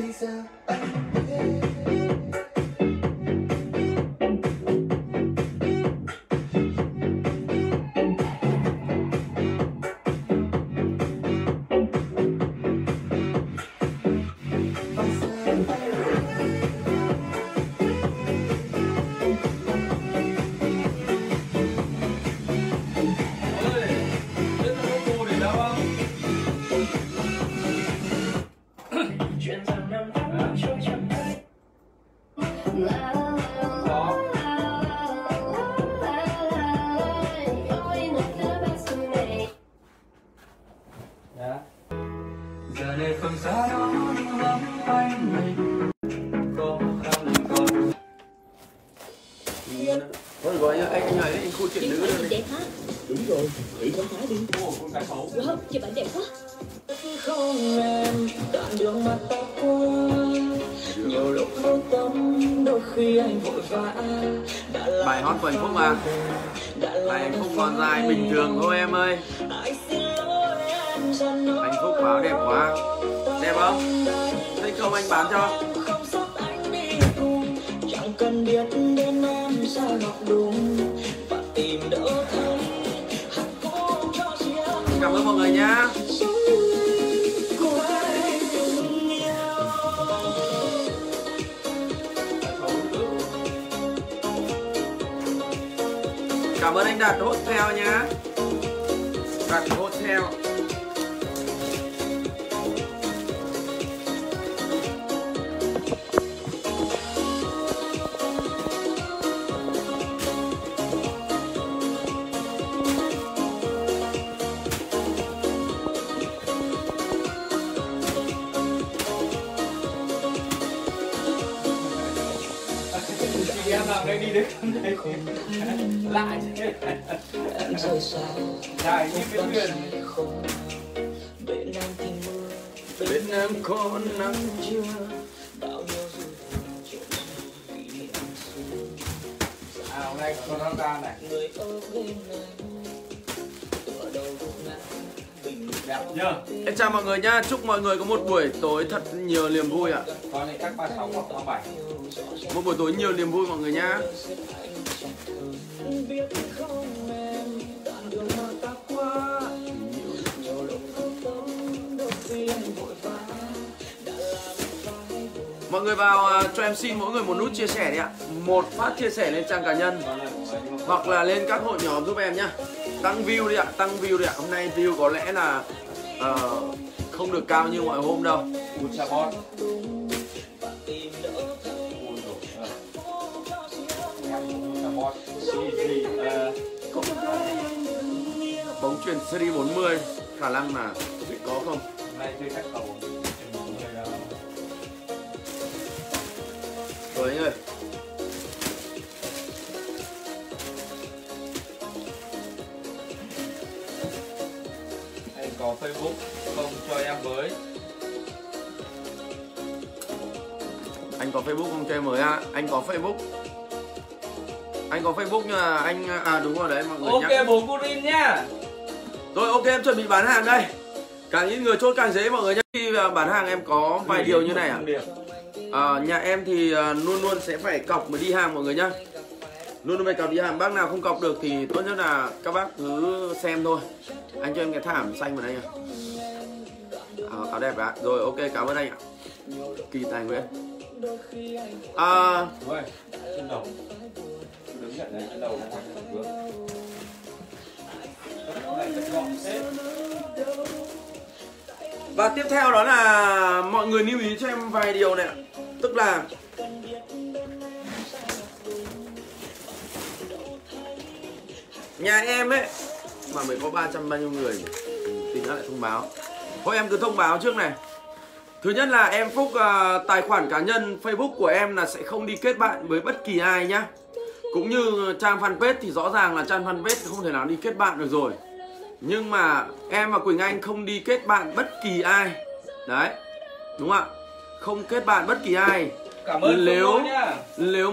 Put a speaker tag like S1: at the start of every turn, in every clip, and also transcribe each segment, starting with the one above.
S1: Thôi gọi anh này anh khu chuyện nữ
S2: rồi. Đẹp hả?
S3: Đúng rồi, thử khám phá đi.
S2: Wow, chụp ảnh đẹp quá.
S3: Không em, đoạn đường mà ta qua, nhiều lúc vô tâm, đôi khi anh vội vã.
S1: Bài hot của anh Phúc à? Bài anh Phúc còn dài bình thường thôi em ơi. Anh Phúc báo đẹp quá. Đẹp không? Thích không anh bán cho?
S3: Chẳng cần biết đến em sao ngọc đúng và tìm đỡ thấy.
S1: Cảm ơn mọi người nhá. Cảm ơn anh Đạt Hotel nhá. Đạt Hotel.
S4: Em làm đây đi đấy lại
S3: em rời xa
S4: dài như cái thuyền
S3: bên em thì mưa
S1: Bên em có nắng chưa?
S3: bao nhiêu rồi kỷ niệm xưa.
S4: hôm nay có tham gia này
S3: Người ở bên anh tựa đầu gục ngã bình
S4: đẹp chưa?
S1: Em chào mọi người nhá, chúc mọi người có một buổi tối thật nhiều niềm vui ạ.
S4: Có này các 36 hoặc 37.
S1: Một buổi tối nhiều niềm vui mọi người nhá.
S3: biết không em đoạn đường mà ta qua nhiều lúc không tâm đôi khi anh vội vã đã làm phải buồn.
S1: Mọi người vào cho em xin mỗi người một nút chia sẻ đi ạ. Một phát chia sẻ lên trang cá nhân hoặc là lên các hội nhóm giúp em nhá. Tăng view đi ạ, tăng view đi ạ. Hôm nay view có lẽ là không được cao như mọi hôm đâu.
S4: Ultrabot.
S1: Bóng chuyền series 40 khả năng là có không?
S4: Hôm nay chơi các cầu.
S1: Rồi anh ơi.
S4: Anh có Facebook không cho em với.
S1: Anh có Facebook không cho em mới à? Anh có Facebook. Anh có Facebook nhưng mà anh đúng rồi đấy mọi người nhá.
S4: Ok bố Purin nhá.
S1: Rồi ok em chuẩn bị bán hàng đây. Càng ít người chốt càng dễ mọi người nhé. Khi bán hàng em có vài điều như này ạ. Nhà em thì luôn luôn sẽ phải cọc mới đi hàng mọi người nhá. Luôn luôn phải cọc đi hàng. Bác nào không cọc được thì tốt nhất là các bác cứ xem thôi. Anh cho em cái thảm xanh vào đây nhá. Áo đẹp ạ. Rồi ok cảm ơn anh ạ. Kỳ Tài Nguyễn.
S4: Ui, trên đầu. Đứng nhận này, trên đầu nó vướng.
S1: Và tiếp theo đó là mọi người lưu ý cho em vài điều này ạ. Tức là nhà em ấy mà mới có 300 bao nhiêu người thì nó lại thông báo. Thôi em cứ thông báo trước này. Thứ nhất là em Phúc tài khoản cá nhân Facebook của em là sẽ không đi kết bạn với bất kỳ ai nhá. Cũng như trang fanpage thì rõ ràng là trang fanpage không thể nào đi kết bạn được rồi. Nhưng mà em và Quỳnh Anh không đi kết bạn bất kỳ ai. Đấy. Đúng không ạ? Không kết bạn bất kỳ ai.
S4: Cảm ơn
S1: Nếu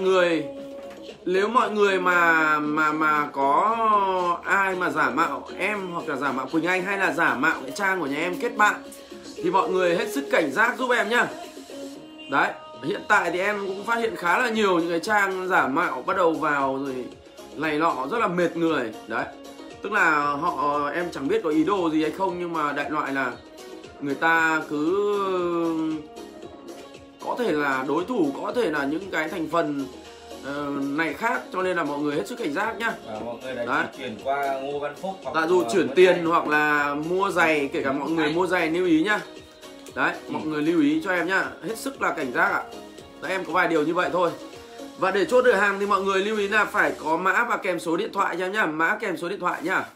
S1: mọi người mà có ai mà giả mạo em hoặc là giả mạo Quỳnh Anh hay là giả mạo cái trang của nhà em kết bạn thì mọi người hết sức cảnh giác giúp em nhá. Đấy, hiện tại thì em cũng phát hiện khá là nhiều những cái trang giả mạo bắt đầu vào rồi này nọ rất là mệt người. Đấy, tức là họ, em chẳng biết có ý đồ gì hay không, nhưng mà đại loại là người ta cứ có thể là đối thủ, có thể là những cái thành phần này khác, cho nên là mọi người hết sức cảnh giác nhá.
S4: Mọi người đã chuyển qua Ngô Văn Phúc
S1: hoặc dù chuyển tiền hoặc là mua giày, kể cả mọi người mua giày lưu ý nhá. Đấy, mọi người lưu ý cho em nhá, hết sức là cảnh giác ạ. Đấy, em có vài điều như vậy thôi. Và để chốt được hàng thì mọi người lưu ý là phải có mã và kèm số điện thoại cho em nhá, mã kèm số điện thoại nhá.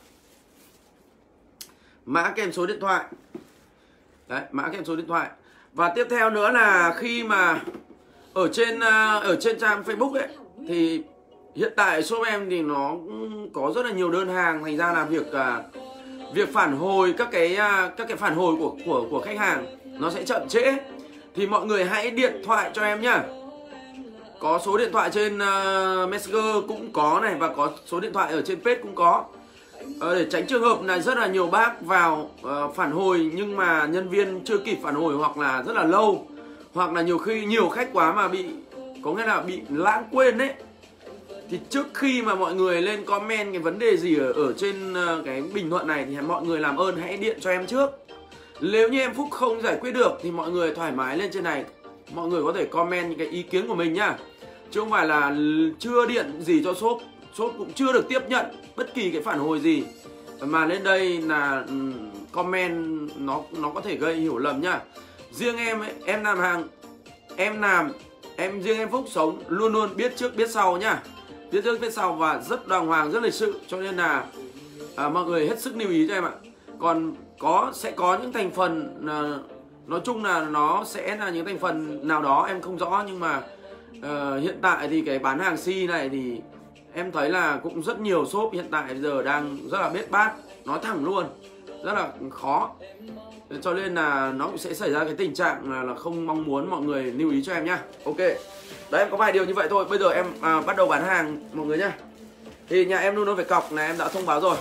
S1: Mã kèm số điện thoại. Đấy, mã kèm số điện thoại. Và tiếp theo nữa là khi mà ở trên trang Facebook ấy thì hiện tại shop em thì nó có rất là nhiều đơn hàng, thành ra là việc phản hồi các cái phản hồi của khách hàng nó sẽ chậm trễ. Thì mọi người hãy điện thoại cho em nhá. Có số điện thoại trên Messenger cũng có này, và có số điện thoại ở trên page cũng có. Để tránh trường hợp là rất là nhiều bác vào phản hồi nhưng mà nhân viên chưa kịp phản hồi, hoặc là rất là lâu, hoặc là nhiều khi nhiều khách quá mà có nghĩa là bị lãng quên đấy. Thì trước khi mà mọi người lên comment cái vấn đề gì ở trên cái bình luận này thì mọi người làm ơn hãy điện cho em trước. Nếu như em Phúc không giải quyết được thì mọi người thoải mái lên trên này, mọi người có thể comment những cái ý kiến của mình nhá, chứ không phải là chưa điện gì cho shop. Shop cũng chưa được tiếp nhận bất kỳ cái phản hồi gì mà lên đây là comment nó có thể gây hiểu lầm nhá. Riêng em ấy, em làm hàng, riêng em Phúc sống luôn luôn biết trước biết sau nhá, biết trước biết sau và rất đàng hoàng, rất lịch sự, cho nên là mọi người hết sức lưu ý cho em ạ. Còn sẽ có những thành phần nói chung là nó sẽ là những thành phần nào đó em không rõ, nhưng mà hiện tại thì cái bán hàng si này thì em thấy là cũng rất nhiều shop hiện tại bây giờ đang rất là bết bát, nói thẳng luôn, rất là khó. Cho nên là nó cũng sẽ xảy ra cái tình trạng là không mong muốn, mọi người lưu ý cho em nhá. Ok, đấy, em có vài điều như vậy thôi. Bây giờ em bắt đầu bán hàng mọi người nhá. Thì nhà em luôn luôn phải cọc này, em đã thông báo rồi.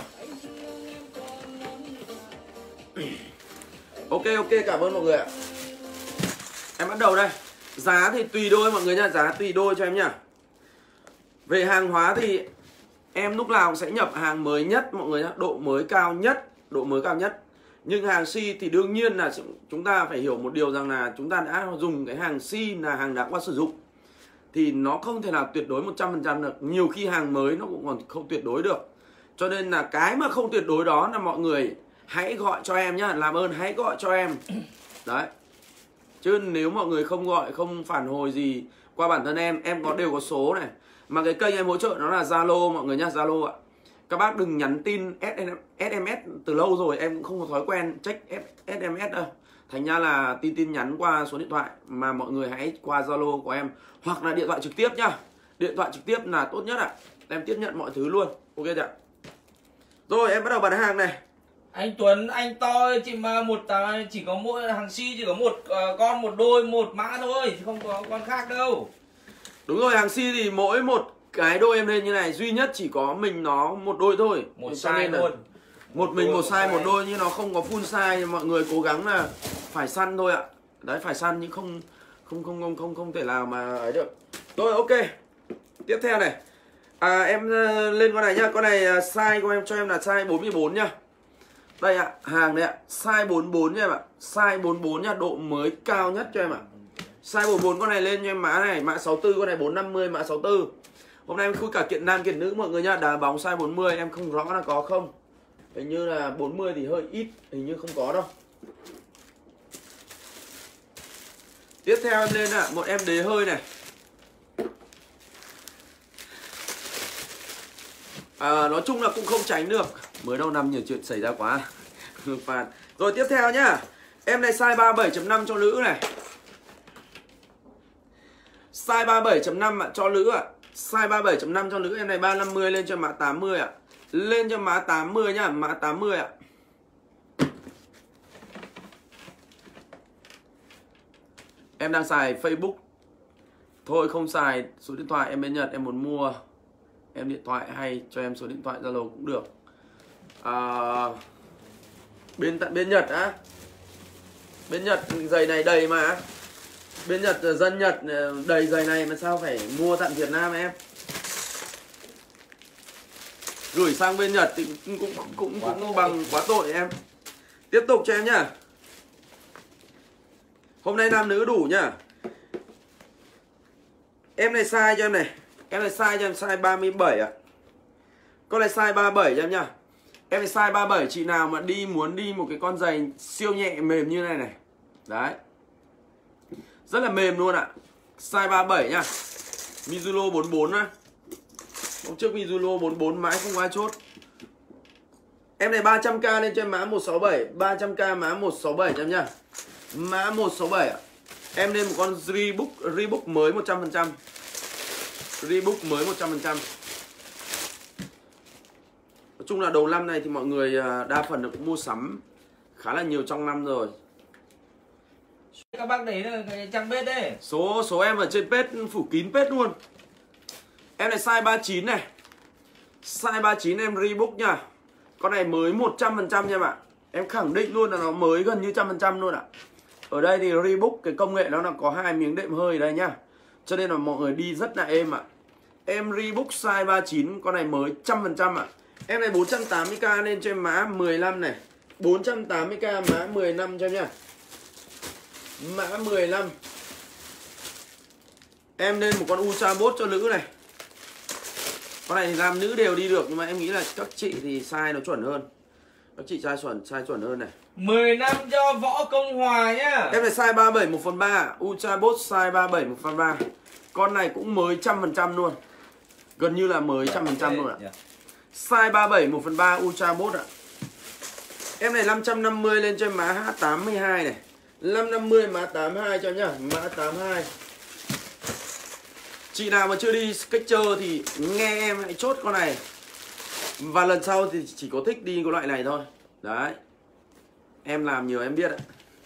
S1: Ok, cảm ơn mọi người ạ. Em bắt đầu đây. Giá thì tùy đôi mọi người nha, giá tùy đôi cho em nhá. Về hàng hóa thì em lúc nào cũng sẽ nhập hàng mới nhất mọi người nhá, độ mới cao nhất. Nhưng hàng si thì đương nhiên là chúng ta phải hiểu một điều rằng là chúng ta đã dùng cái hàng si là hàng đã qua sử dụng thì nó không thể nào tuyệt đối 100% được. Nhiều khi hàng mới nó cũng còn không tuyệt đối được. Cho nên là cái mà không tuyệt đối đó là mọi người hãy gọi cho em nhá, làm ơn hãy gọi cho em. Đấy. Chứ nếu mọi người không gọi, không phản hồi gì qua bản thân em đều có số này. Mà cái kênh em hỗ trợ nó là Zalo mọi người nhá, Zalo ạ. Các bác đừng nhắn tin SMS từ lâu rồi, em cũng không có thói quen check SMS đâu. Thành ra là tin nhắn qua số điện thoại, mà mọi người hãy qua Zalo của em hoặc là điện thoại trực tiếp nhá. Điện thoại trực tiếp là tốt nhất ạ. Em tiếp nhận mọi thứ luôn. Ok chưa ạ? Rồi em bắt đầu bán hàng này.
S4: Anh Tuấn, anh to chị mà chỉ có mỗi hàng si chỉ có một con, một đôi, một mã thôi, không có con khác đâu.
S1: Đúng rồi, hàng si thì mỗi một cái đôi em lên như này duy nhất chỉ có mình nó một đôi thôi.
S4: Một size luôn.
S1: Một size một đôi, nhưng nó không có full size. Mọi người cố gắng là phải săn thôi ạ. Đấy, phải săn nhưng không thể nào mà ấy được. Rồi ok. Tiếp theo này. Em lên con này nhá. Con này size của em cho em là size 44 nhá. Đây ạ, hàng đây ạ, size 44 nha em ạ. Size 44 nha, độ mới cao nhất cho em ạ. Size 44 con này lên cho em mã này, mã 64, con này 450, mã 64. Hôm nay em khui cả kiện nam kiện nữ mọi người nha. Đá bóng size 40, em không rõ là có không. Hình như là 40 thì hơi ít, hình như không có đâu. Tiếp theo em lên ạ, một em đế hơi này. Nói chung là cũng không tránh được. Mới đầu năm nhiều chuyện xảy ra quá. Rồi tiếp theo nhá. Em này size 37.5 cho nữ này. Size 37.5 ạ, cho nữ ạ. Size 37.5 cho nữ, em này 350 lên cho mã 80 ạ. Lên cho mã 80 nhá, mã 80 ạ. Em đang xài Facebook. Thôi không xài số điện thoại em bên Nhật, em muốn mua. Em điện thoại hay cho em số điện thoại Zalo cũng được. Bên Nhật á. Bên Nhật giày này đầy mà. Bên Nhật, dân Nhật đầy giày này mà sao phải mua tận Việt Nam em. Gửi sang bên Nhật thì cũng bằng quá tội em. Tiếp tục cho em nhá. Hôm nay nam nữ đủ nhá. Em này size cho em này. Em này size cho em size 37 ạ. Con này size 37 cho em nhá. Em này size 37, chị nào mà muốn đi một cái con giày siêu nhẹ mềm như này này. Đấy. Rất là mềm luôn ạ. Size 37 nhá. Mizuno 44 á. Hôm trước Mizuno 44 mãi không ai chốt. Em này 300k lên cho em mã 167, 300k mã 167 cho em nhá. Mã 167 ạ. Em lên một con Reebok mới 100%. Reebok mới 100%. Nói chung là đầu năm này thì mọi người đa phần cũng mua sắm khá là nhiều trong năm rồi.
S4: Các bác đấy là cái trang bếp đấy.
S1: Số em ở trên page phủ kín page luôn. Em này size 39 này. Size 39 em Reebok nha. Con này mới 100% nha bạn. Em khẳng định luôn là nó mới gần như 100% luôn ạ. Ở đây thì Reebok cái công nghệ nó là có 2 miếng đệm hơi ở đây nhá. Cho nên là mọi người đi rất là êm ạ. Em Reebok size 39, con này mới 100% ạ. Em này 480k lên cho em mã 15 này. 480k mã 15 cho em nhá. Mã 15. Em lên một con Ultra Boost cho nữ này. Con này thì nam nữ đều đi được, nhưng mà em nghĩ là các chị thì size nó chuẩn hơn. Các chị size chuẩn hơn này.
S4: 10 năm cho Võ Công Hòa nhá.
S1: Em này size 37 1/3, Ultra Boost size 37 1/3. Con này cũng mới 100% luôn. Gần như là mới 100% luôn ạ. Size 37 1/3 Ultra Boost ạ. Em này 550 lên cho em mã H82 này. 550 mã 82 cho em nhá, mã 82. Chị nào mà chưa đi Skechers thì nghe em hãy chốt con này. Và lần sau thì chỉ có thích đi cái loại này thôi. Đấy. Em làm nhiều em biết ạ.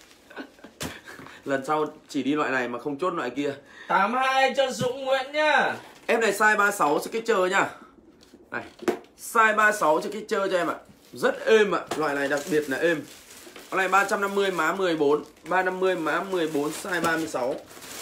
S1: Lần sau chỉ đi loại này mà không chốt loại kia.
S4: 82 cho Dũng Nguyễn nhá.
S1: Em này size 36 Skechers nhá. Này, size 36 Skechers cho em ạ. Rất êm ạ, loại này đặc biệt là êm. Con này 350 mã 14, 350 mã 14 size 36.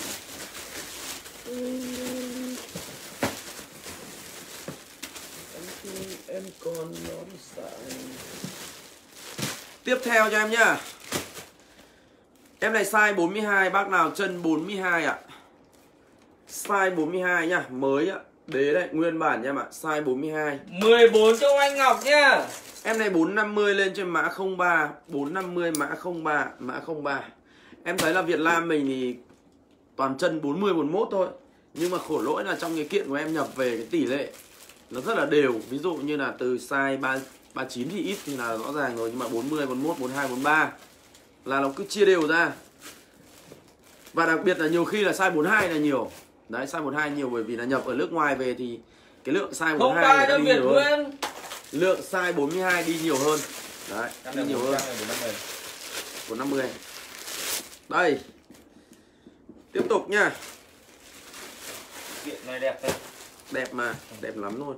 S1: Em còn nón xài. Tiếp theo cho em nhá. Em này size 42, bác nào chân 42 ạ. Size 42 nhá, mới ạ. Đế đấy, nguyên bản nha em ạ, size 42.
S4: 14 cho anh Ngọc nhá.
S1: Em này 450 lên trên mã 03, 450 mã 03, mã 03. Em thấy là Việt Nam mình thì toàn chân 40 41 thôi. Nhưng mà khổ lỗi là trong cái kiện của em nhập về cái tỷ lệ nó rất là đều. Ví dụ như là từ size 39 thì ít thì là rõ ràng rồi, nhưng mà 40, 41, 42, 43 là nó cứ chia đều ra. Và đặc biệt là nhiều khi là size 42 là nhiều. Đấy, size 42 nhiều bởi vì là nhập ở nước ngoài về thì cái lượng size 42
S4: cho
S1: đi
S4: Việt
S1: nhiều
S4: Nguyên.
S1: hơn. Lượng size 42 đi nhiều hơn. Đấy, đi nhiều hơn. 450. Đây. Tiếp tục nha.
S4: Kiện này đẹp đấy.
S1: Đẹp mà, đẹp lắm luôn.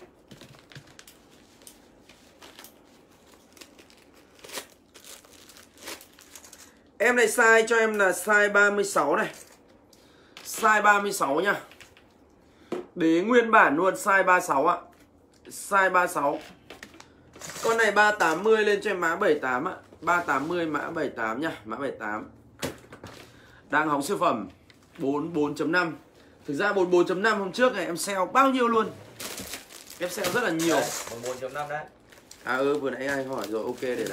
S1: Em này size cho em là size 36 này. Size 36 nha. Đế nguyên bản luôn, size 36 ạ. Size 36. Con này 380 lên cho em mã 78 ạ. 380 mã 78 nha, mã 78. Đang hóng siêu phẩm 44.5. Thực ra 44.5 hôm trước này em sale bao nhiêu luôn. Em sale rất là nhiều.
S4: 44.5 đấy.
S1: À vừa nãy ai hỏi rồi, ok để lại.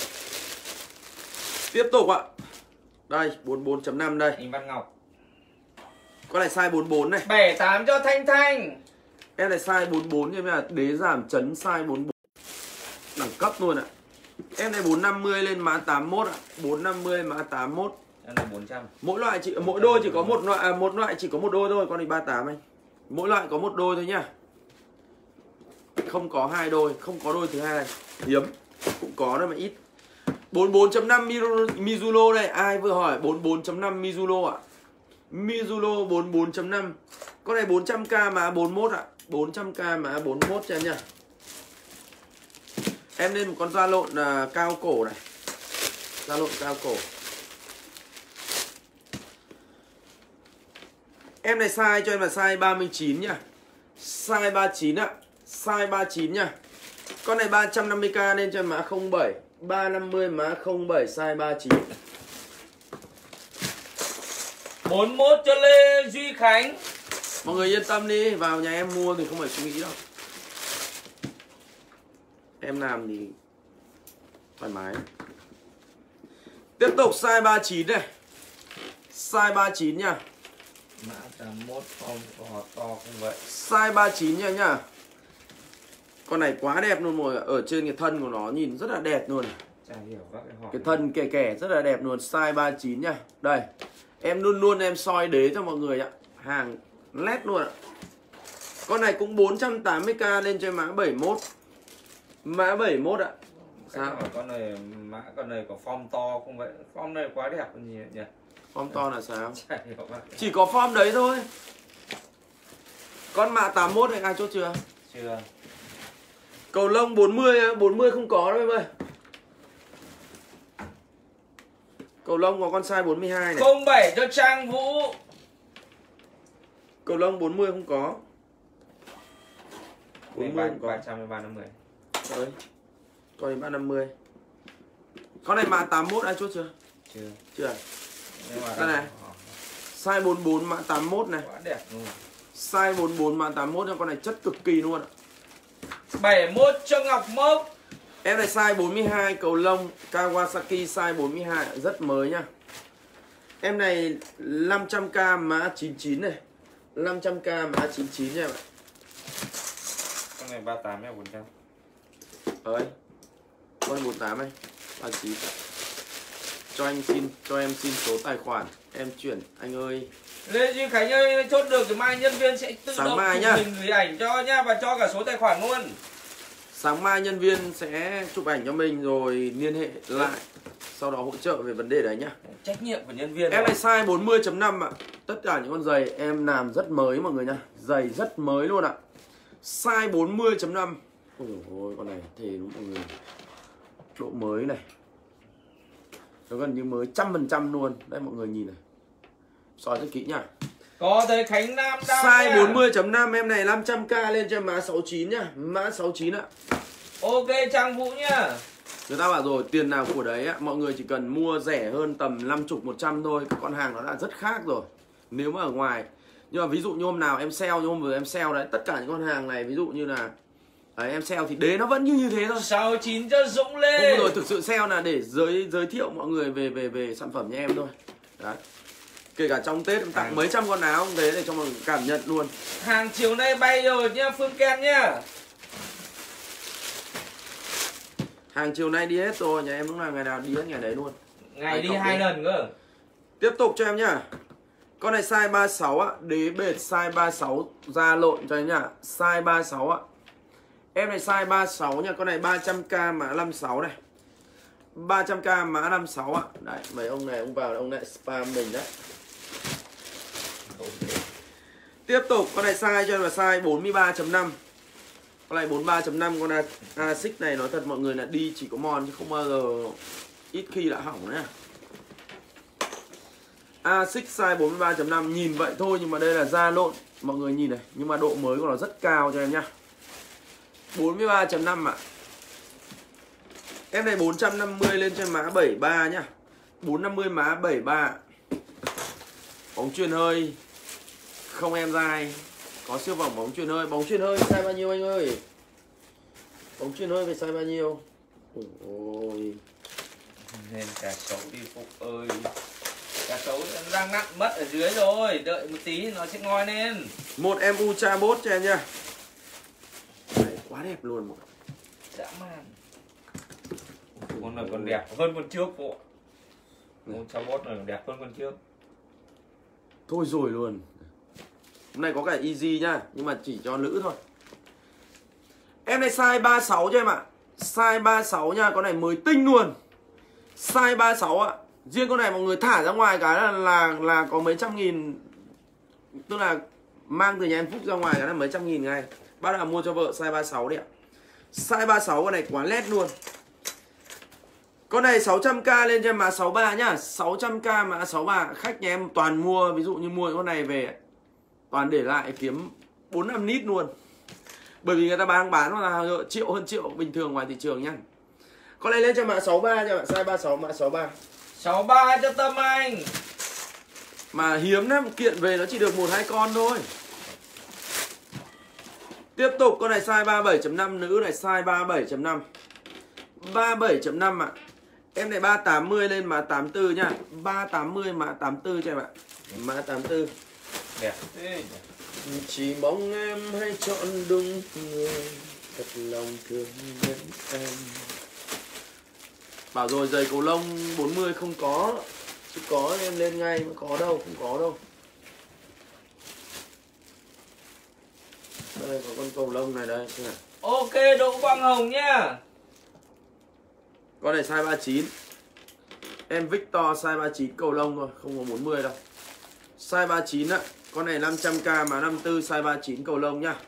S1: Tiếp tục ạ. Đây, 44.5 đây.
S4: Anh Văn Ngọc.
S1: Con này size 44 này.
S4: 78 cho Thanh Thanh.
S1: Em này size 44 nhưng mà đế giảm chấn size 44. Đẳng cấp luôn ạ. Em này 450 lên mã 81 ạ. 450 mã 81.
S4: Em này 400.
S1: Mỗi đôi chỉ có một loại chỉ có một đôi thôi, con này 38 anh. Mỗi loại có một đôi thôi nhá. Không có hai đôi, không có đôi thứ hai. Hiếm. Cũng có đấy mà ít. 44.5 Mizuno đây, ai vừa hỏi 44.5 Mizuno ạ. Mizuno 44.5. Con này 400k mã 41 ạ. 400k mã 41 cho em nha. Em lên một con da lộn cao cổ này. Da lộn cao cổ. Em này size cho em là size 39 nhá. Size 39 ạ. Size 39 nhá. Con này 350k nên cho em mã 07. 350 mã 07 size 39.
S4: 41 cho Lê Duy Khánh.
S1: Mọi người yên tâm đi, vào nhà em mua thì không phải suy nghĩ đâu. Em làm thì thoải mái. Tiếp tục size 39 này. Size 39 nha.
S4: Mã 81 phong to không vậy.
S1: Size 39 nha nhá. Con này quá đẹp luôn rồi. Ở trên cái thân của nó nhìn rất là đẹp luôn.
S4: Chả hiểu các cái hỏi.
S1: Cái thân kẻ kẻ rất là đẹp luôn. Size 39 nha. Đây. Em luôn luôn em soi đế cho mọi người ạ. Hàng led luôn ạ. Con này cũng 480k lên cho em mã 71. Mã 71 ạ.
S4: Sao? Con này có form to không vậy? Form này quá đẹp còn gì nhỉ?
S1: Form to là sao?
S4: Chả hiểu bác.
S1: Chỉ có form đấy thôi. Con mã 81 này ai chốt chưa?
S4: Chưa.
S1: Cầu lông 40, 40 không có đâu em ơi. Cầu lông có con size 42 này.
S4: 07 cho Trang Vũ.
S1: Cầu lông 40 không có. 40 không có.
S4: 300 350.
S1: Đấy. Con này 350. Con này mã 81 ai chốt chưa?
S4: Chưa.
S1: Chưa.
S4: Nhưng mà
S1: Đây này. Size 44 mã 81 này.
S4: quá đẹp luôn.
S1: Size 44 mã 81 con này chất cực kỳ luôn ạ.
S4: 71 cho Ngọc Mốc.
S1: Em này size 42 cầu lông Kawasaki size 42 rất mới nhá. Em này 500k mã 99 này. 500k mã 99 nha em ạ.
S4: Con này 38 hay 400.
S1: Đấy. Con 48 này. 39. Cho em xin số tài khoản. Em chuyển anh ơi.
S4: Lê Duy Khánh ơi, chốt được thì mai nhân viên sẽ tự
S1: Sáng
S4: động
S1: mai
S4: chụp
S1: nhá.
S4: hình gửi ảnh cho nhá và cho cả số tài khoản luôn.
S1: Sáng mai nhân viên sẽ chụp ảnh cho mình rồi liên hệ lại. Sau đó hỗ trợ về vấn đề đấy nhá.
S4: Trách nhiệm của nhân viên.
S1: Em này size 40.5 ạ. Tất cả những con giày em làm rất mới mọi người nha. Giày rất mới luôn ạ. Size 40.5. Ôi con này thề đúng mọi người. Độ mới này. Nó gần như mới 100% luôn. Đây mọi người nhìn này. Soi rất kỹ nhá.
S4: Có thấy Khánh Nam đang
S1: Size
S4: nha.
S1: 40.5 em này 500k lên cho mã 69 nhá. Mã 69 ạ.
S4: Ok Trang Vũ nhá.
S1: Người ta bảo rồi tiền nào của đấy ạ. Mọi người chỉ cần mua rẻ hơn tầm 50 100 thôi. Cái con hàng nó đã rất khác rồi. Nếu mà ở ngoài. Nhưng mà ví dụ như hôm nào em sale, như hôm vừa em sale đấy, tất cả những con hàng này ví dụ như là đấy, em sale thì đế nó vẫn như thế thôi.
S4: 69 cho Dũng Lê.
S1: Hôm rồi thực sự sale là để giới thiệu mọi người về sản phẩm nhà em thôi. Đấy. Kể cả trong Tết em tặng mấy trăm con áo thế để cho mọi người cảm nhận luôn.
S4: Hàng chiều nay bay rồi nhá Phương Ken nhá.
S1: Hàng chiều nay đi hết rồi, nhà em lúc nào ngày nào đi hết ngày đấy luôn.
S4: Ngày đi 2 lần cơ.
S1: Tiếp tục cho em nhá. Con này size 36 ạ, đế bệt size 36 ra lộn cho em nhá. Size 36 ạ. Em này size 36 nha, con này 300k mã 56 này. 300k mã 56 ạ. Đấy, mấy ông này ông vào ông lại spam mình đấy. Tiếp tục con này size cho em là size 43.5. Con này 43.5 con A6 này nói thật mọi người là đi chỉ có mòn chứ không bao giờ ít khi đã hỏng nữa. A6 size 43.5 nhìn vậy thôi nhưng mà đây là da lộn mọi người nhìn này, nhưng mà độ mới của nó rất cao cho em nhá. 43.5 ạ. Em này 450 lên cho em mã 73 nhá. 450 mã 73. Bóng chuyền hơi không em dai. Có siêu vòng bóng chuyền hơi. Bóng chuyền hơi size bao nhiêu anh ơi? Bóng chuyền hơi về size bao nhiêu? Ôi.
S4: Nên cả xấu đi Phúc ơi. Cả xấu đang nặng mất ở dưới rồi. Đợi một tí nó sẽ ngoi lên.
S1: Một em Ultra Bot cho em nha. Đấy, quá đẹp luôn.
S4: Dã man. Con này còn đẹp hơn con trước phụ. Ultra Bot này còn đẹp hơn con trước.
S1: Thôi rồi luôn. Hôm nay có cả Easy nhá, nhưng mà chỉ cho nữ thôi. Em này size 36 cho em ạ. Size 36 nha, con này mới tinh luôn. Size 36 ạ. Riêng con này mọi người thả ra ngoài cái là có mấy trăm nghìn. Tức là mang từ nhà em Phúc ra ngoài cái là mấy trăm nghìn ngay. Bác nào mua cho vợ size 36 đi ạ. Size 36 con này quá led luôn. Con này 600k lên cho em mã 63 nhá. 600k mã 63. Khách nhà em toàn mua, ví dụ như mua con này về toàn để lại kiếm 4-5 nít luôn. Bởi vì người ta bán là triệu hơn triệu bình thường ngoài thị trường nhá. Con này lên cho mã 63 cho bạn, size 36 mã 63.
S4: 63 cho Tâm Anh.
S1: Mà hiếm lắm, kiện về nó chỉ được 1-2 con thôi. Tiếp tục con này size 37.5, nữ này size 37.5. 37.5 ạ. Em này 380 lên mã 84 nhá. 380 mã 84 cho em ạ. Mã 84.
S4: Đẹp thế.
S1: Chỉ mong em hãy chọn đúng người, thật lòng thương mến em. Bảo rồi giày cầu lông 40 không có. Chứ có em lên ngay, mà có đâu, không có đâu. Đây có con cầu lông này đây.
S4: Ok, Đỗ Quang Hồng nhá.
S1: Con này size 39. Em Victor size 39 cầu lông thôi, không có 40 đâu. Size 39 ạ. Con này 500k mà 54 size 39 cầu lông nhá.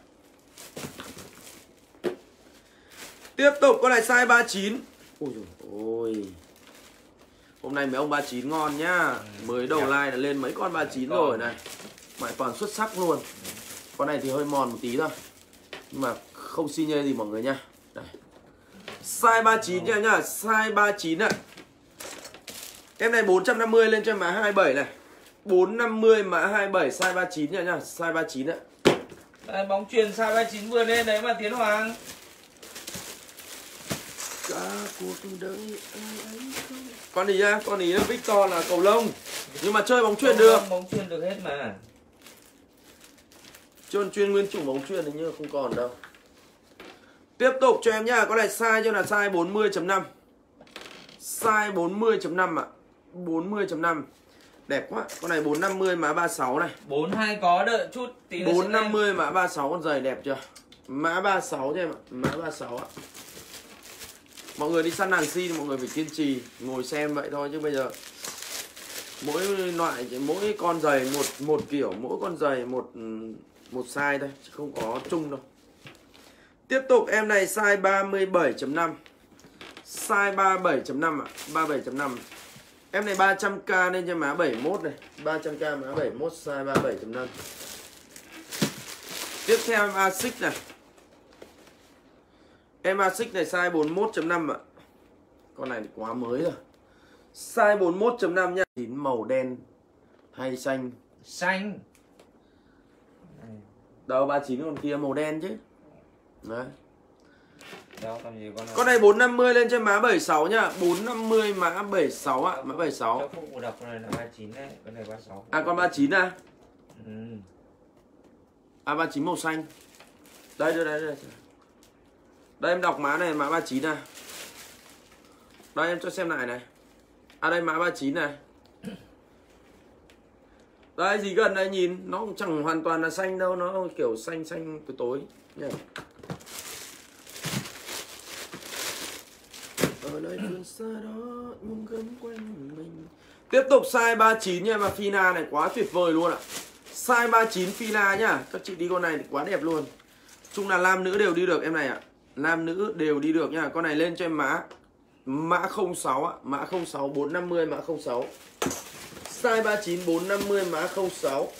S1: Tiếp tục con này size 39. Ôi dồi ôi. Hôm nay mấy ông 39 ngon nhá. Mới đầu like là lên mấy con 39 rồi này. Mà toàn xuất sắc luôn. Con này thì hơi mòn một tí thôi. Nhưng mà không xi nhê gì mọi người nha. Đây. Size 39 nha nhá. Size 39 ạ. Em này 450 lên cho mã 27 này. 450 mã 27 size 39 nha nhá. Size 39 ạ.
S4: Đây, bóng chuyền size 39 vừa lên đấy mà Tiến Hoàng.
S1: Cả cuộc đời ấy không. Con ý á, con ý Victor là cầu lông. Nhưng mà chơi bóng chuyền được.
S4: Bóng chuyền được hết mà.
S1: Chuyên nguyên chủng bóng chuyền thì như không còn đâu. Tiếp tục cho em nhá. Con này size cho là size 40.5. Size 40.5 ạ. 40.5. Đẹp quá. Con này 450 mã 36 này.
S4: 42 có đợi chút tí nữa.
S1: 450 mã 36 con giày đẹp chưa? Mã 36 cho em ạ. Mã 36 ạ. Mọi người đi săn hàng si thì mọi người phải kiên trì ngồi xem vậy thôi, chứ bây giờ mỗi loại mỗi con giày một kiểu, mỗi con giày một size thôi chứ không có chung đâu. Tiếp tục em này size 37.5. Size 37.5 ạ. 37.5. Em này 300k lên cho má 71 này. 300k má 71 size 37.5. Tiếp theo em Asics này. Em Asics này size 41.5 ạ. Con này thì quá mới rồi. Size 41.5 nha. Màu đen hay xanh?
S4: Xanh.
S1: Đâu 39 con kia màu đen chứ. Đấy.
S4: Đâu, làm gì
S1: con này 450 lên cho má 76 nhá. 450 mã 76 ạ. Mã 76.
S4: Cho phụ đọc con này là 39 đấy. Con này 36.
S1: À con 39 à?
S4: Ừ.
S1: À 39 màu xanh. Đây đây đây đây. Đây em đọc mã này, mã 39 này. Đây em cho xem lại này. À đây mã 39 này. Đây gì gần đây nhìn nó cũng chẳng hoàn toàn là xanh đâu, nó kiểu xanh xanh tối tối nhỉ. Ở nơi phương xa đó nhưng gấm quanh mình. Tiếp tục size 39 nha, mà Fina này quá tuyệt vời luôn ạ. Size 39 Fina nhá. Các chị đi con này thì quá đẹp luôn. Chung là nam nữ đều đi được em này ạ. Nam nữ đều đi được nha. Con này lên cho em mã 06 ạ. Mã 06 450 mã 06. Size 39 450 mã 06.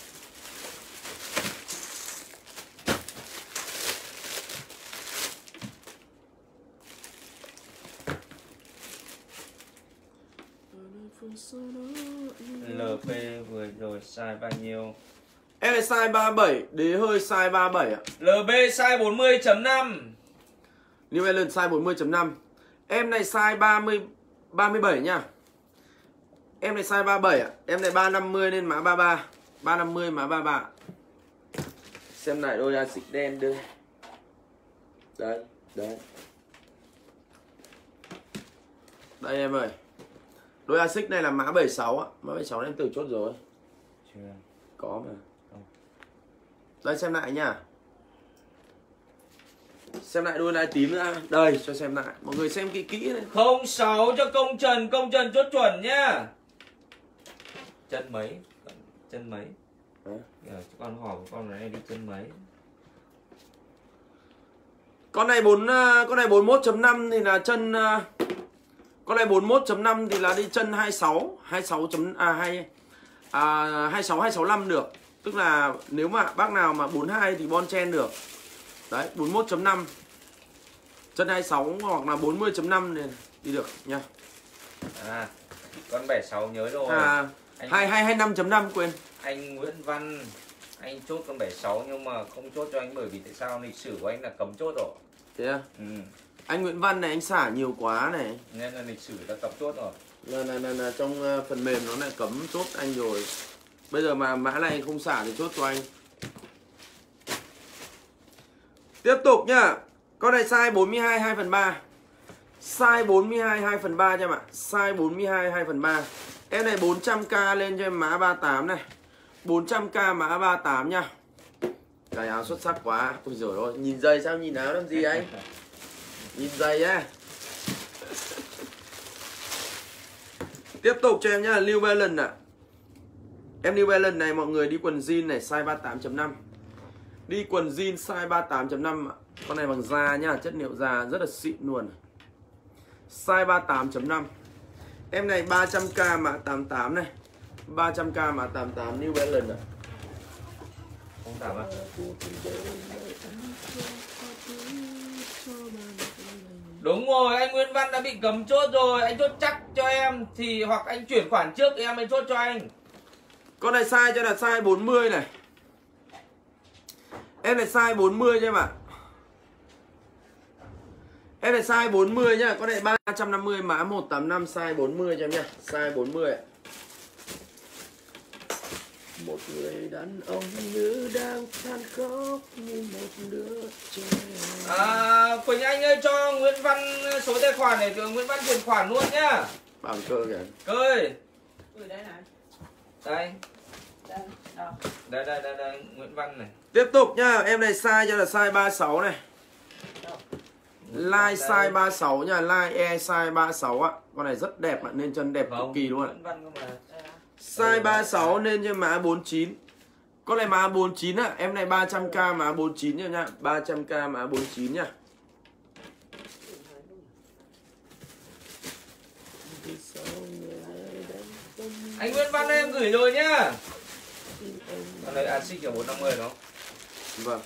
S4: LP vừa rồi size bao nhiêu?
S1: Em này size 37, đế hơi size 37 ạ.
S4: LB size 40.5.
S1: New Balance size 40.5. Em này size 37 nha. Em này size 37 ạ. Em này 350 nên mã 33. 350 mã 33. Xem lại đôi Asics đen đưa. Đấy, đấy. Đây em ơi. Đôi Asics này là mã 76 á. Mã 76 em từ chốt rồi.
S4: Chưa.
S1: Có mà.
S4: Không.
S1: Đây xem lại nha. Xem lại đôi này tím ra. Đây cho xem lại. Mọi người xem kỹ kỹ này.
S4: 06 cho Công Trần chốt chuẩn nhá. Chân mấy? Chân mấy? Con hỏi con này đi chân mấy?
S1: Con này 41.5 thì là chân con này 41.5 thì là đi chân 26 26 2 26 265 được. Tức là nếu mà bác nào mà 42 thì bon chen được. Đấy, 41.5. Chân 26 hoặc là 40.5 này đi được nha.
S4: À, con 76 nhớ rồi.
S1: À, 25.5 quên.
S4: Anh Nguyễn Văn, anh chốt con 76 nhưng mà không chốt cho anh bởi vì tại sao lịch sử của anh là cấm chốt rồi.
S1: Thế à? Anh Nguyễn Văn này anh xả nhiều quá này.
S4: Nên là lịch sử đã cấm chốt rồi.
S1: Là trong phần mềm nó lại cấm chốt anh rồi. Bây giờ mà mã này không xả thì chốt cho anh. Tiếp tục nhá. Con này size 42 2/3. Size 42 2/3 cho em ạ. Size 42 2/3. Em này 400k lên cho em mã 38 này. 400k mã 38 nha. Cái áo xuất sắc quá. Ôi giời ơi, nhìn giày sao nhìn áo làm gì anh? Nhìn giày á. Tiếp tục cho em nhá, New Balance ạ. Em New Balance này mọi người đi quần jean này size 38.5. Đi quần jean size 38.5 ạ. Con này bằng da nhá, chất liệu da rất là xịn luôn. Size 38.5. Em này 300k mã 88 này. 300k mã 88 New Balance ạ.
S4: Không đảm à? Đúng rồi, anh Nguyễn Văn đã bị cấm chốt rồi. Anh chốt chắc cho em thì hoặc anh chuyển khoản trước em mới chốt cho anh.
S1: Con này size cho là size 40 này. Em này size 40 cho em ạ. Em này size 40 nhá. Con này 350 mã 185 size 40 cho em nhá. Size 40 ạ. Một người đàn ông như đang than khóc như một đứa trẻ.
S4: Quỳnh Anh ơi, cho Nguyễn Văn số tài khoản để Nguyễn Văn chuyển khoản luôn nhá.
S1: Bằng cơ kìa.
S4: Cơ ơi.
S2: Gửi đây này.
S4: Đây.
S2: Đây, đâu?
S4: Đây, Nguyễn Văn này.
S1: Tiếp tục nhá. Em này size cho là size 36 này. Line size 36 nha. Line E size 36 ạ. Con này rất đẹp ạ. Nên chân đẹp cực kỳ luôn ạ.
S4: Nguyễn Văn cơ mà.
S1: Size 36 nên cho mã 49. Con này mã 49 ạ. Em này 300k mã 49 nha. 300k mã 49 nha.
S4: Anh Nguyễn Văn em gửi rồi nhá. Con này axit kiểu 150 đó.
S1: Vâng.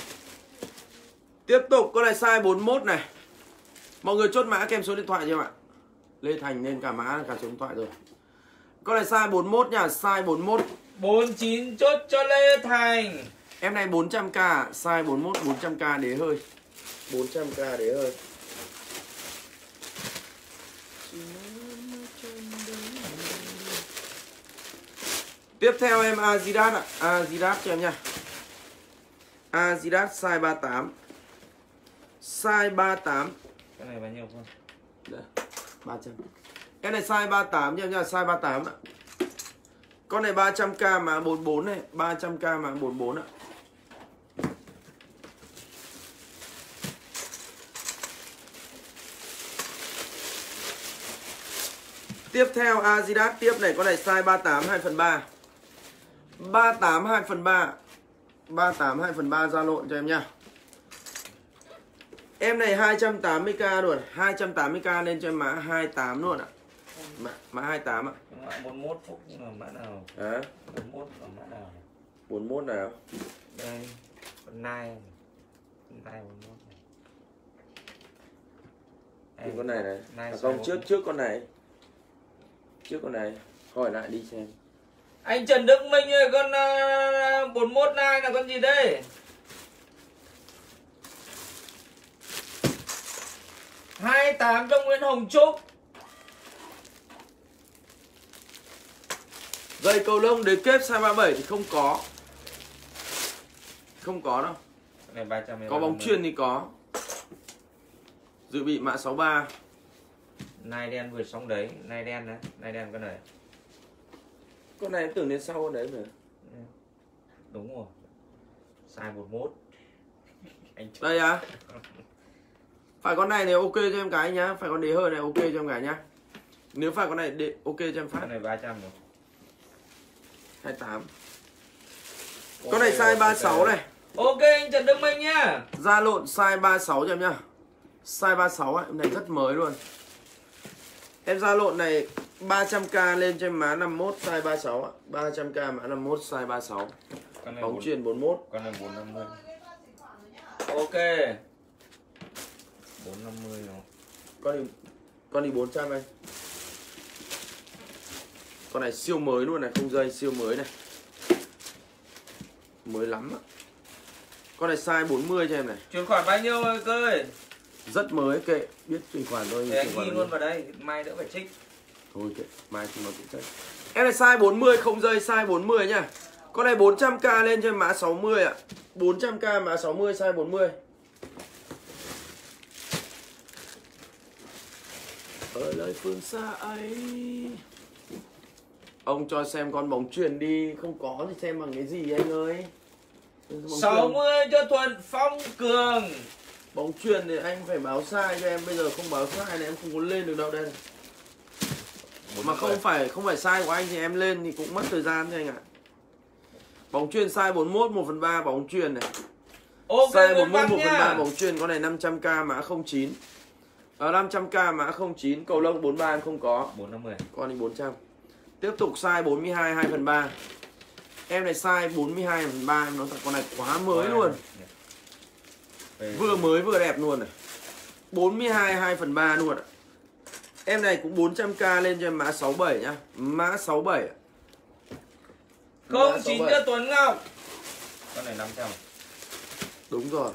S1: Tiếp tục con này size 41 này. Mọi người chốt mã kèm số điện thoại chưa ạ? Lê Thành nên cả mã cả số điện thoại rồi. Con này size 41 nha, size 41.
S4: 49 chốt cho Lê Thành.
S1: Em này 400k, size 41 400k đế hơi. 400k đế hơi. Tiếp theo em Adidas ạ. Adidas cho em nha. Adidas size 38. Size 38.
S4: Cái này bao nhiêu không?
S1: Đấy, 300. Cái này size 38 cho em nha, size 38 ạ. Con này 300k mà 44 này, 300k mà 44 ạ. Tiếp theo Adidas tiếp này, con này size 38 2/3. 38 2/3. 38 2/3 ra lộn cho em nha. Em này 280k luôn, 280k lên cho em mã 28 luôn ạ. Mã 28 ạ.
S4: Mã 41 Phúc là mã nào?
S1: Hả?
S4: 41 là mã nào?
S1: 41 nào?
S4: Đây, con nai. Con nai 41 này.
S1: Đây, con này này.
S4: Nai
S1: À không, trước con này. Trước con này. Hỏi lại đi xem.
S4: Anh Trần Đức Minh ơi, con 41 nai là con gì đây? 28 cho Nguyễn Hồng Trúc.
S1: Dây cầu lông đế kép size 37 thì không có. Không có đâu.
S4: Này 300.
S1: Có bóng chuyền thì có. Dự bị mã 63.
S4: Nai đen vừa xong đấy, nai đen đấy, nai đen con này.
S1: Con này tưởng đến sau con đấy nữa.
S4: Đúng rồi. Size 41. Anh
S1: Đây à? Phải con này ok cho em cái nhá. Phải con đế hơi này ok cho em cái nhá. Nếu phải con này ok cho em phát.
S4: con này 300 rồi.
S1: 28. Con này size 36 này.
S4: Ok anh Trần Đức Minh nhá.
S1: Ra lộn size 36 cho em nhá. Size 36 ấy, em này rất mới luôn. Em ra lộn này 300k lên cho em má 51 size 36 ạ. 300k mã 51 size 36. Bóng chuyền 41.
S4: Con này 450. Ok. 450 rồi.
S1: Con đi 400 anh. Con này siêu mới luôn này, không dây siêu mới này. Mới lắm ạ. Con này size 40 cho em này.
S4: Chuyển khoản bao nhiêu cơ ơi?
S1: Rất mới, kệ, biết chuyển khoản thôi.
S4: Để anh ghi luôn vào đây, mai đỡ phải trích.
S1: Thôi kệ, mai chúng nó cũng trích. Em này size 40 không dây, size 40 nhá. Con này 400k lên cho em mã 60 ạ. 400k mã 60 size 40. Ở lời phương xa ấy. Ông cho xem con bóng chuyền đi, không có thì xem bằng cái gì anh ơi.
S4: 60 cho Thuận Phong Cường.
S1: Bóng chuyền thì anh phải báo sai cho em, bây giờ không báo sai này em không có lên được đâu đây. Mà không phải sai của anh thì em lên thì cũng mất thời gian cho anh ạ. Bóng chuyền size 41 1/3 bóng chuyền này.
S4: Ok,
S1: size 41 1/3 bóng chuyền, con này 500k mã 09. 500k mã 09, cầu lông 43 em không có.
S4: 450.
S1: Con này 400. Tiếp tục size 42 2/3. Em này size 42 2/3, em nói thật con này quá mới luôn. Vừa mới vừa đẹp luôn này. 42 2/3 luôn ạ. Em này cũng 400k lên cho em mã 67 nhá. Mã 67.
S4: 09 cho Tuấn Ngọc. Con này 500.
S1: Đúng rồi.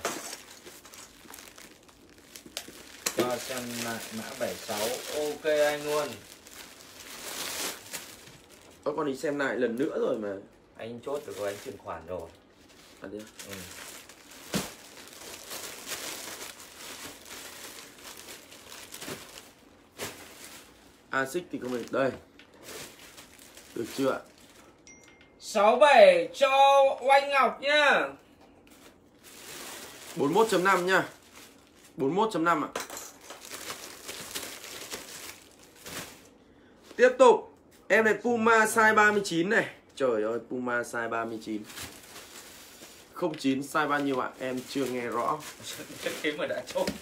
S4: Cho xem lại mã 76. Ok anh luôn.
S1: Con đi xem lại lần nữa rồi mà.
S4: Anh chốt được rồi, anh chuyển khoản rồi.
S1: À đi.
S4: Ừ.
S1: Asic thì không được. Đây. Được chưa ạ?
S4: 67 cho Oanh Ngọc nhá.
S1: 41.5 nhá. 41.5 ạ. Tiếp tục. Em này Puma size 39 này. Trời ơi, Puma size 39. 09 size bao nhiêu ạ? Em chưa nghe rõ.
S4: Thế mà đã chốt.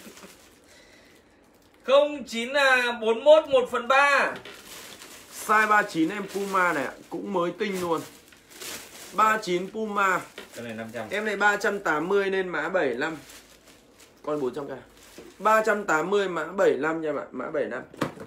S4: 09 là 41 1/3.
S1: Size 39 em Puma này ạ, cũng mới tinh luôn. 39 Puma.
S4: Cái này 500.
S1: Em này 380 nên mã 75. Con 400k. 380 mã 75 nha bạn, mã 75.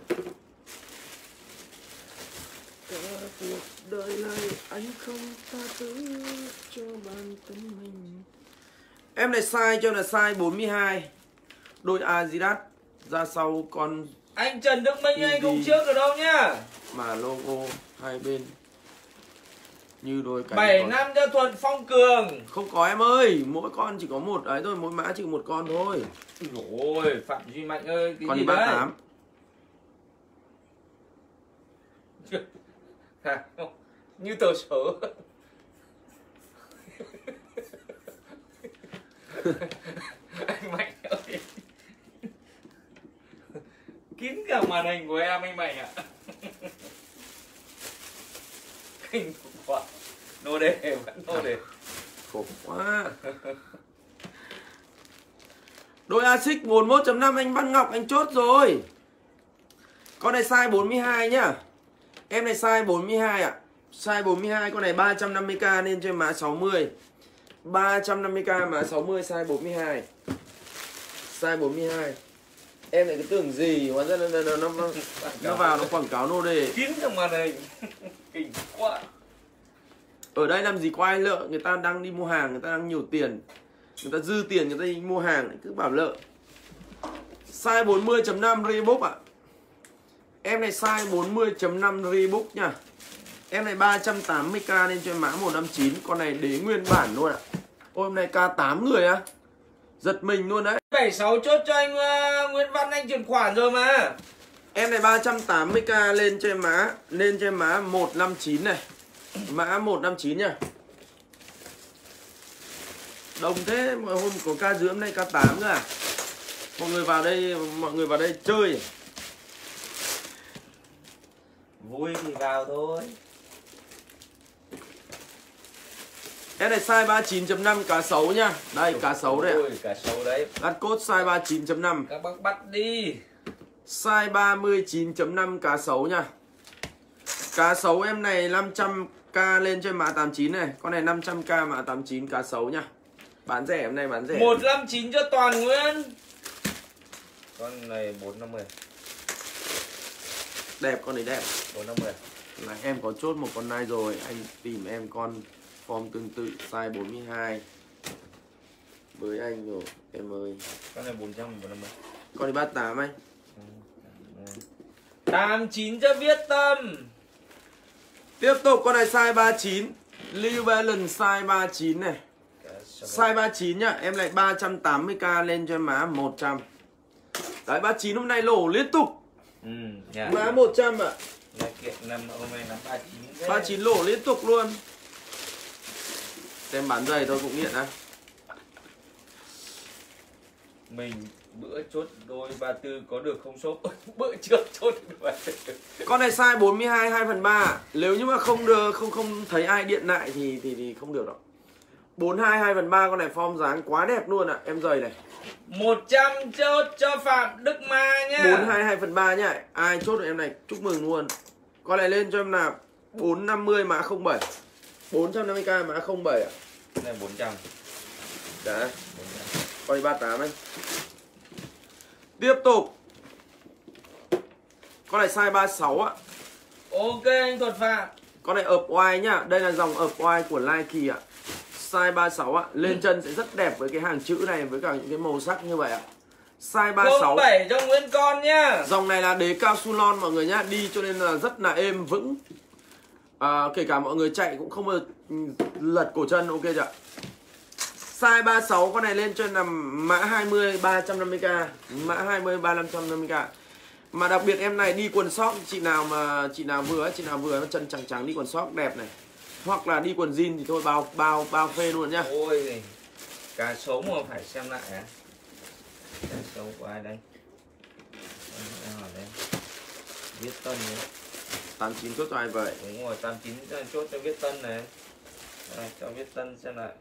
S1: Cả cuộc đời này anh không tha thứ cho bản thân mình. Em này size cho là size 42. Đôi Adidas. Ra sau con
S4: Anh Trần Đức Minh anh không trước được đâu nhá.
S1: mà logo hai bên như đôi cánh.
S4: 75 cho Thuận Phong Cường.
S1: Không có em ơi, mỗi con chỉ có một ấy thôi, mỗi mã chỉ có một con thôi.
S4: Ôi, Phạm Duy Mạnh ơi, cái
S1: Con
S4: gì
S1: đi
S4: đấy?
S1: 38.
S4: Như tờ số. Anh Mạnh ơi. Kín cả màn hình của em anh Mạnh ạ. Kinh quá. Nô đề vẫn nô đề.
S1: Khổ quá. Đôi Asics 41.5 anh Văn Ngọc anh chốt rồi. Con này size 42 nhá. Em này size 42 ạ. Size 42, con này 350k nên cho em mã 60. 350k mã 60 size 42. Size 42. Em lại cứ tưởng gì, hóa ra nó vào nó quảng cáo nô đề.
S4: Kín trong màn hình. Kinh quá.
S1: Ở đây làm gì có ai lợ, người ta đang đi mua hàng, người ta đang nhiều tiền. Người ta dư tiền, người ta đi mua hàng, cứ bảo lợ. Size 40.5 Reebok ạ. Em này size 40.5 Reebok nha. Em này 380k nên cho em mã 159. Con này đế nguyên bản luôn ạ. Ôi hôm nay K8 người á. Giật mình luôn đấy.
S4: 76 chốt cho anh Nguyễn Văn, anh chuyển khoản rồi mà.
S1: Em này 380k lên cho em mã 159 này. Mã 159 nha. Đông thế, mọi hôm có K dưới, hôm nay K8 nữa à? Mọi người vào đây chơi.
S4: Vui thì vào thôi.
S1: Em này size 39.5 cá sấu nha. Đây cá sấu đây ạ.
S4: Cá sấu đấy.
S1: Gắt cốt size 39.5.
S4: Các bác bắt đi.
S1: Size 39.5 cá sấu nha. Cá sấu em này 500k lên trên mã 89 này. Con này 500k mã 89 cá sấu nhá. Bán rẻ em này bán rẻ.
S4: 159 cho Toàn Nguyễn. Con này 450.
S1: Đẹp, con này đẹp.
S4: 450.
S1: Là em có chốt một con này rồi. Anh tìm em con form tương tự size 42 với anh rồi em ơi.
S4: Con này 400, 450.
S1: Con này 38 anh.
S4: 89 cho Viết Tâm.
S1: Tiếp tục con này size 39 New Balance size 39 này. Size 39 nhá. Em lại 380k lên cho em má 100. Đấy 39 hôm nay lỗ liên tục. Má 100 ạ.
S4: Là kiện năm hôm nay là 39.
S1: 39 lỗ liên tục luôn. Em bán giày thôi cũng nghiện á.
S4: Mình bữa chốt đôi 34 có được không shop? Bữa trước chốt đôi.
S1: Con này size 42 2/3. Nếu như mà không được không thấy ai điện lại thì không được đâu. 42 2/3 con này form dáng quá đẹp luôn ạ. Em giày này.
S4: 100 chốt cho Phạm Đức Ma nhá.
S1: 42 2/3 nhá. Ai chốt được em này chúc mừng luôn. Con này lên cho em là 450 mã 07. 450k mã 07 ạ.
S4: Cái này 400.
S1: Đã. Con này 38 anh. Tiếp tục. Con này size 36 ạ.
S4: Ok anh Thuật Phạm.
S1: Con này ợp oai nhá. Đây là dòng ợp oai của Nike ạ. Size 36 ạ. Lên chân sẽ rất đẹp với cái hàng chữ này, với cả những cái màu sắc như vậy ạ. Size 36.
S4: 07 cho Nguyễn Con nhá.
S1: Dòng này là đế cao su lon mọi người nhá. Đi cho nên là rất là êm vững. Kể cả mọi người chạy cũng không bao giờ lật cổ chân. Ok chưa? Size 36 con này lên cho là mã 20 350k. Mã 20 350k. Mà đặc biệt em này đi quần sóc, chị nào vừa chân trắng trắng đi quần sóc đẹp này. Hoặc là đi quần jean thì thôi bao phê luôn nhá.
S4: Ôi cá sấu mà phải xem lại á. Cá sấu của ai đây? Em hỏi đây. Viết Tân nhé.
S1: 89 chốt cho ai vậy?
S4: Đúng rồi, 89 chốt cho Viết Tân này. Đây, cho Viết Tân xem lại.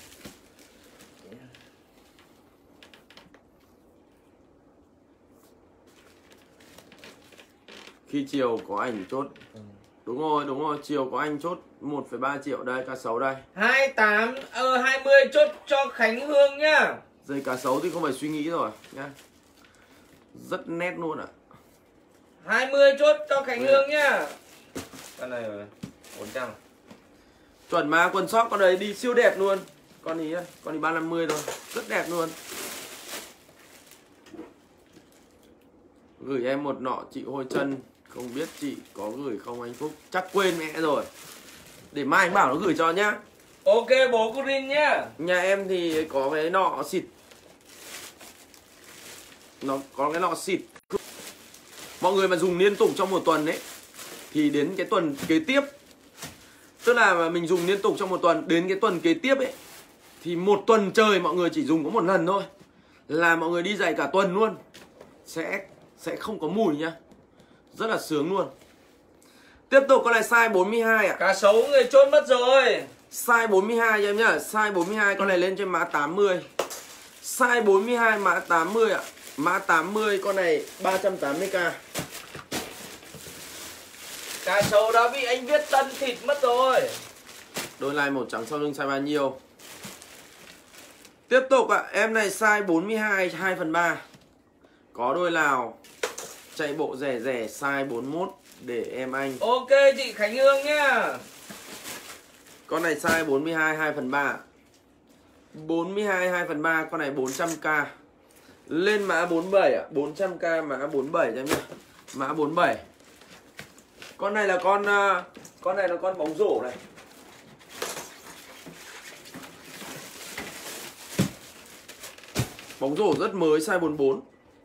S1: Khi chiều có ảnh chốt. Đúng rồi, chiều có anh chốt 1,3 triệu đây, cá sấu đây.
S4: 20 chốt cho Khánh Hương nhá.
S1: Dây cá sấu thì không phải suy nghĩ rồi nhá. Rất nét luôn ạ.
S4: 20 chốt cho Khánh Hương nhá. Con này 400.
S1: Chuẩn mà, quần sóc con đấy đi siêu đẹp luôn. Con ý 350 thôi, rất đẹp luôn. Gửi em một nọ chị hôi chân. Không biết chị có gửi không anh Phúc. Chắc quên mẹ rồi. Để mai anh bảo nó gửi cho nhá.
S4: Ok bố Green nhá.
S1: Nhà em thì có cái nọ xịt. Nó có cái nọ xịt. Mọi người mà dùng liên tục trong một tuần ấy thì đến cái tuần kế tiếp, tức là mình dùng liên tục trong một tuần, đến cái tuần kế tiếp ấy thì một tuần trời mọi người chỉ dùng có một lần thôi, là mọi người đi giày cả tuần luôn. Sẽ không có mùi nhá. Rất là sướng luôn. Tiếp tục con này size 42 ạ.
S4: Cá sấu người chốt mất rồi.
S1: Size 42 cho em nhá. Size 42 con này lên trên mã 80. Size 42 mã 80 ạ. Mã 80 con này 380k.
S4: Cá sấu đã bị anh Viết Tân thịt mất rồi.
S1: Đôi lai màu trắng sau lưng size bao nhiêu? Tiếp tục ạ. Em này size 42 2/3. Có đôi Lào. Chạy bộ rẻ size 41 để em anh.
S4: Ok chị Khánh Hương nhá.
S1: Con này size 42 2/3. 42 2/3 con này 400k. Lên mã 47 ạ. 400k mã 47 cho em nhá. Mã 47. Con này là con bóng rổ này. Bóng rổ rất mới size 44.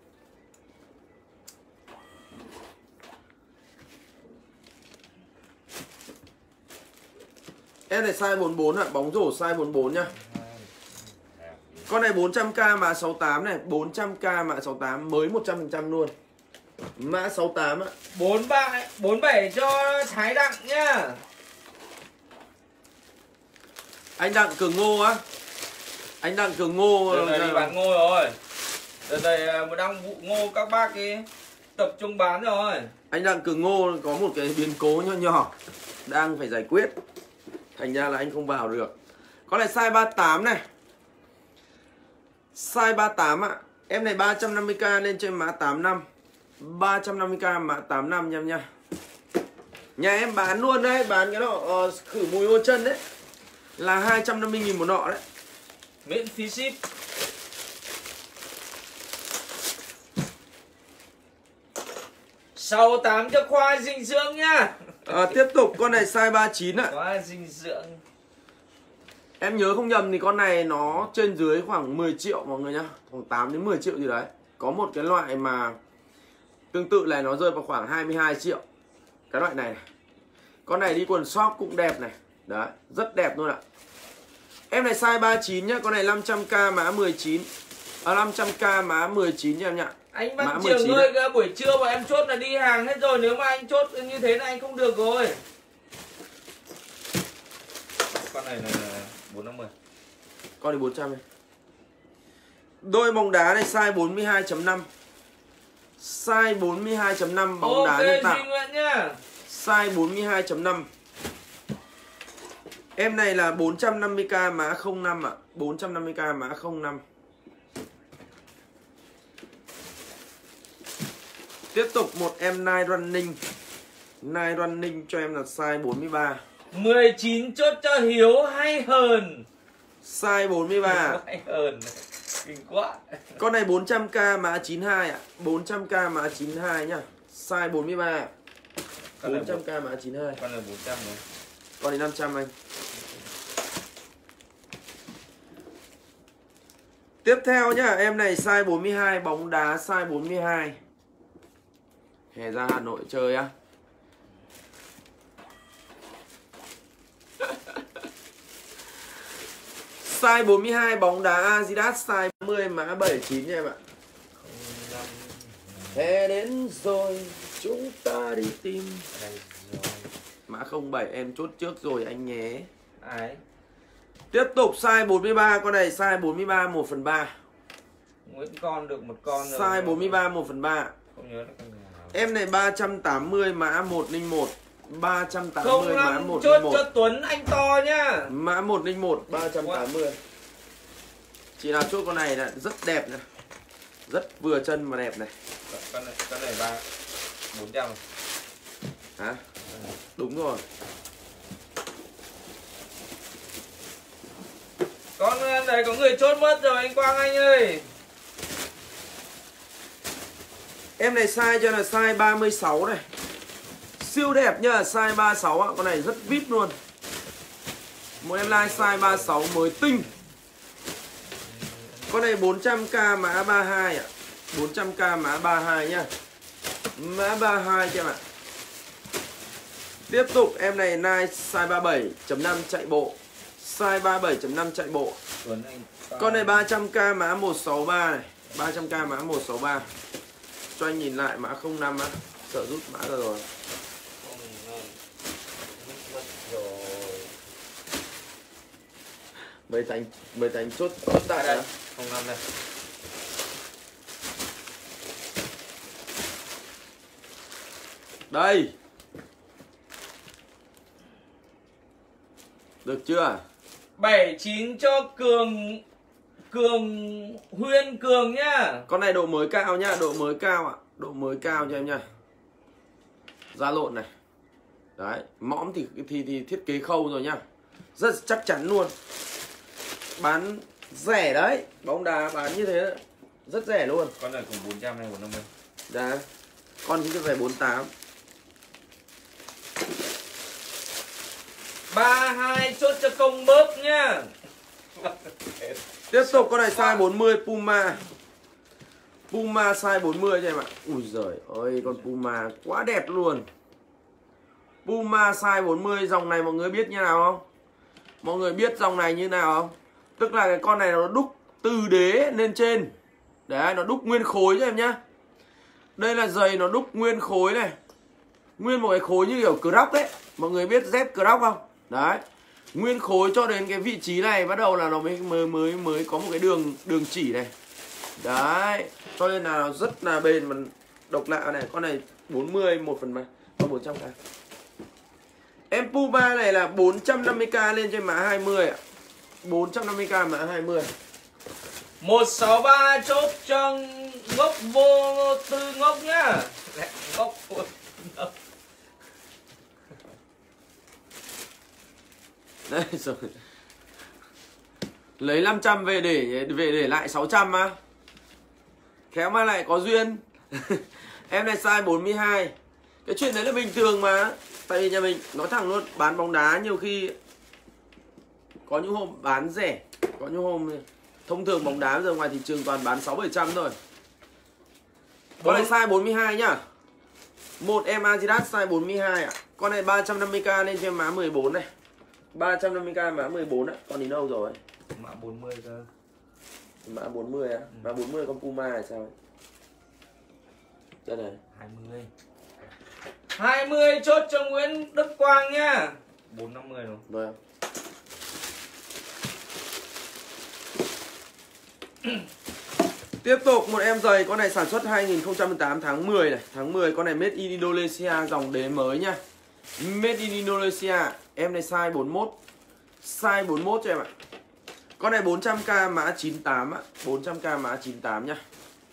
S1: Em này size 44 ạ, bóng rổ size 44 nhá. Con này 400k mã 68 này, 400k mã 68 mới 100% luôn. Mã 68 ạ.
S4: 47 cho Thái Đặng nhá.
S1: Anh Đặng Cường Ngô á. Anh Đặng Cường Ngô
S4: Đợt này đi bán ngô rồi. Đợt này đang vụ ngô các bác ấy. tập trung bán rồi.
S1: Anh đang Cường Ngô có một cái biến cố nhỏ nhỏ đang phải giải quyết, thành ra là anh không vào được. Có lại size 38 này. Size 38 ạ. Em này 350k lên trên mã 85. 350k mã 85 nha em nha. Nhà em bán luôn đấy, bán cái nọ khử mùi ô chân đấy là 250.000 một nọ đấy.
S4: Miễn phí ship. Sau 8 cho khoa dinh dưỡng nhá.
S1: Tiếp tục con này size 39 ạ.
S4: Khoa dinh dưỡng.
S1: Em nhớ không nhầm thì con này nó trên dưới khoảng 10 triệu mọi người nhá. Khoảng 8 đến 10 triệu gì đấy. Có một cái loại mà tương tự này nó rơi vào khoảng 22 triệu. Cái loại này. Con này đi quần short cũng đẹp này. Đấy, rất đẹp luôn ạ. Em này size 39 nhá. Con này 500k mã 19. 500k mã 19 nha em nhá.
S4: Anh Văn Trường ơi, buổi trưa mà em chốt là đi hàng hết rồi. Nếu mà anh chốt như thế là anh không được rồi. Con này là 450.
S1: Con này 400 này. Đôi bóng đá này size 42.5. Size 42.5 bóng đá nhân tạo. Size 42.5. Em này là 450k mã 05 ạ. 450k mã 05. Tiếp tục một em Nike Running. Nike Running cho em là size 43.
S4: 19 chốt cho Hiếu hay hờn.
S1: Size 43.
S4: Hay hờn. Kinh quá.
S1: Con này 400k mã 92 ạ. 400k mã 92 nhá. Size 43. 400k mã 92.
S4: Con này 400 rồi.
S1: Con này 500 anh. Tiếp theo nhá, em này size 42 bóng đá size 42. Hè ra Hà Nội chơi á. Size 42 bóng đá Adidas size 30 mã 79 nha em ạ. Hè đến rồi chúng ta đi tìm. Mã 07 em chốt trước rồi anh nhé.
S4: Ai?
S1: Tiếp tục size 43, con này size 43 1/3.
S4: Nguyễn con được một con rồi.
S1: Size 43 1/3.
S4: Không nhớ là con nào.
S1: Em này 380 mã 101. 380 mã 101.
S4: Chốt cho Tuấn anh to nhá.
S1: Mã 101 380. Chị nào chốt con này là rất đẹp này. Rất vừa chân mà đẹp này.
S4: Con này 400.
S1: Hả? Đúng rồi.
S4: Con này có người chốt mất rồi anh Quang Anh ơi.
S1: Em này size cho là size 36 này. Siêu đẹp nhá, size 36 ạ, con này rất vip luôn. Một em like size 36 mới tinh. Con này 400k mã 32 ạ. 400k mã 32 nhá. Mã 32 cho em ạ. Tiếp tục em này Nike size 37.5 chạy bộ. Size 37.5 chạy bộ. Con này 300k mã 163 này. 300k mã 163. Cho anh nhìn lại mã 05 á. Sợ rút mã ra rồi. Mời Thành chốt tại đây.
S4: 05 đây.
S1: Đây. Được chưa?
S4: 79 cho Huyên Cường nhá.
S1: Con này độ mới cao nhá, độ mới cao ạ. Độ mới cao cho em nha. Da lộn này. Đấy, mõm thì thiết kế khâu rồi nhá. Rất chắc chắn luôn. Bán rẻ đấy, bóng đá bán như thế đấy. Rất rẻ luôn.
S4: Con này cũng 400 hay 450.
S1: Đấy. Con chính phải 48.
S4: 32 chốt cho Công Bớp nhá.
S1: Tiếp tục con này size 40 Puma. Puma size 40 cho em ạ. Ui giời ơi, con Puma quá đẹp luôn. Puma size 40, dòng này mọi người biết như nào không? Mọi người biết dòng này như nào không? Tức là cái con này nó đúc từ đế lên trên. Đấy, nó đúc nguyên khối cho em nhá. Đây là giày nó đúc nguyên khối này. Nguyên một cái khối như kiểu Crocs ấy. Mọi người biết dép Crocs không? Đấy. Nguyên khối cho đến cái vị trí này bắt đầu là nó mới có một cái đường chỉ này. Đấy. Cho nên là nó rất là bền mà Độc lạ này, con này 40 1/3, còn 400k. Em Puma này là 450k lên trên mã 20 ạ. 450k mã 20.
S4: 163 chốt cho ngốc vô tư ngốc nhá. Ngốc vô ngốc.
S1: Đây rồi. Lấy 500 về để lại 600 mà. Khéo mà lại có duyên. Em này size 42. Cái chuyện đấy là bình thường mà. Tại vì nhà mình nói thẳng luôn, bán bóng đá nhiều khi có những hôm bán rẻ, có những hôm thông thường bóng đá bây giờ ngoài thị trường toàn bán 600-700 thôi. Con này size 42 nhá. Một em Adidas size 42 ạ. Con này 350k lên cho em mã 14 này. 350k mã 14 ạ. Con đi đâu rồi?
S4: Mã 40 cơ.
S1: Mã 40 á? Mã 40 con Puma là sao ấy? Đây này
S4: 20. 20 chốt cho Nguyễn Đức Quang nhá. 450 rồi.
S1: Vâng. Tiếp tục một em giày, con này sản xuất 2018 tháng 10 này, tháng 10, con này made in Indonesia, dòng đế mới nhá. Made in Indonesia, em này size 41. Size 41 cho em ạ. Con này 400k mã 98 ạ, 400k mã 98 nhá.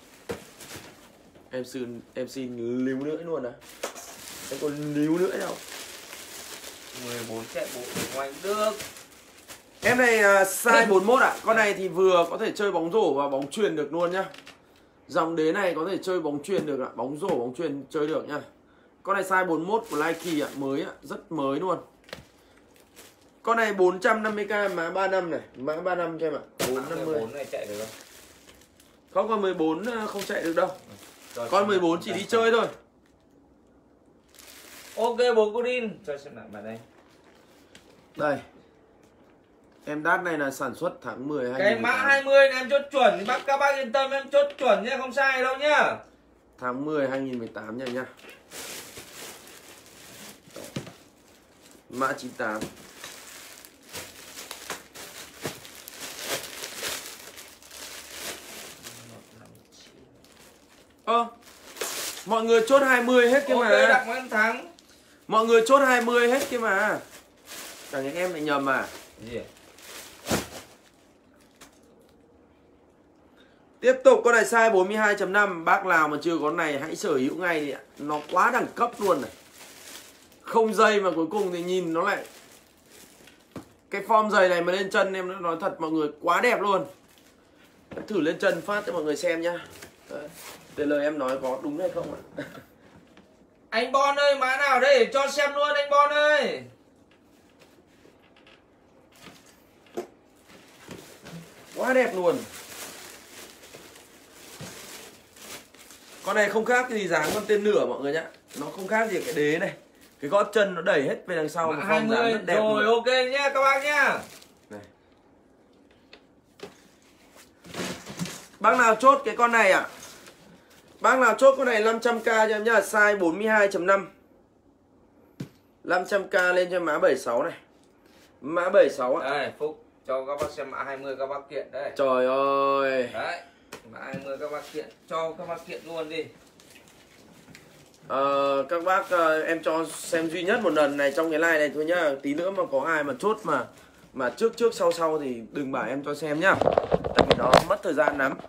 S1: Em xin líu nữa luôn à. Em còn líu nữa đâu.
S4: 14 chạy bộ ngoài được.
S1: Em này size 41 ạ. Con này thì vừa có thể chơi bóng rổ và bóng chuyền được luôn nhá. Dòng đế này có thể chơi bóng chuyền được ạ. Bóng rổ, bóng chuyền chơi được nhá. Con này size 41 của Nike ạ. Mới ạ. Rất mới luôn. Con này 450k mã 35 này. Mã 35 cho em ạ. 450.
S4: 14 này chạy được không?
S1: Không, con 14 không chạy được đâu.
S4: Rồi,
S1: Con 14 chỉ đi chơi thôi.
S4: Ok bố Codin. Cho xem lại bạn đây.
S1: Đây. Em đát này là sản xuất tháng 10
S4: Cái mã 20 này em chốt chuẩn thì các bác yên tâm, em chốt chuẩn nhé, không sai đâu nhá.
S1: Tháng 10 2018 nha. Mã 98. Mọi người chốt 20 hết kia mà.
S4: Ok Đặng Văn Thắng.
S1: Mọi người chốt 20 hết kia mà. Cả những em lại nhầm à.
S4: Gì?
S1: Tiếp tục con này size 42.5. Bác nào mà chưa có con này hãy sở hữu ngay đi ạ. Nó quá đẳng cấp luôn này. Không dây mà cuối cùng thì nhìn nó lại. Cái form giày này mà lên chân em nói thật mọi người quá đẹp luôn. Thử lên chân phát cho mọi người xem nhá. Đấy. Để lời em nói có đúng hay không ạ?
S4: Anh Bon ơi, mã nào đây cho xem luôn anh Bon ơi.
S1: Quá đẹp luôn. Con này không khác gì dáng con tên nửa mọi người nhá. Nó không khác gì cái đế này. Cái gót chân nó đẩy hết về đằng sau.
S4: Mã 20
S1: rất đẹp
S4: rồi
S1: luôn.
S4: ok nhá các bác nhá.
S1: Này. Bác nào chốt cái con này ạ? Bác nào chốt con này 500k cho em nhá. Size 42.5. 500k lên cho mã 76 này. Mã 76 ạ.
S4: Đây Phúc cho các bác xem mã 20 các bác kiện đây.
S1: Trời ơi.
S4: Đấy. Mã 20 các bác kiện, cho các bác kiện luôn đi.
S1: Các bác em cho xem duy nhất một lần này trong cái live này thôi nhá. Tí nữa mà có ai mà chốt mà trước sau thì đừng bảo em cho xem nhá. Tại vì nó mất thời gian lắm.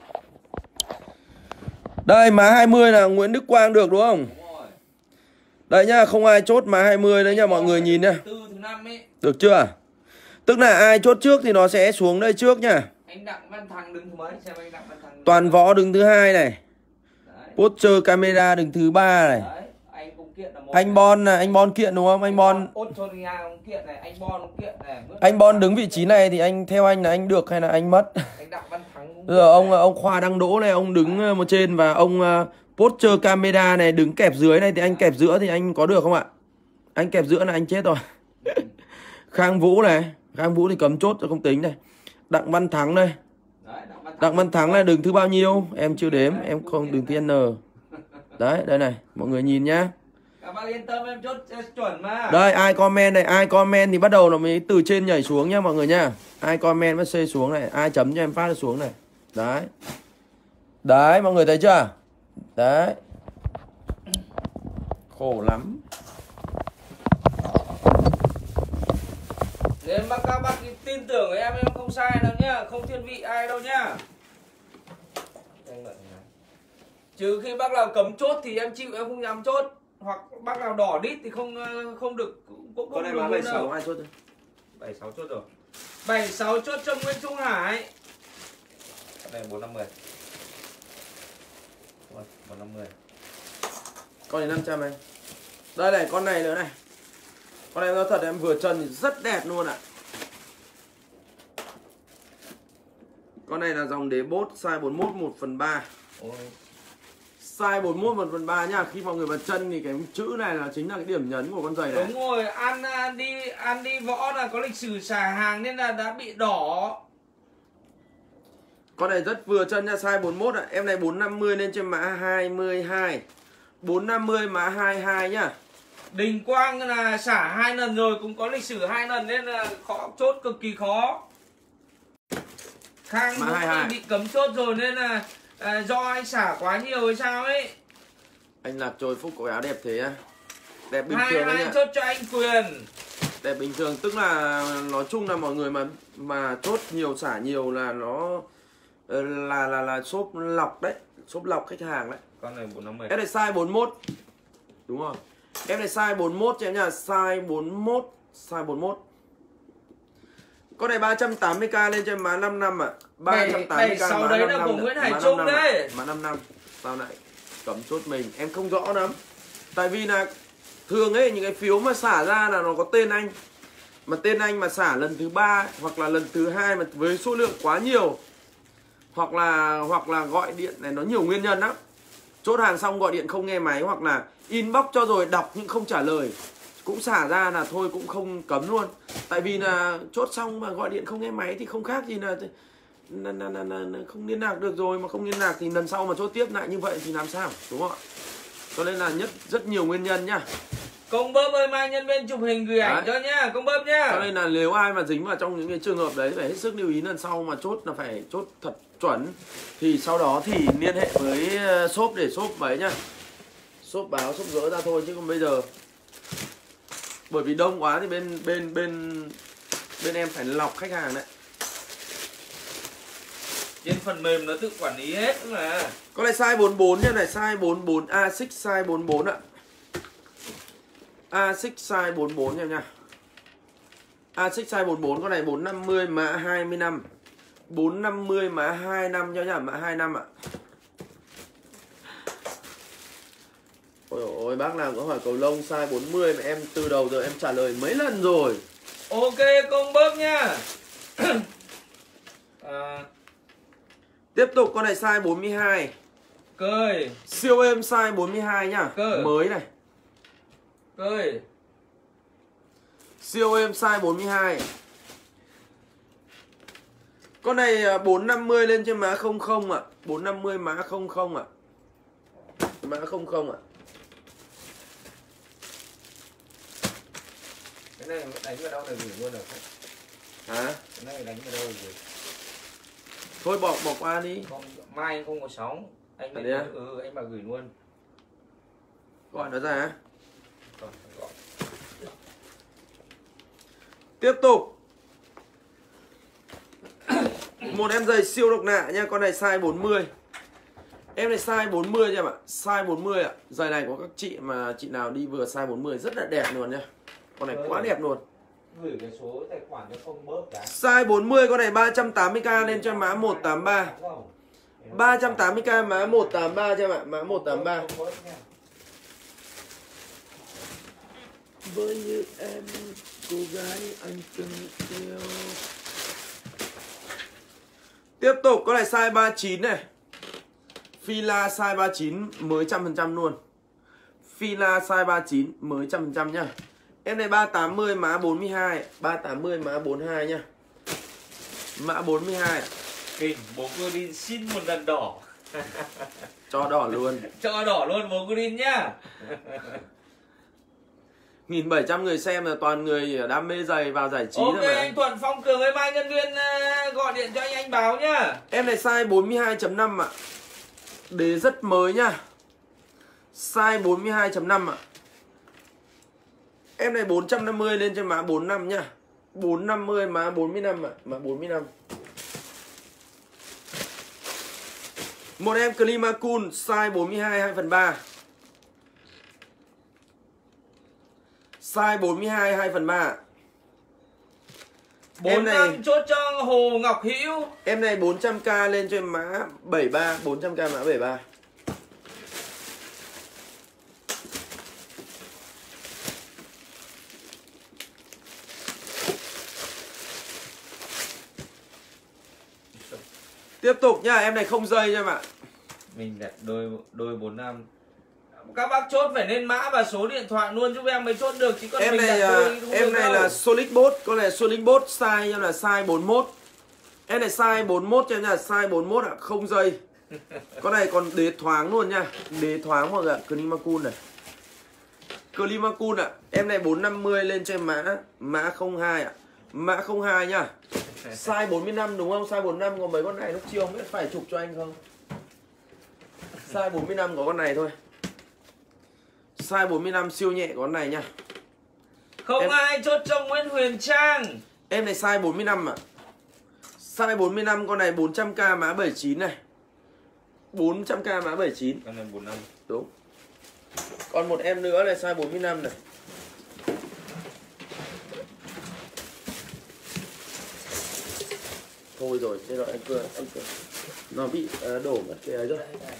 S1: Đây má 20 là Nguyễn Đức Quang được đúng không?
S4: Đúng rồi.
S1: Đây nhá, không ai chốt má 20 đấy nhá mọi người nhìn nhá.
S4: Thứ 5 ấy.
S1: Được chưa? Tức là ai chốt trước thì nó sẽ xuống đây trước nhá.
S4: Anh Đặng Văn Thắng đứng thứ mấy? Xem anh Đặng Văn Thắng.
S1: Toàn Võ đứng thứ 2 này.
S4: Đấy.
S1: Poster Camera đứng thứ 3 này.
S4: Đấy, anh cũng kiện là một.
S1: Anh Bon là anh Bon kiện đúng không? Anh Bon.
S4: Australia cũng kiện này, anh Bon cũng kiện này.
S1: Anh Bon đứng vị trí này thì anh theo anh là anh được hay là anh mất?
S4: Anh Đặng Văn Thắng cũng.
S1: Giờ ông Khoa Đăng Đỗ này ông đứng một trên và ông Poster Camera này đứng kẹp dưới này thì anh kẹp giữa thì anh có được không ạ? Anh kẹp giữa là anh chết rồi. Khang Vũ này, Khang Vũ thì cấm chốt rồi không tính này. Đặng Văn Thắng đây.
S4: Đấy,
S1: Đặng Văn Thắng này đứng thứ bao nhiêu? Em chưa đếm, em không đứng thứ N. Đấy, đây này, mọi người nhìn nhá.
S4: Các bác yên tâm em chốt chuẩn mà.
S1: Đây, ai comment này, ai comment thì bắt đầu là mới từ trên nhảy xuống nhá mọi người nhá. Ai comment mới xê xuống này, ai chấm cho em phát xuống này. Đấy. Đấy, mọi người thấy chưa? Đấy. Khổ lắm.
S4: Nếu mà các bác tin tưởng của em không sai đâu nhá, không thiên vị ai đâu nhá. Trừ khi bác nào cấm chốt thì em chịu, em không dám chốt. Hoặc bác nào đỏ đít thì không được, cũng
S1: Con này
S4: được
S1: bán
S4: luôn
S1: 76
S4: đâu.
S1: ai chốt thôi.
S4: 76 chốt rồi. 76 chốt cho Nguyễn Trung Hải. Con này 450. 450.
S1: Con này 500 anh. Đây này, con này nữa này. Con này nói thật em vừa chân thì rất đẹp luôn ạ. Con này là dòng đế bốt size 41 1/3.
S4: Ôi.
S1: Size 41 1/3 nhá. Khi mọi người vào chân thì cái chữ này là chính là cái điểm nhấn của con giày này.
S4: Đúng rồi, An đi võ là có lịch sử xả hàng nên là đã bị đỏ.
S1: Con này rất vừa chân nha, size 41 ạ. Em này 450 lên trên mã 22. 450 mã 22 nhá.
S4: Đình Quang là xả 2 lần rồi, cũng có lịch sử 2 lần nên là khó chốt, cực kỳ khó. Khang
S1: Mã
S4: cũng
S1: 22.
S4: bị cấm chốt rồi nên là do anh xả quá nhiều hay sao ấy.
S1: Anh Lạc Trồi Phúc có áo đẹp thế á. Đẹp bình thường đấy
S4: 22
S1: nhá.
S4: chốt cho anh Quyền.
S1: Đẹp bình thường, tức là nói chung là mọi người mà chốt nhiều xả nhiều là nó là shop lọc đấy, shop lọc khách hàng đấy.
S4: Con này 450.
S1: Em này size 41. Đúng rồi. Em này size 41 cho em nha, size 41, size 41. Con này 380k lên cho em mã 5 năm ạ. 380k
S4: 76
S1: mã
S4: đấy
S1: 5
S4: là
S1: năm
S4: của
S1: ạ.
S4: Nguyễn Hải
S1: Mã
S4: Trung
S1: 5 năm ạ.
S4: đấy.
S1: Mã 5 năm. Sao lại cấm chốt mình? Em không rõ lắm. Tại vì là thường ấy những cái phiếu mà xả ra là nó có tên anh. Mà tên anh mà xả lần thứ 3 hoặc là lần thứ 2 mà với số lượng quá nhiều, hoặc là gọi điện này, nó nhiều nguyên nhân lắm. Chốt hàng xong gọi điện không nghe máy, hoặc là inbox cho rồi đọc nhưng không trả lời, cũng xả ra là thôi cũng không cấm luôn. Tại vì là chốt xong mà gọi điện không nghe máy thì không khác gì là không liên lạc được rồi, mà không liên lạc thì lần sau mà chốt tiếp lại như vậy thì làm sao, đúng không ạ? Cho nên là rất nhiều nguyên nhân nhá.
S4: Công bớp ơi, mai nhân viên chụp hình gửi ảnh cho nhá, công bớp nhá.
S1: Cho nên là nếu ai mà dính vào trong những cái trường hợp đấy phải hết sức lưu ý, lần sau mà chốt là phải chốt thật chuẩn. Thì sau đó thì liên hệ với shop để shop ấy nhá. Shop báo, shop gỡ ra thôi, chứ còn bây giờ bởi vì đông quá thì bên em phải lọc khách hàng đấy.
S4: Trên phần mềm nó tự quản lý hết mà.
S1: Con này size 44 nhá, này size 44, A6 size 44 ạ. A6 size 44 nha. A6 size 44, con này 450 mã 25. 450 mã 25 cho nhá, mã 25 ạ. Ôi ôi, bác nào có hỏi cầu lông size 40 mà em từ đầu giờ em trả lời mấy lần rồi.
S4: Ok, công bớp nhá.
S1: Tiếp tục con này size 42.
S4: Cười.
S1: Siêu êm size 42 nhá. Mới này.
S4: Cười.
S1: Siêu êm size 42. Con này 450 lên trên mã 00 ạ. 450 mã 00 ạ. Mã 00 ạ.
S4: Cái này đánh vào đâu là gửi luôn rồi.
S1: Hả?
S4: Cái này đánh vào đâu rồi?
S1: Thôi bỏ qua đi.
S4: Không, mai anh không có sóng. Anh
S1: đấy à?
S4: Anh bảo gửi luôn.
S1: Gọi nó ra á.
S4: Gọi.
S1: Tiếp tục. Một em giày siêu độc lạ nha, con này size 40. Em này size 40 nha bạn, size 40 ạ. Giày này có các chị mà chị nào đi vừa size 40 rất là đẹp luôn nha. Con này quá đẹp luôn.
S4: Gửi cái số tài khoản cho không bớt cái.
S1: Size 40 con này 380k lên cho mã 183. 380k mã 183 cho bạn, mã 183. Với như em cô gái anh từng yêu. Tiếp tục con này size 39 này. Fila size 39 mới 100% luôn. Fila size 39 mới 100% nhá. Em này 380 mã 42, 380 mã 42 nhá. Mã 42.
S4: Kình, bố Green xin một lần đỏ.
S1: Cho đỏ luôn.
S4: Cho đỏ luôn bố Green nhá.
S1: 1.700 người xem là toàn người đam mê giày vào giải trí.
S4: Ok
S1: rồi mà.
S4: anh Thuận Phong Cường ơi, mai nhân viên gọi điện cho anh báo nhá.
S1: Em này size 42.5 ạ. Đế rất mới nhá. Size 42.5 ạ. Em này 450 lên cho má 45 nhá. 450 má 45 ạ, má 45. Một em Climacool size 42 2/3. Size 42 2/3. Em này
S4: 45 chốt cho Hồ Ngọc Hữu.
S1: em này 400k lên cho em má 73, 400k má 73. Tiếp tục nhá, em này không dây cho em ạ.
S4: Mình đặt đôi 45. Các bác chốt phải lên mã và số điện thoại luôn giúp em mới chốt được, chứ còn
S1: Em
S4: mình
S1: này
S4: đặt đôi không
S1: em
S4: được
S1: này
S4: đâu.
S1: là Solid Bot, con này Solid Bot size em là size 41. Em này size 41 cho em là size 41 ạ, không dây. Con này còn đế thoáng luôn nha, đế thoáng mọi người ạ, Climacool này. Climacool ạ, em này 450 lên cho em mã 02 ạ. Mã 02 nhá. Size 45 đúng không? Size 45 có mấy con này lúc chiều không biết phải chụp cho anh không? Size 45 có con này thôi. Size 45 siêu nhẹ có con này nha.
S4: Không
S1: em...
S4: ai chốt cho Nguyễn Huyền Trang.
S1: Em này size 45 ạ. Size 45 con này 400k mã 79 này. 400k mã 79.
S4: Con này 45.
S1: Đúng. Còn một em nữa này size 45 này. Thôi rồi, thế rồi anh cười. Nó bị đổ mất cái ấy rồi.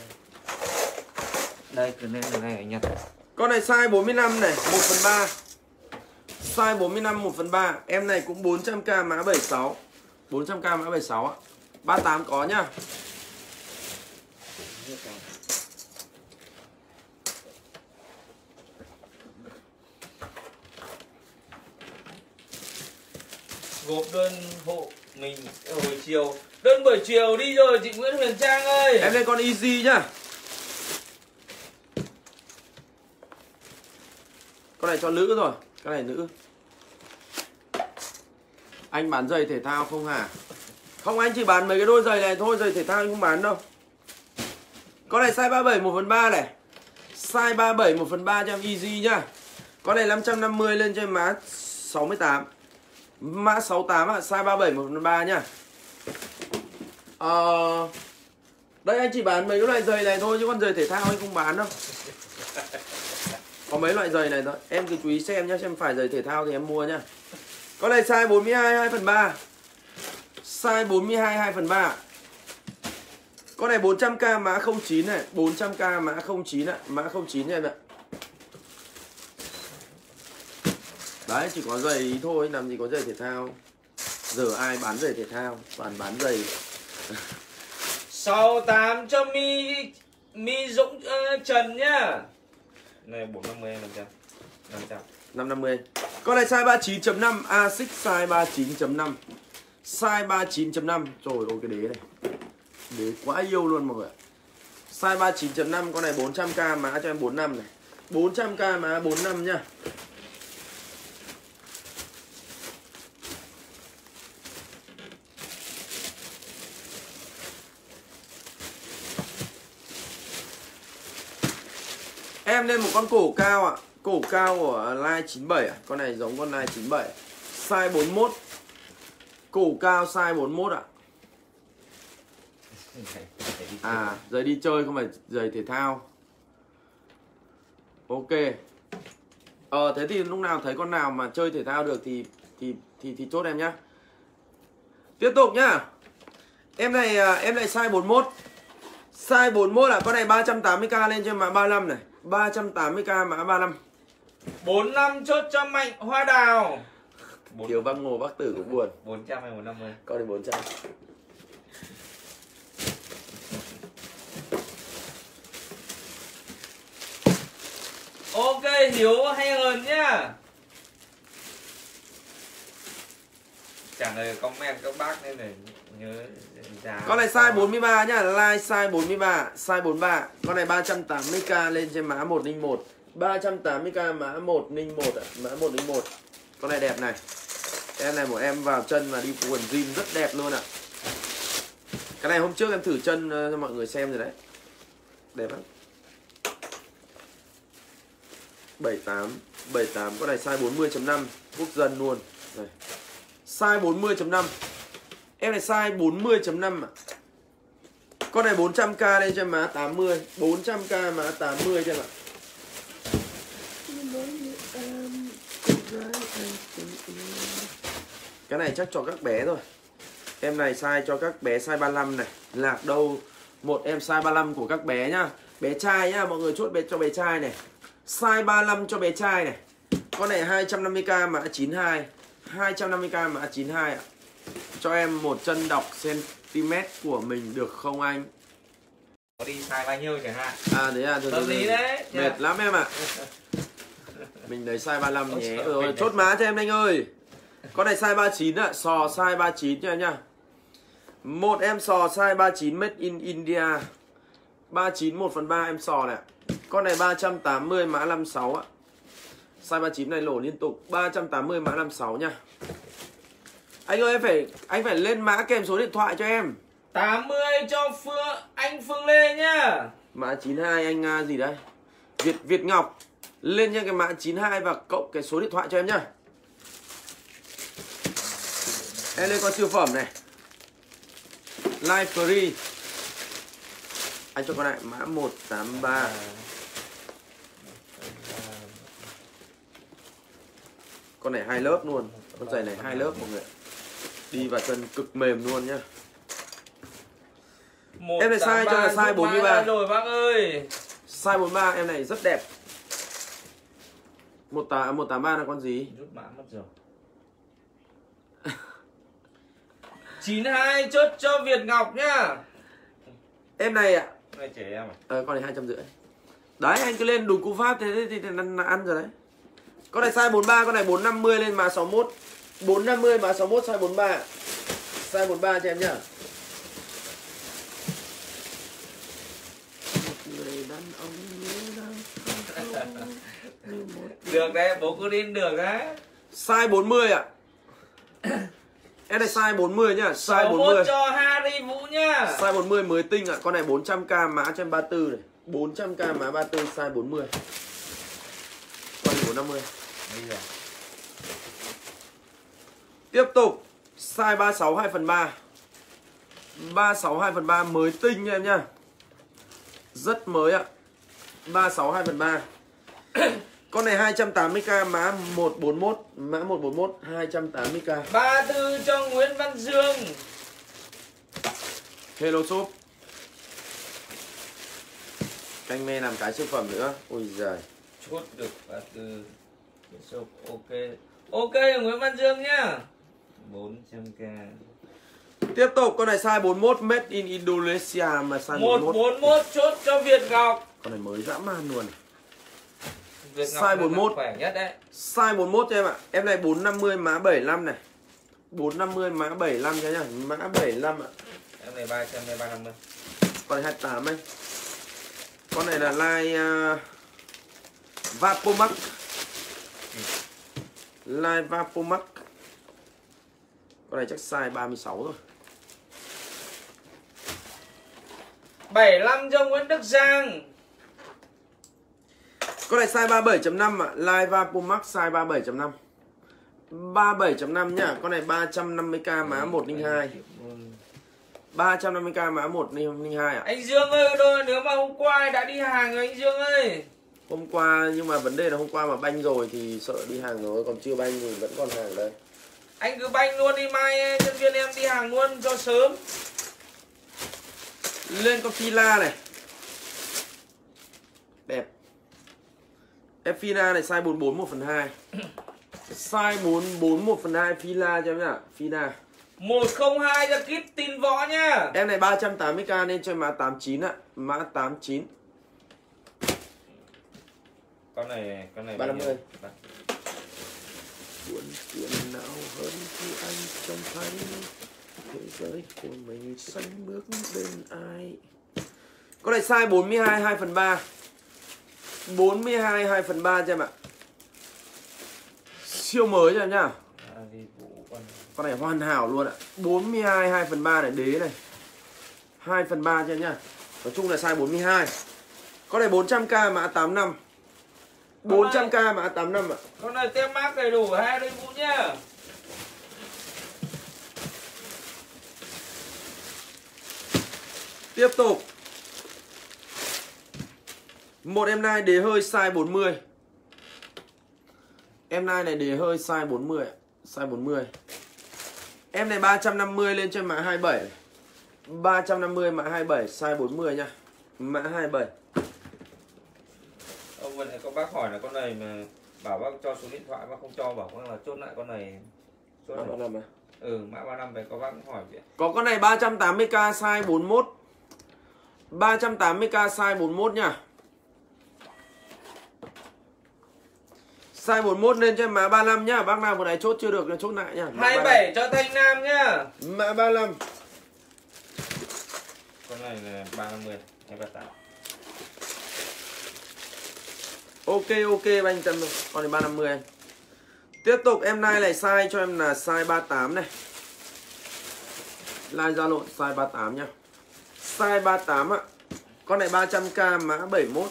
S4: Đây, cái này anh nhặt.
S1: Con này size 45 này, 1/3. Size 45 1/3. Em này cũng 400k mã 76. 400k mã 76 ạ. 38 có nhá.
S4: Gộp đơn hộ mình buổi chiều. Đơn buổi chiều đi rồi chị Nguyễn Huyền Trang ơi.
S1: Em đây con Easy nhá. Con này cho nữ rồi, con này nữ. Anh bán giày thể thao không hả? Không, anh chỉ bán mấy cái đôi giày này thôi, giày thể thao anh không bán đâu. Con này size 37 1/3 này. Size 37 1/3 cho em Easy nhá. Con này 550 lên cho em má 68. Mã 68 ạ, size 37 1/3 nhá. Đây anh chỉ bán mấy cái loại giày này thôi chứ con giày thể thao anh không bán đâu. Có mấy loại giày này thôi. Em cứ chú ý xem nhá, xem phải giày thể thao thì em mua nhá. Con này size 42 2/3. Size 42 2/3. Con này 400k mã 09 này, 400k mã 09 ạ, mã 09 nha em ạ. Đấy, chỉ có giày ý thôi, làm gì có giày thể thao. Giờ ai bán giày thể thao, toàn bán giày.
S4: 68 cho Mi Dũng Trần nhá. Này 450 em 500.
S1: 550. Con này size 39.5, Asics size 39.5. Size 39.5. Trời ơi cái đế này. Đế quá yêu luôn mọi người. Size 39.5, con này 400k mã cho em 45 này. 400k mã 45 nhá. Em lên một con cổ cao ạ. Cổ cao của Line 97 ạ. Con này giống con Line 97. Size 41. Cổ cao size 41 ạ. Giày đi chơi không phải giày thể thao. Ok. Thế thì lúc nào thấy con nào mà chơi thể thao được thì chốt em nhá. Tiếp tục nhá. Em này size 41. Size 41 là con này 380k lên cho mã 35 này. 380k mã 35.
S4: 45 chốt cho Mạnh Hoa Đào.
S1: Kiểu bác Ngô bác Tử cũng buồn.
S4: 400 hay 150?
S1: Con này 400.
S4: Ok, Hiếu hay hơn nhá. Trả lời comment các bác nên để nhớ giá.
S1: Con này size 43 nhá, like size 43, size 43. Con này 380k lên trên mã 101. 380k mã 101 ạ, mã 101. Con này đẹp này. Em này một em vào chân và đi quần jean rất đẹp luôn ạ. Cái này hôm trước em thử chân cho mọi người xem rồi đấy. Đẹp lắm. 78. 78, con này size 40.5, quốc dân luôn. Này. Size 40.5. Em này size 40.5 à. Con này 400k đây cho em má 80, 400k má 80 cho em ạ. Cái này chắc cho các bé thôi. Em này size cho các bé size 35 này. Lạc đâu một em size 35 của các bé nhá. Bé trai nhá, mọi người chốt cho bé trai này. Size 35 cho bé trai này. Con này 250k mã 92, 250k mã 92 ạ. Cho em một chân đọc cm của mình được không anh?
S4: Có đi size bao nhiêu chẳng hạn.
S1: À đấy à,
S4: hợp lý đấy.
S1: Mệt lắm em ạ. Mình lấy size 35 nhé. Rồi chốt má cho em anh ơi. Con này size 39 ạ, sò size 39 cho em nhá. Một em sò size 39 made in India. 39 1/3 em sò này. Con này 380 mã 56 ạ. Size 39 này lổ liên tục. 380 mã 56 nha. Anh ơi anh phải lên mã kèm số điện thoại cho em.
S4: 80 cho anh Phương Lê nhá.
S1: Mã 92 anh gì đây? Việt Ngọc. Lên nha cái mã 92 và cộng cái số điện thoại cho em nhá. Em lên con siêu phẩm này. Live free. Anh cho con này mã 183. Con này 2 lớp luôn. Con giày này 2 lớp mọi người. Đi vào chân cực mềm luôn nhá. Em này size cho là size 43
S4: rồi bác ơi.
S1: Size 43 em này rất đẹp. 183 là con gì?
S4: Rút mã mất rồi. 92 chốt cho Việt Ngọc nhá.
S1: Em này ạ.
S4: Này trẻ em à?
S1: Con này 250. Đấy anh cứ lên đúng cú pháp thế thì ăn rồi đấy. Con này size 43, con này 450 lên mã 61. 450 mã 61 size 43. Size 43 cho em nhá.
S4: Được đấy, bố cứ đến được đấy.
S1: Size 40 ạ. Em này size 40 nhá, size 40
S4: cho Harry Vũ nhá.
S1: Size 40 mới tinh ạ. Con này 400k mã cho em 34 này. 400k mã 34 size 40. Con này 450.
S4: Bây giờ.
S1: Tiếp tục size 36 2/3. 36 2/3 mới tinh nha em nhá. Rất mới ạ. 36 2/3. Con này 280k mã 141, mã 141 280k.
S4: 34 cho Nguyễn Văn Dương.
S1: Hello shop. Canh me làm cái siêu phẩm nữa. Ôi giời.
S4: Chốt được 34 shop. Ok. Ok Nguyễn Văn Dương nhá. 400k.
S1: Tiếp tục con này size 41 made in Indonesia mà size 41.
S4: 141 chốt cho Việt Ngọc.
S1: Con này mới dã man luôn.
S4: Việt Ngọc
S1: Size 41
S4: khỏe nhất đấy.
S1: Size 41 cho em ạ. Em này 450 mã 75 này. 450 mã 75 cho nhá. Mã 75 ạ.
S4: Em này 300, em này 350.
S1: Con này 28 anh. Con này là line Vapomax. Line Vapomax. Con này chắc size 36 rồi.
S4: 75 cho Nguyễn Đức Giang.
S1: Con này size 37.5 ạ. Line Vapomax size 37.5. 37.5 nhá. Con này 350k mã 102. 350k mã 102 ạ.
S4: Anh Dương ơi, nếu mà hôm qua đã đi hàng rồi anh Dương ơi.
S1: Hôm qua nhưng mà vấn đề là hôm qua mà banh rồi thì sợ đi hàng rồi, còn chưa banh thì vẫn còn hàng đây.
S4: Anh cứ banh luôn đi, mai nhân viên em đi hàng luôn cho sớm.
S1: Lên con Fila này. Đẹp. Fila này size 44 1/2. Size 44 1/2 Fila cho em nhá. Fila
S4: 102 cho kit tin võ nhá.
S1: Em này 380k nên cho mã 89 ạ. Mã 89.
S4: Con này
S1: 350. Buồn phiền nào hơn khi anh trông thấy thế giới của mình xanh bước bên ai. Con này size 42 2/3. 42 2/3 cho em ạ. Siêu mới cho em nhá. Con này hoàn hảo luôn ạ. 42 2/3 này, đế này. 2/3 cho em nhá. Nói chung là size 42. Con này 400k mã 85. 400k mã 85 ạ.
S4: Con này tem mác đầy đủ 2 đôi mũ nhá.
S1: Tiếp tục. Một em nai đế hơi size 40. Em nai này đế hơi size 40 ạ. Size 40. Em này 350 lên trên mã 27. 350 mã 27 size 40 nha. Mã 27.
S4: Ông vừa nãy có bác hỏi là con này mà bảo bác cho số điện thoại bác không cho, bảo bác là chốt lại con này. Chốt
S1: Mã 35 à?
S4: mã 35 đấy có bác cũng hỏi vậy.
S1: Có con này 380k size 41. 380k size 41 nha. Size 41 lên cho mã 35 nhá. Bác nào vừa nãy chốt chưa được là chốt lại nhá.
S4: 27 cho Thanh Nam nhá.
S1: Mã 35.
S4: Con này là 30 hay 38.
S1: Ok anh Tâm ơi. Con này 350 anh. Tiếp tục em nai này size cho em là size 38 này. Line ra lộn size 38 nhá. Size 38 ạ. Con này 300k mã 71.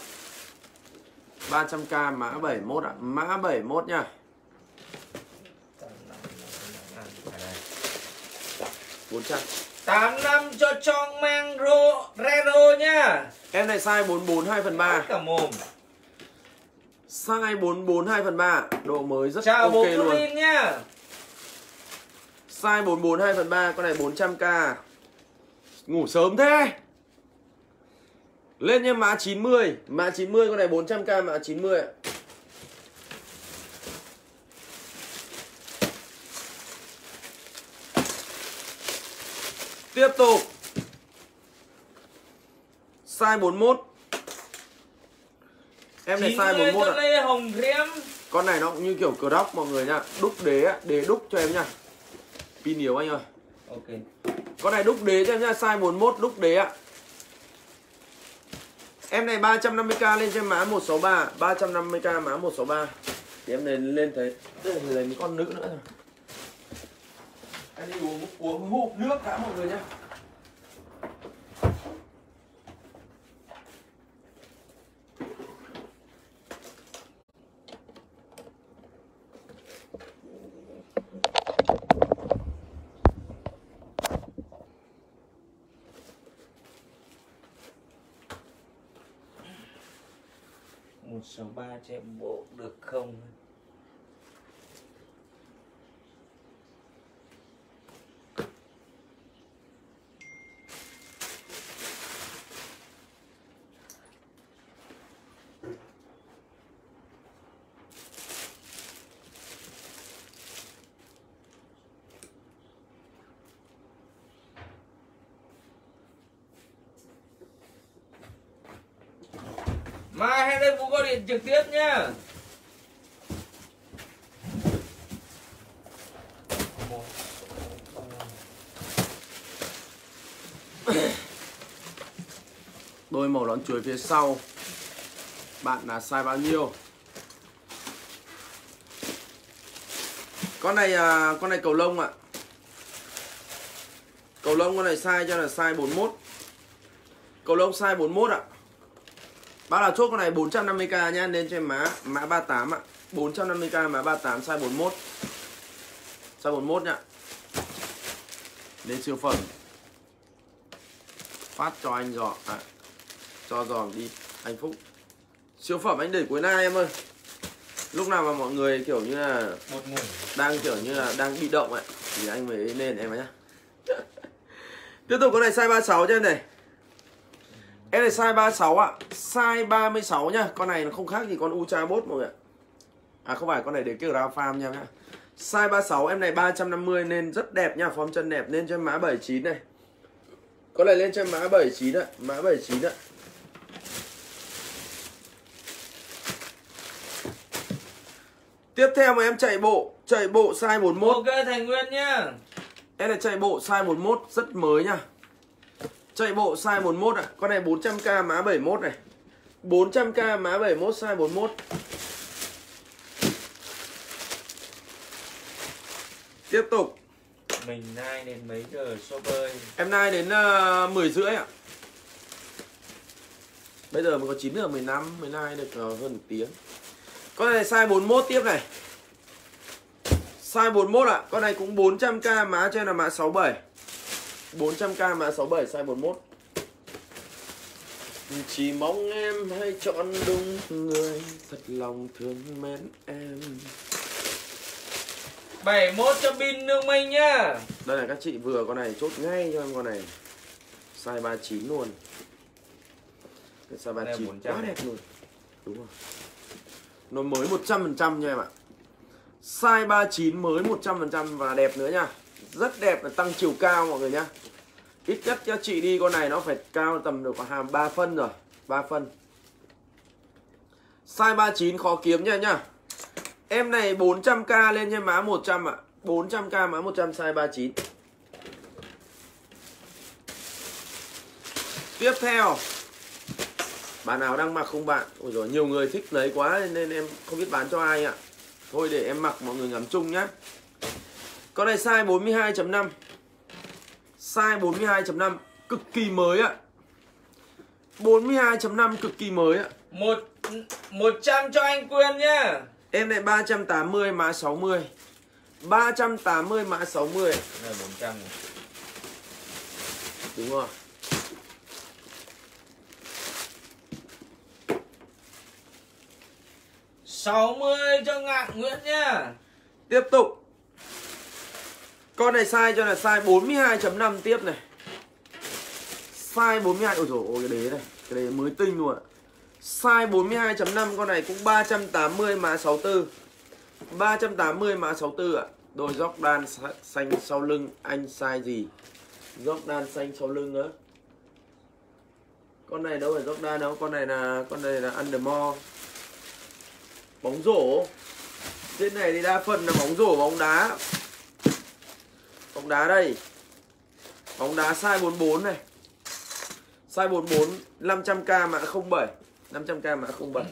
S1: 300k mã 71 ạ. Mã 71 nha. 400.
S4: 85 cho Chong Mang Rero nhá.
S1: Em này size 44 2/3.
S4: Cả mồm.
S1: Size 44 2/3. Độ mới rất
S4: Chào
S1: ok
S4: bố
S1: luôn.
S4: Purin nhá.
S1: Size 44 2/3. Con này 400k. Ngủ sớm thế. Lên nha mã 90. Mã 90 con này 400k mã 90 ạ. Tiếp tục. Size 41. Em này size 41 ạ.
S4: Lê Hồng Riêm.
S1: Con này nó cũng như kiểu crop mọi người nhá. Đúc đế á, đế đúc cho em nhá. Pin nhiều anh ơi.
S4: Ok.
S1: Con này đúc đế cho em nhá, size 41 đúc đế ạ. Em này 350k lên cho em mã 163, 350k mã 163. Thì em này lên thấy lấy mấy con nữ nữa rồi. Em đi uống hộp nước đã mọi người nhá.
S4: Một 163 cho em bộ được không? Mai hay đây Vũ gọi điện trực tiếp nhá.
S1: Đôi màu lon chuối phía sau. Bạn là size bao nhiêu? Con này cầu lông ạ. Cầu lông con này size cho là size 41. Cầu lông size 41 ạ. Bác nào chốt con này 450k nha, lên cho em mã 38 ạ. 450k mã 38 size 41. Size 41 nhá. Lên siêu phẩm. Phát cho anh giỏ cho giòn đi anh Phúc. Siêu phẩm anh để cuối nay em ơi. Lúc nào mà mọi người kiểu như là đang kiểu như là đang bị động ấy thì anh mới lên em nhá. Tiếp tục con này size 36 cho em này. Em này size 36 ạ. Size 36 nhá. Con này nó không khác gì con Ultra Bot mọi người ạ. À không phải, con này để kêu ra farm nha nhá. Size 36 em này 350 nên rất đẹp nha, form chân đẹp, lên cho em mã 79 này. Con này lên cho em mã 79 ạ, mã 79 ạ. Tiếp theo mà em chạy bộ size 41.
S4: Ok Thành Nguyên nhá.
S1: Em này chạy bộ size 41 rất mới nha. Chạy bộ size 41 ạ. Con này 400k mã 71 này. 400k mã 71 size 41. Tiếp tục.
S4: Mình nay đến mấy giờ shop ơi?
S1: Em nay đến 10 rưỡi ạ. Bây giờ mới có 9 giờ 15, mới nay được hơn 1 tiếng. Con này size 41 tiếp này. Size 41 ạ. Con này cũng 400k mã cho nên là mã 67. 400k mã 67 size 41. Chỉ mong em hãy chọn đúng người, thật lòng thương mến em.
S4: 71 cho pin Nương Minh nhá.
S1: Đây là các chị vừa con này chốt ngay cho em con này. Size 39 luôn. Cái size 39 quá đẹp luôn. Đúng rồi. Nó mới 100% nha em ạ. Size 39 mới 100% và đẹp nữa nha. Rất đẹp, là tăng chiều cao mọi người nhá. Ít nhất cho chị đi con này nó phải cao tầm được hàm 3 phân rồi. 3 phân. Size 39 khó kiếm nha nhá. Em này 400k lên trên mã 100 ạ. 400k mã 100 size 39. Tiếp theo. Bạn nào đang mặc không bạn? Ôi dồi, nhiều người thích lấy quá nên em không biết bán cho ai ạ. Thôi để em mặc mọi người ngắm chung nhá. Con này size 42.5. Size 42.5 cực kỳ mới ạ. 42.5 cực kỳ mới ạ.
S4: 100 cho anh Quyền nhá.
S1: Em này 380 mã 60. 380 mã 60.
S4: Đây là 400 này.
S1: Đúng rồi.
S4: $60 cho Ngạn Nguyễn nhá.
S1: Tiếp tục. Con này size cho là size 42.5 tiếp này. Size 42. Ôi dồi ôi cái đế này. Cái đế mới tinh luôn ạ. Size 42.5 con này cũng 380 mã 64. 380 mã 64 ạ. Đôi Jordan xanh sau lưng. Anh size gì? Jordan xanh sau lưng á. Con này đâu phải Jordan đâu. Con này là Under Armour. Bóng rổ. Trên này thì đa phần là bóng rổ, bóng đá. Bóng đá đây. Bóng đá size 44 này. Size 44 500k mã 07. 500k mã 07.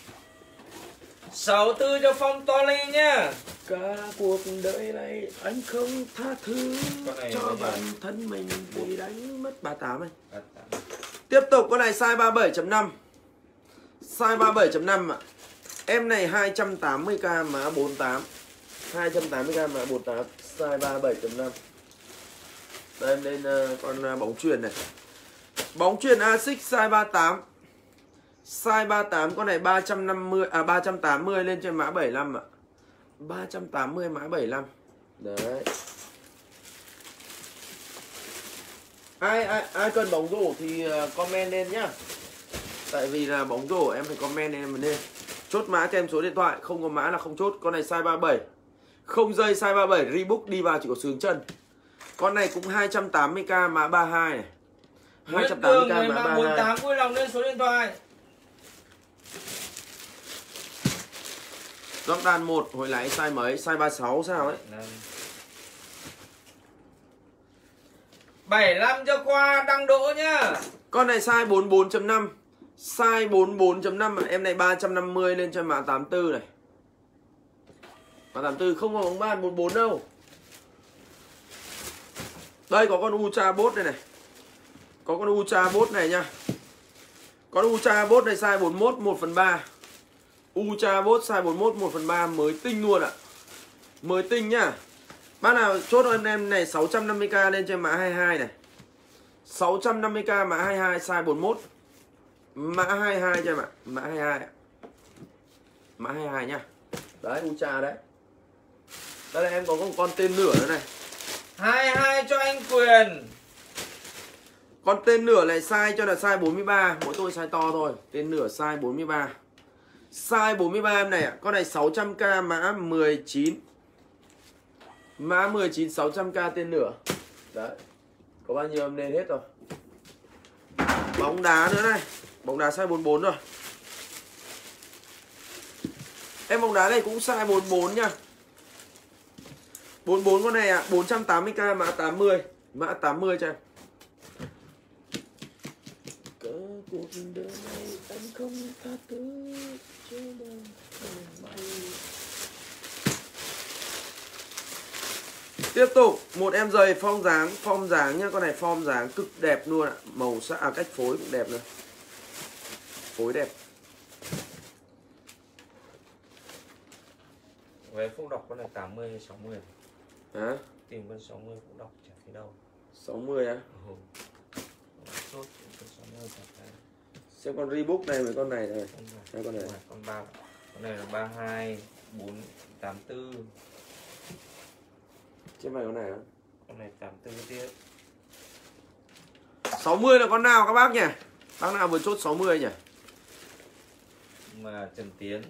S4: 64 cho Phong Toli nhá.
S1: Cả cuộc đời này anh không tha thứ cho bản thân mình vì đánh mất 38 này. Tiếp tục con này size 37.5. Size 37.5 ạ. Em này 280k mã 48. 280k mã 48. Size 37.5. Đây em lên con bóng chuyền này. Bóng chuyền Asics size 38. Size 38 con này 380 lên trên mã 75 ạ. 380 mã 75. Đấy. Ai cần bóng rổ thì comment lên nhá. Tại vì là bóng rổ em phải comment lên. Chốt mã cho em số điện thoại, không có mã là không chốt. Con này size 37. Không dây size 37 Reebok đi vào chỉ có sướng chân. Con này cũng 280k mã 32 này. 280k mã 32.
S4: 48 vui lòng lên số điện thoại.
S1: Jordan 1 hồi nãy size mấy? Size 36 sao ấy?
S4: 75 cho Khoa Đăng Đỗ nhá.
S1: Con này size 44.5. Size 44.5 mà em này 350 lên cho mã 84 này. Mã 84 không có bóng bàn 44 đâu. Đây có con Ultra Bot đây này. Có con Ultra Bot này nha. Con Ultra Bot này size 41 1/3. Ultra Bot size 41 1/3 mới tinh luôn ạ. Mới tinh nhá. Bác nào chốt em này 650k lên trên mã 22 này. 650k mã 22 size 41. Mã 22 cho em ạ. Mã 22 ạ. Mã 22 nha. Đấy Ultra đấy. Đây là em có một con tên nửa nữa này.
S4: 22 cho anh Quyền.
S1: Con tên nửa này size cho là size 43. Mỗi tôi size to thôi. Tên nửa size 43. Size 43 em này ạ. Con này 600k mã 19. Mã 19 600k tên nửa. Đấy. Có bao nhiêu em lên hết rồi. Bóng đá nữa này. Bóng đá size 44 rồi. Em bóng đá này cũng size 44 nha. 44 con này ạ. 480k mã 80. Mã 80 cho em. Cả cuộc đời này anh không tha thứ cho bản thân mình. Tiếp tục một em giày form dáng nhá. Con này form dáng cực đẹp luôn ạ. Màu sắc cách phối cũng đẹp nữa. Phối đẹp.
S4: về Phúc đọc con này 80 hay 60.
S1: Hả?
S4: Tìm con 60 Phúc đọc chả thấy đâu.
S1: 60 á?
S4: Ừ. Chốt con 60 chả thấy.
S1: Xem con Reebok này với con này này. Hai con này.
S4: Con 3. Con này là 32 484.
S1: Trên mày con này không?
S4: Con này 84 tiếp.
S1: 60 là con nào các bác nhỉ? Bác nào vừa chốt 60 nhỉ?
S4: Mà Trần Tiến.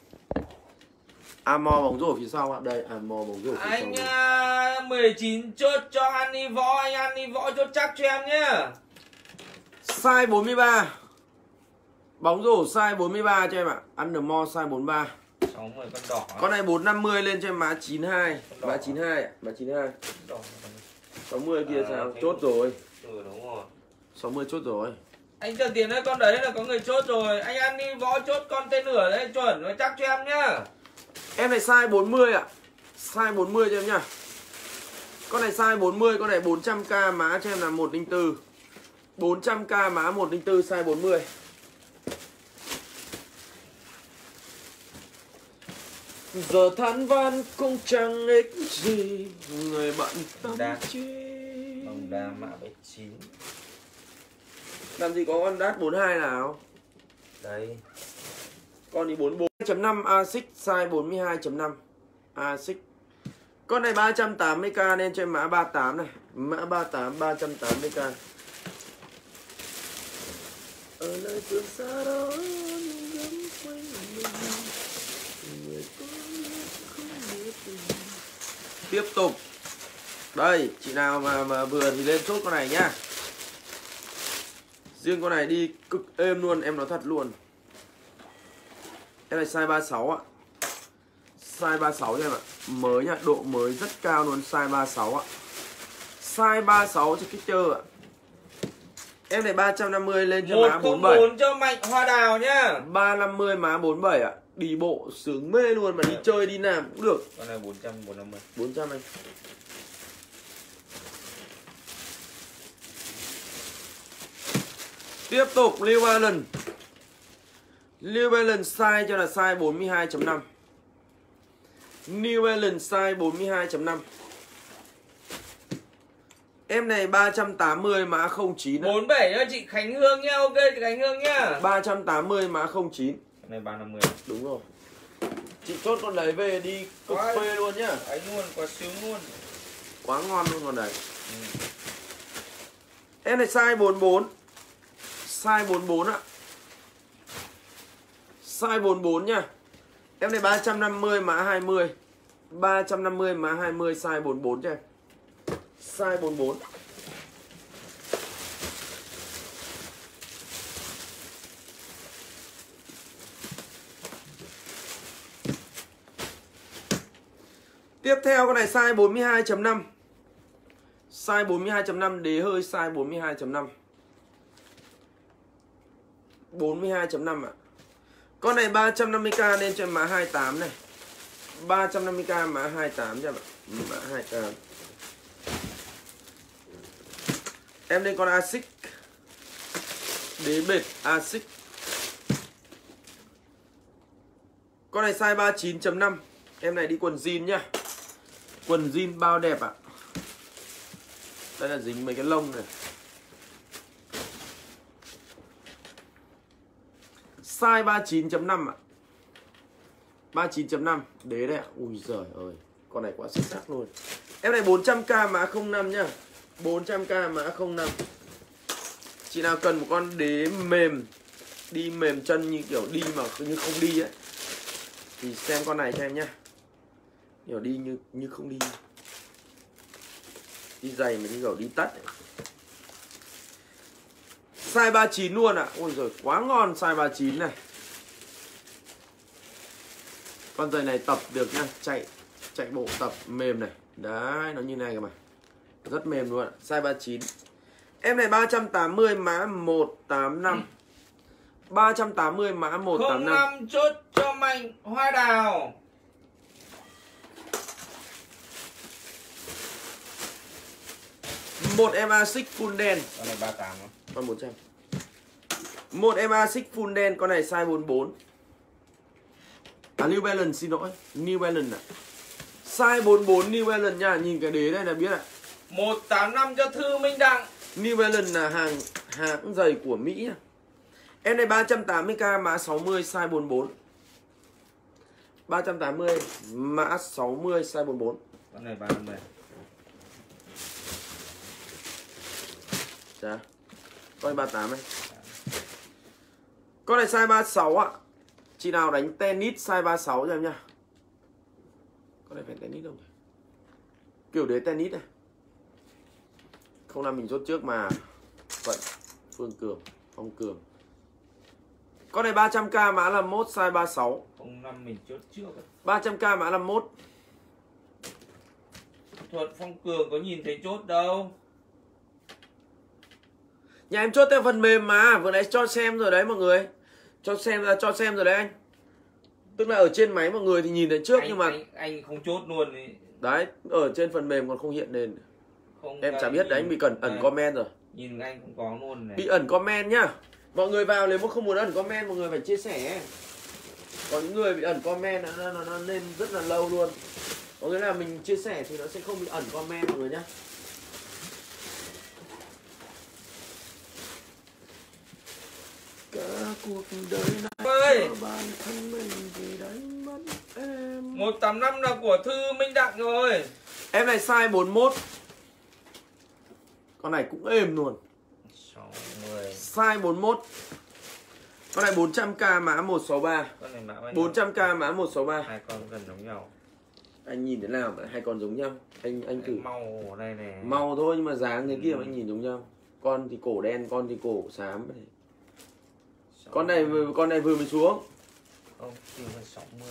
S1: Amor bóng rổ phía sau ạ. Đây, Amor bóng rổ phía
S4: Anh
S1: sau.
S4: 19 chốt cho Ani Võ. Anh Ani Võ chốt chắc cho em nhá.
S1: Size 43. Bóng rổ size 43 cho em ạ. Undermore size 43.
S4: 60 con đỏ.
S1: Con này 450 lên cho em má 92. Má 92 ạ. Má 92.
S4: Đỏ.
S1: 60 kia sao? Chốt rồi.
S4: Ừ đúng rồi.
S1: 60 chốt rồi.
S4: Anh Trần Tiến ơi, con đấy là có người chốt rồi. Anh Ani Võ chốt con tên nửa đấy chuẩn và chắc cho em nhá.
S1: Em này size 40 ạ. Size 40 cho em nhá. Con này size 40, con này 400k má cho em là 104. 400k má 104 size 40. Giờ than van cũng chẳng ích gì, người bận tâm trí.
S4: Bóng đá mã 79.
S1: Làm gì có con đát 42 nào?
S4: Đây.
S1: Con đi 44.5 ASIC size 42.5 ASIC. Con này 380k nên cho em mã 38 này. Mã 38 380k. Ở nơi phương xa đó những gấm quanh mình, người có biết không biết tình. Tiếp tục. Đây, chị nào mà vừa thì lên chốt con này nhá. Riêng con này đi cực êm luôn, em nói thật luôn. Em này size 36 ạ. Size 36 cho em ạ. Mới nhá, độ mới rất cao luôn, size 36 ạ. Size 36 cho kích tơ ạ. Em này 350 lên cho má 47.
S4: 104 cho Mạnh Hoa Đào nhá.
S1: 350 má 47 ạ. Đi bộ sướng mê luôn, mà đi chơi đi làm cũng được.
S4: Con này 400 450.
S1: 400 anh. Tiếp tục New Balance. New Balance size cho là size 42.5. New Balance size 42.5. Em này 380 mã 09.
S4: 47 cho chị Khánh Hương nhá. Ok chị Khánh Hương nhá.
S1: 380 mã 09.
S4: Con này 350.
S1: Đúng rồi. Chị chốt con đấy về đi cực phê luôn nhá.
S4: Ấy luôn, quá sướng luôn.
S1: Quá ngon luôn con đấy. Em này size 44. Size 44 ạ. Size 44 nha. Em này 350 mã 20. 350 mã 20 size 44 cho em. Size 44. Tiếp theo con này size 42.5. Size 42.5 đế hơi size 42.5. 42.5 ạ. Con này 350k nên cho em mã 28 này. 350k mã 28 cho em ạ. Mã 28. Em lên con ASIC. Đế bệt ASIC. Con này size 39.5. Em này đi quần jean nhá. Quần jean bao đẹp ạ. Đây là dính mấy cái lông này. Size 39.5 ạ. 39.5 đế đấy ạ. Ui giời ơi, con này quá xuất sắc luôn. Em này 400k mã 05 nhá. 400k mã 05. Chị nào cần một con đế mềm, đi mềm chân như kiểu đi mà như không đi ấy, thì xem con này cho em nhá. Kiểu đi như không đi. Đi giày mà như kiểu đi tắt ấy. Size 39 luôn ạ. Ôi giời, quá ngon size 39 này. Con giày này tập được nha, chạy bộ tập mềm này. Đấy, nó như này kìa mà. Rất mềm luôn ạ. Size 39. Em này 380 mã 185. 380 mã 185.
S4: 05 chốt cho Mạnh Hoa Đào.
S1: Một em ASIC full đen.
S4: Con này 38 không?
S1: Con 400. Một em ASIC full đen, con này size 44. New Balance xin lỗi, New Balance ạ. Size 44 New Balance nha, nhìn cái đế đây là biết ạ.
S4: 185 cho Thư Minh Đặng.
S1: New Balance là hãng giày của Mỹ nha. Em này 380k mã 60 size 44. 380 mã 60 size 44.
S4: Con này 350.
S1: Dạ. Con này 38 này. Con này size 36 ạ. Chị nào đánh tennis size 36 cho em nha. Con này phải tennis không? Kiểu đế tennis này. Không làm mình chốt trước mà. Vậy. Phương Cường, Phong Cường. Con này 300k mã 51 size 36.
S4: 05 mình chốt trước.
S1: 300k mã 51.
S4: Thuật Phong Cường có nhìn thấy chốt đâu.
S1: Nhà em chốt theo phần mềm mà, vừa nãy cho xem rồi đấy mọi người. Cho xem rồi đấy anh. Tức là ở trên máy mọi người thì nhìn thấy trước nhưng mà
S4: anh không chốt luôn ý.
S1: đấy, ở trên phần mềm còn không hiện lên.
S4: Không,
S1: em chả biết đấy, anh bị ẩn comment rồi.
S4: Nhìn anh cũng có luôn này.
S1: Bị ẩn comment nhá. Mọi người vào nếu mà không muốn ẩn comment mọi người phải chia sẻ. Có những người bị ẩn comment nó lên rất là lâu luôn. Có nghĩa là mình chia sẻ thì nó sẽ không bị ẩn comment mọi người nhá. Cả cuộc đời này
S4: ơi,
S1: bản thân mình vì đánh mất em.
S4: 185 là của Thư Minh Đặng rồi.
S1: Em này size 41. Con này cũng êm luôn.
S4: 60.
S1: Size 41. Con này 400k mã 163.
S4: Con này mã
S1: 400k mã 163.
S4: hai con gần giống nhau.
S1: Anh nhìn thế nào mà hai con giống nhau? Anh thử.
S4: Màu đây này.
S1: Màu thôi nhưng mà dáng thế kia mà anh nhìn giống nhau. Con thì cổ đen, con thì cổ xám. Con này vừa mới xuống.
S4: Không, chỉ là 60.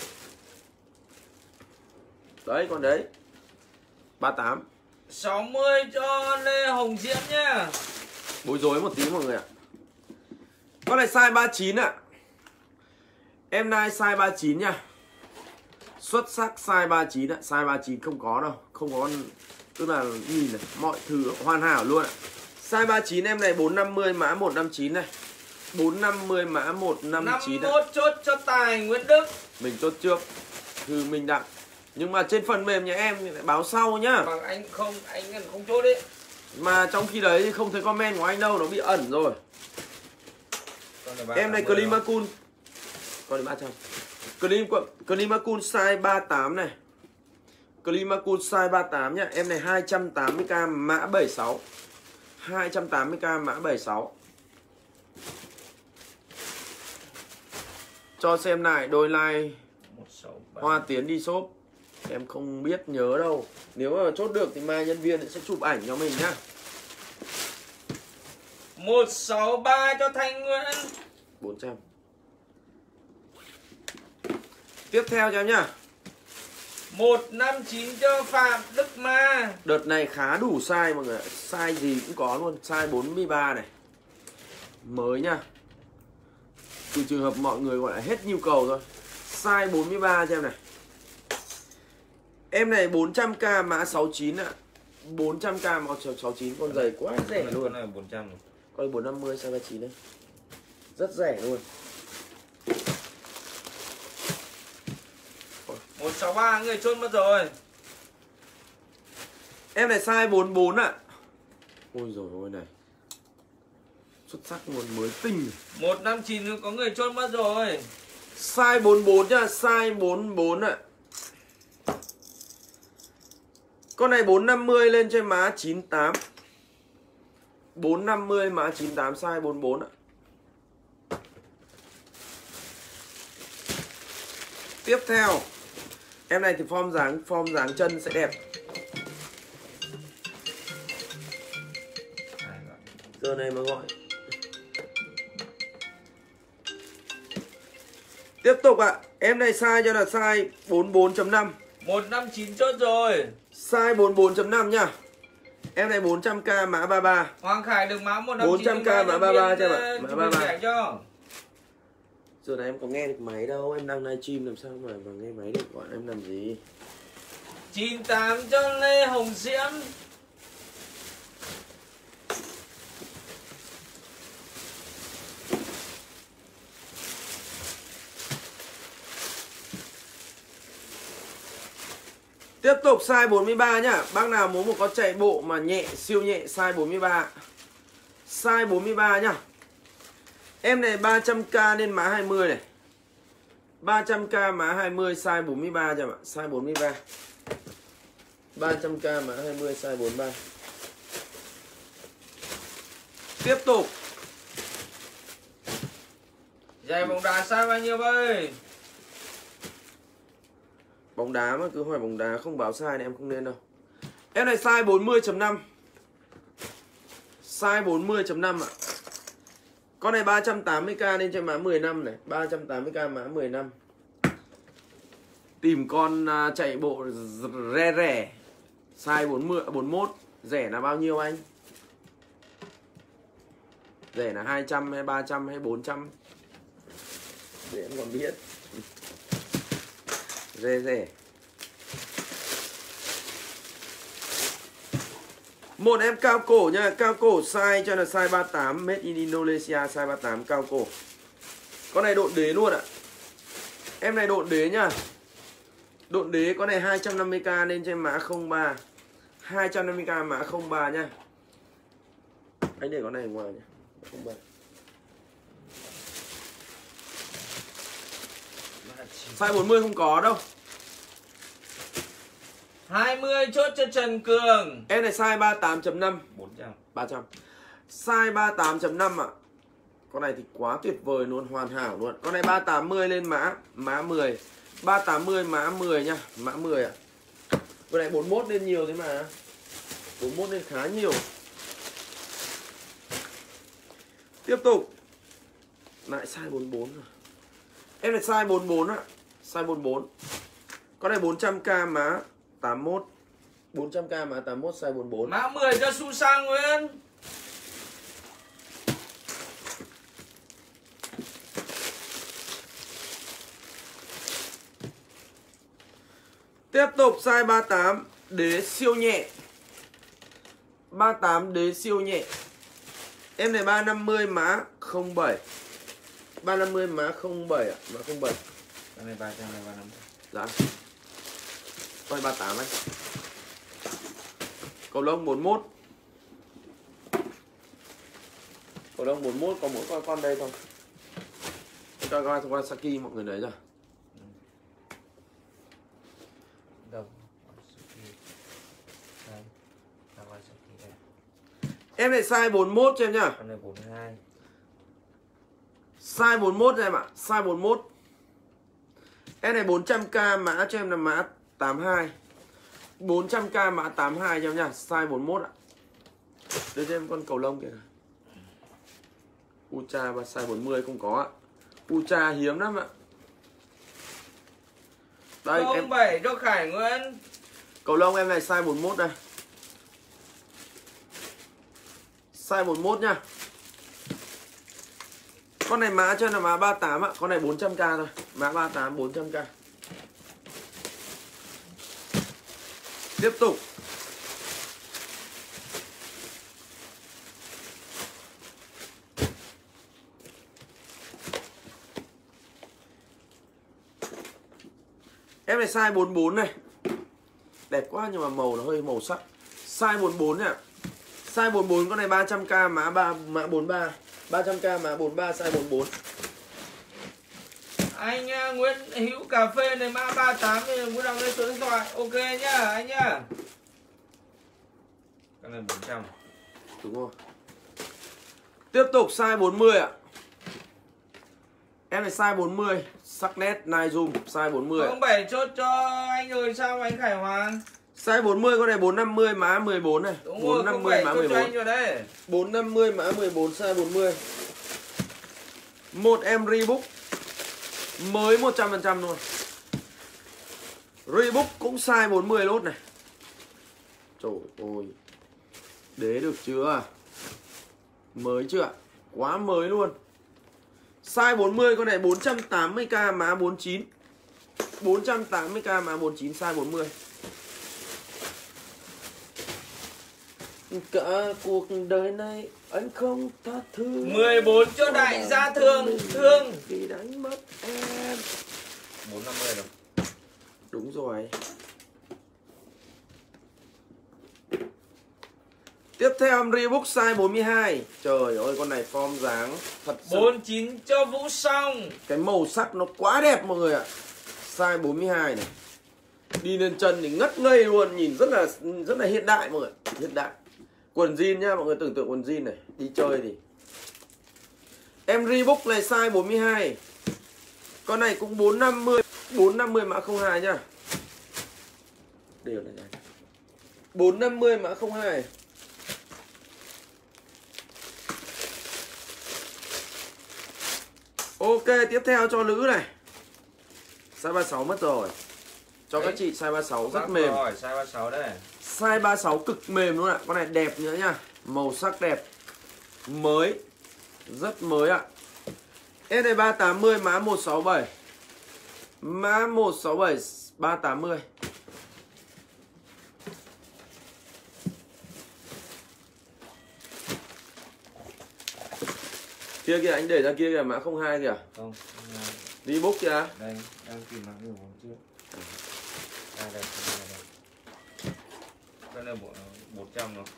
S1: Đấy con đấy. 38.
S4: 60 cho Lê Hồng Diễm nhá.
S1: Bối rối một tí mọi người ạ. Con này size 39 ạ. Em này size 39 nha. Xuất sắc size 39 ạ. Size 39 không có đâu. Không có, tức là nhìn này, mọi thứ hoàn hảo luôn ạ. Size 39 em này 450 mã 159 này. 450 mã 159 ạ.
S4: 51 chốt cho Tài Nguyễn Đức.
S1: Mình chốt trước Thư Minh Đặng. Nhưng mà trên phần mềm nhà em thì lại báo sau nhá.
S4: Bằng anh không chốt đấy.
S1: Mà trong khi đấy không thấy comment của anh đâu, nó bị ẩn rồi. Em này Climacool. Con này 300. Climacool size 38 này. Climacool size 38 nhá. Em này 280k mã 76. 280k mã 76. Cho xem lại đôi like Hoa Tiến đi shop. Em không biết nhớ đâu. Nếu mà chốt được thì mai nhân viên sẽ chụp ảnh cho mình nhá.
S4: 163 cho Thanh Nguyễn.
S1: 400. Tiếp theo cho em nhá.
S4: 159 cho Phạm Đức Ma.
S1: Đợt này khá đủ size mọi người. Size gì cũng có luôn. Size 43 này. Mới nhá. Từ trường hợp mọi người gọi là hết nhu cầu thôi. Size 43 cho em này. Em này 400k mã 69 ạ. 400k mã 69. Con giày quá rẻ luôn.
S4: Con này 400.
S1: Con này 450 size 39 đấy. Rất rẻ luôn.
S4: 163 người chốt mất rồi.
S1: Em này size 44 ạ. Ôi dồi ôi này. Xuất sắc luôn, mới tinh.
S4: 159 có người chốt mất rồi.
S1: Size 44 nhá, size 44 ạ. Con này 450 lên trên má 98. 450 mã 98 size 44 ạ. Tiếp theo, em này thì form dáng chân sẽ đẹp. Giờ này mà gọi. Tiếp tục ạ, em này size cho là size 44.5.
S4: 159 chốt rồi.
S1: Size 44.5 nhá. Em này 400k mã 33.
S4: Hoàng Khải được mã 159.
S1: 400k mã 33 cho bạn. Mã 33.
S4: Cho.
S1: Giờ này em có nghe được máy đâu, em đang livestream làm sao mà nghe máy được, gọi em làm gì.
S4: 98 cho Lê Hồng Diễm.
S1: Tiếp tục size 43 nhá. Bác nào muốn một con chạy bộ mà nhẹ, siêu nhẹ size 43. Size 43 nhá. Em này 300k nên mã 20 này. 300k mã 20 size 43 cho bạn, size 43. 300k mã 20 size 43. Tiếp tục.
S4: Giày bóng đá size bao nhiêu ơi?
S1: Bóng đá mà cứ hỏi bóng đá không báo size này em không nên đâu. Em này size 40.5. Size 40.5 ạ. Con này 380k nên cho mã 10 năm này, 380k mã 10 năm. Tìm con chạy bộ rẻ rẻ. Size 41, rẻ là bao nhiêu anh? Rẻ là 200 hay 300 hay 400? Để em còn biết. Rẻ. Một em cao cổ nha, cao cổ size cho là size 38, made in Indonesia, size 38 cao cổ. Con này độn đế luôn ạ. Em này độn đế nhá. Độn đế con này 250k nên trên mã 03. 250k mã 03 nha. Anh để con này ở ngoài nhá. 03. Size 40 không có đâu.
S4: 20 chốt cho Trần Cường.
S1: Em này size 38.5.
S4: 400.
S1: 300. Size 38.5 ạ. Con này thì quá tuyệt vời luôn, hoàn hảo luôn. Con này 380 lên mã 10. 380 mã 10 nha, mã 10 ạ. Con này 41 lên nhiều thế mà. 41 lên khá nhiều. Tiếp tục. Lại size 44 rồi. Em này size 44 ạ. Size 44. Con này 400k mã 81. 400k mã 81 size 44.
S4: Mã 10 cho Su Sang Nguyễn.
S1: Tiếp tục size 38 đế siêu nhẹ. 38 đế siêu nhẹ. Em này 350 mã 07. 350 mã 07 ạ, mã 07.
S4: Cái này 300 này 350.
S1: Dạ. Coi 38 anh. Cầu lông 41. Cầu lông 41 có mỗi con đây thôi. Cho coi Kawasaki mọi người lấy rồi.
S4: Đâu?
S1: Em này size 41 cho em nhá.
S4: Con này 42.
S1: Size 41 này em ạ, size 41. Em này 400k mã cho em là mã 82. 400k mã 82 cho em nha, size 41 ạ. Đưa cho em con cầu lông kìa. Ucha và size 40 không có ạ. Ucha hiếm lắm ạ. Đây
S4: 07
S1: em
S4: cho Khải Nguyễn.
S1: cầu lông em này size 41 đây. Size 41 nha. Con này mã cho là mã 38 ạ. Con này 400k thôi. Mã 38 400k. Tiếp tục. Em này size 44 này. Đẹp quá nhưng mà màu nó hơi màu sắc. Size 44 nha. Size 44 con này 300k mã 43. 300k mã 43 size 44.
S4: Anh Nguyễn Hữu Cà Phê này mã 38 thì muốn đọc lên số điện thoại. Ok nhá anh nhá. Con này 400.
S1: Đúng rồi. Tiếp tục size 40 ạ. Em này size 40, sắc nét Nike Zoom size 40.
S4: 07 chốt cho anh rồi sao anh Khải Hoàng?
S1: Size 40 con này 450 mã 14 này.
S4: Đúng
S1: 450
S4: rồi,
S1: mã
S4: chốt cho
S1: 14.
S4: anh rồi đấy.
S1: 450 mã 14 size 40. Một em Reebok mới 100% luôn. Reebok cũng size 40 lốt này. Trời ơi. Đế được chưa? Mới chưa? Quá mới luôn. Size 40 con này 480k mã 49. 480k mã 49 size 40. Cả cuộc đời này anh không tha thứ.
S4: 14 cho đại gia thương
S1: vì đánh mất em.
S4: 450 rồi.
S1: Đúng rồi. Tiếp theo em Reebok size 42. Trời ơi con này form dáng thật sự.
S4: 49 cho Vũ Song.
S1: Cái màu sắc nó quá đẹp mọi người ạ. Size 42 này. Đi lên chân thì ngất ngây luôn, nhìn rất là hiện đại mọi người, hiện đại. Quần jean nhá, mọi người tưởng tượng quần jean này, đi chơi thì. Em Reebok này size 42. Con này cũng 450 mã 02 nhá. Đều là này. 450 mã 02. Ok, tiếp theo cho nữ này. Size 36 mất rồi. Cho các chị size 36 rất mềm.
S4: Rồi, size 36 đây.
S1: Size 36 cực mềm luôn ạ. Con này đẹp nữa nha. Màu sắc đẹp. Mới. Rất mới ạ. Em này 380 mã 167. Mã 167 380. Kia kìa, anh để ra kia kìa, mã 02 kìa.
S4: Không.
S1: Reebok kìa.
S4: Đây, đang tìm mã điều chưa? Đây. Cái này 100 rồi.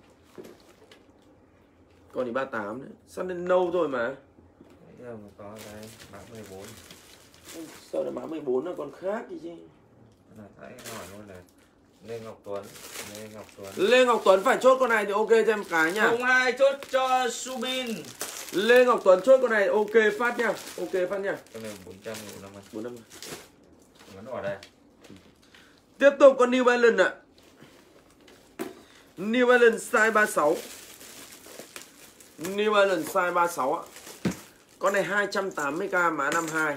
S1: Còn thì 38 đấy. Sao nên nâu thôi mà.
S4: Bây giờ mà có đây, mã 14.
S1: Sao là mã 14 là còn khác gì chứ.
S4: Là thấy hỏi luôn là Lê Ngọc Tuấn.
S1: Lê Ngọc Tuấn phải chốt con này thì ok cho em cái nha.
S4: 02 chốt cho Subin.
S1: Lê Ngọc Tuấn chốt con này ok phát nha. Ok phát nha.
S4: Cái này 400 450.
S1: 450.
S4: Vẫn ở đây.
S1: Tiếp tục con New Balance ạ. New Balance size 36. New Balance size 36 ạ. Con này 280k mã 52.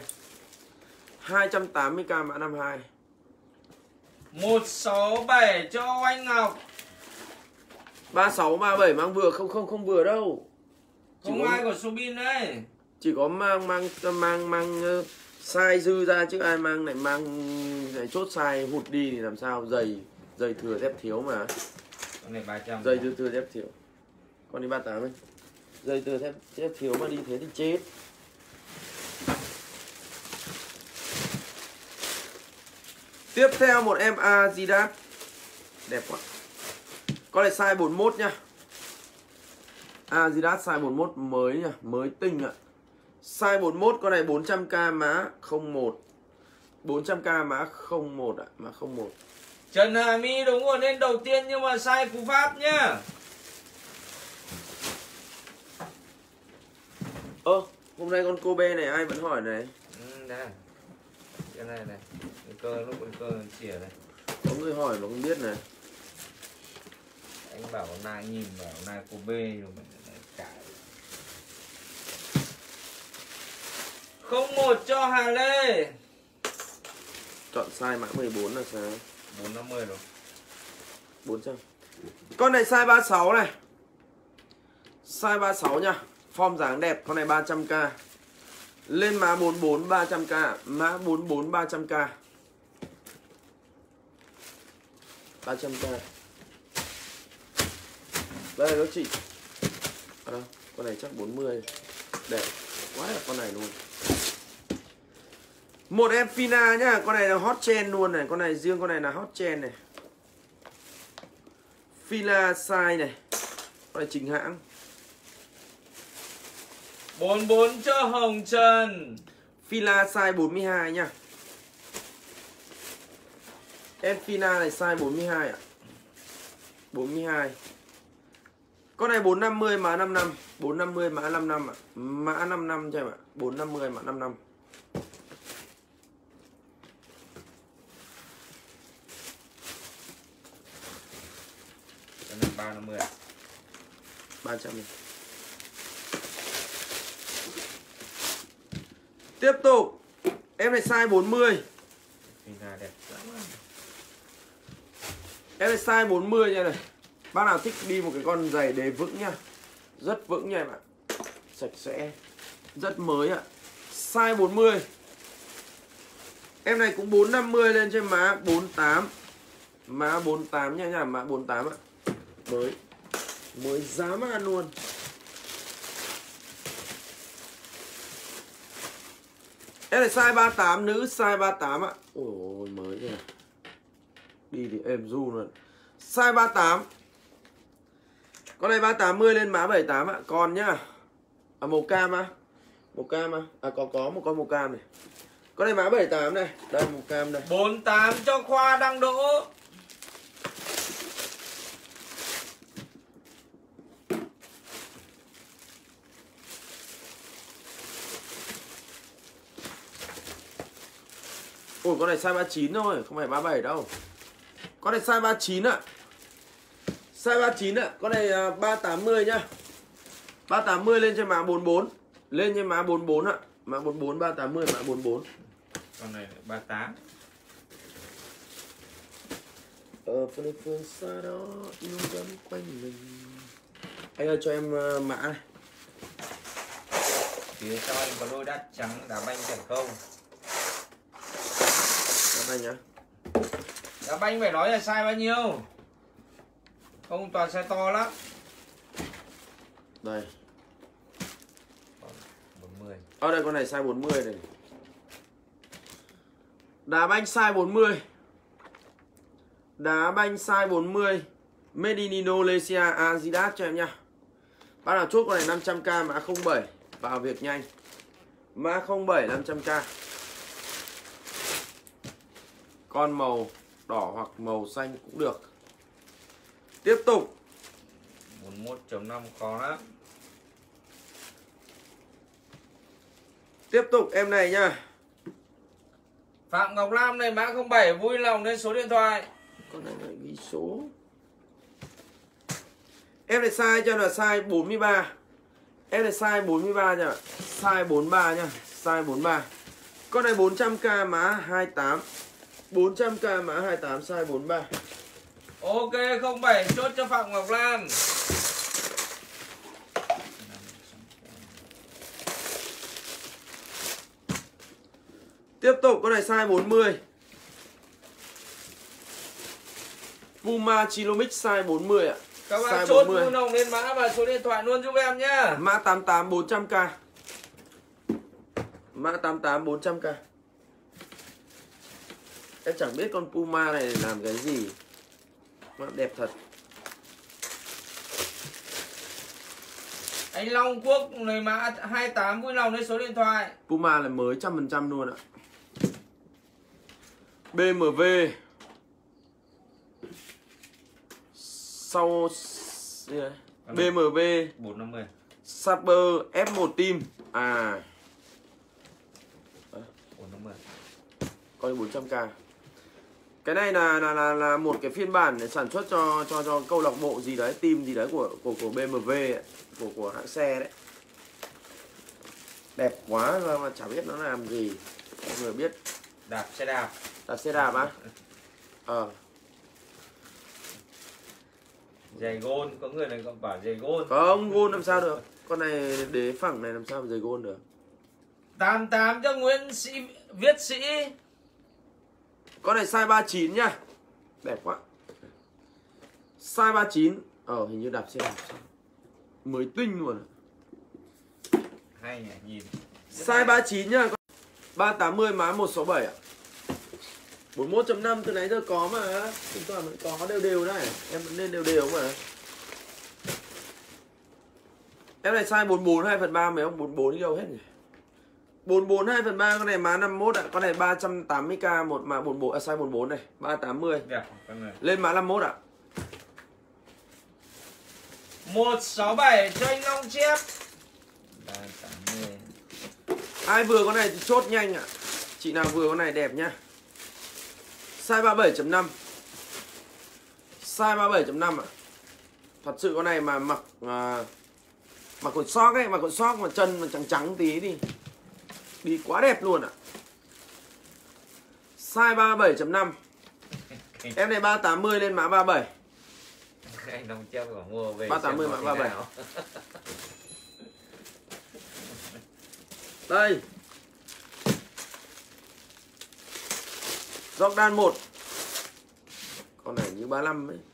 S1: 280k mã 52.
S4: 167 cho anh Ngọc.
S1: 36 37 mang vừa không vừa đâu.
S4: Không ai của Subin đấy.
S1: Chỉ có mang size dư ra chứ ai mang lại chốt size hụt đi thì làm sao, giày thừa dép thiếu mà.
S4: Con này 300.
S1: Giày thừa dép thiếu. Con đi 38 ấy. Giày thừa dép thiếu mà đi thế thì chết. Tiếp theo một em Adidas. Đẹp quá. Con này size 41 nhá. Adidas size 41 mới nha, mới tinh ạ. Size 41 con này 400k mã 01. 400k mã 01 ạ, mã 01.
S4: Trần Hà My đúng rồi, lên đầu tiên nhưng mà sai cú pháp nhá.
S1: Hôm nay con Kobe này ai vẫn hỏi này.
S4: Đây. Cái này này. Cơ lúc cơ chìa này.
S1: Có người hỏi mà không biết này.
S4: Anh bảo này nhìn vào này Kobe rồi mình cãi. 01 cho Hà Lê.
S1: Chọn size mã 14 là sao?
S4: 450 rồi.
S1: 400. Con này size 36 này. Size 36 nha. Form dáng đẹp, con này 300k. Lên mã 44 300k, mã 44 300k. 300k. Đây nó chị. Đâu, con này chắc 40. Đẹp, quá đẹp con này luôn. Một em Fina nhá, con này là hot trend luôn này, con này riêng con này là hot trend này. Fila size này. Con này chính hãng.
S4: 44 cho Hồng Trần.
S1: Fila size 42 nhá. Em Fila này size 42 ạ. 42. Con này 450 mã 55, 450 mã 55 ạ. Mã 55 cho em ạ. 450 mã 55.
S4: Cái này 350 à?
S1: 300 này. Tiếp tục. Em này size 40.
S4: Fina đẹp lắm.
S1: Em này size 40 nha này. Bác nào thích đi một cái con giày đế vững nha. Rất vững nha em ạ. Sạch sẽ. Rất mới ạ. Size 40. Em này cũng 450 lên trên má 48. Má 48 nha, má 48 ạ. Mới dám ăn luôn. Em này size 38, nữ size 38 ạ. Ôi mới thế này. Đi thì êm ru luôn. Size 38. Con này 380 lên mã 78 ạ. Còn nhá. À, màu cam á. Màu cam á. À có một con màu cam này. Con này mã 78 này. Đây màu cam đây.
S4: 48 cho Khoa Đăng Đỗ.
S1: Ủa con này size 39 thôi, không phải 37 đâu. Con này size 39 ạ. Size 39 ạ. Con này 380 nhá. 380 lên trên mã 44. Lên trên mã 44 ạ. Mã 44 380 mã 44.
S4: Con này 38.
S1: Ở phương xa đó yêu vẫn quanh mình. Anh ơi cho em mã này.
S4: Phía sau anh có đôi đắt trắng đá banh chẳng không?
S1: Đá banh nhá.
S4: Đá banh phải nói là size bao nhiêu? Không toàn size to lắm.
S1: Đây.
S4: 40.
S1: Ở đây con này size 40 này. Đá banh size 40. Đá banh size 40. Made in Indonesia Adidas cho em nha. Bác nào chốt con này 500k mã 07. Vào việc nhanh. Mã 07 500k. Con màu đỏ hoặc màu xanh cũng được. Tiếp tục
S4: 41.5 khó lắm.
S1: Tiếp tục em này nha.
S4: Phạm Ngọc Lam này mã 07 vui lòng lên số điện thoại.
S1: Con này lại ghi số. Em này size cho là size 43. Em này size 43 nha. Size 43 nha. Size 43. Con này 400k mã 28. 400k mã 28 size 43.
S4: Ok 07 chốt cho Phạm Ngọc Lan.
S1: Tiếp tục con này size 40. Puma Chilomix size 40 ạ.
S4: Các bạn
S1: Size
S4: chốt
S1: 40.
S4: vui lòng lên mã và số điện thoại luôn giúp em nhá.
S1: Mã 88 400k. Mã 88 400k. Em chẳng biết con Puma này làm cái gì. Nó đẹp thật.
S4: Anh Long Quốc này mã 28 vui lòng lên số điện thoại.
S1: Puma là mới 100% luôn ạ. BMW. Sau BMW
S4: 450.
S1: Saber F1 Team. À
S4: 450.
S1: coi 400k. Cái này là một cái phiên bản để sản xuất cho câu lạc bộ gì đấy, team gì đấy của BMW ấy, của hãng xe đấy. Đẹp quá mà chả biết nó làm gì. Mọi người biết.
S4: Đạp xe đạp.
S1: Đạp xe đạp á?
S4: Giày gôn, có người này còn bảo giày gôn.
S1: Không, gôn làm sao được. Con này đế phẳng này làm sao mà giày gôn được.
S4: 88 cho Nguyễn Sĩ Viết Sĩ.
S1: Con này size 39 nhá. Đẹp quá. Size 39. Hình như đạp xe đạp mới tinh luôn.
S4: Hay nhỉ, nhìn.
S1: Size 39 nhá. 380 mã 167 ạ. 41.5 từ nãy giờ có mà. Thỉnh thoảng vẫn có đều đấy. Em vẫn lên đều mà. Em này size 44 2/3 mấy ông 44 đi đâu hết nhỉ? 44 2/3 con này má 51 ạ. Con này 380k một mã 44 size 44 này, 380.
S4: Đẹp con này.
S1: Lên mã 51 ạ.
S4: 167 cho anh Long Chép. 380.
S1: Ai vừa con này thì chốt nhanh ạ. Chị nào vừa con này đẹp nhá. Size 37.5. Size 37.5 ạ. Thật sự con này mà mặc quần sóc ấy, mặc quần sóc mà chân mà trắng tí thì đi quá đẹp luôn ạ. Size 37.5. Em này 380 lên mã 37.
S4: Anh Long Chép có mua về
S1: 380 mã 37. Đây. Jordan 1. Con này như 35 ấy.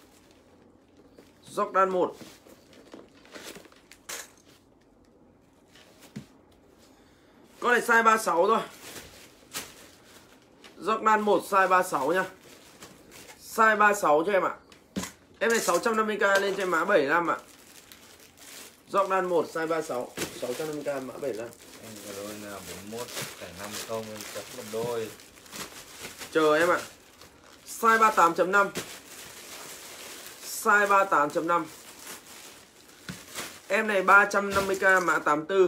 S1: Jordan 1. Con này size 36 thôi. Jordan 1 size 36 nhá. Size 36 cho em ạ. Em này 650k lên cho mã 75 ạ. Jordan 1 size 36, 650k mã 75.
S4: Em rồi là 41 cảnh 5 không em chấp một đôi.
S1: Chờ em ạ. Size 38.5. Size 38.5. Em này 350k mã 84.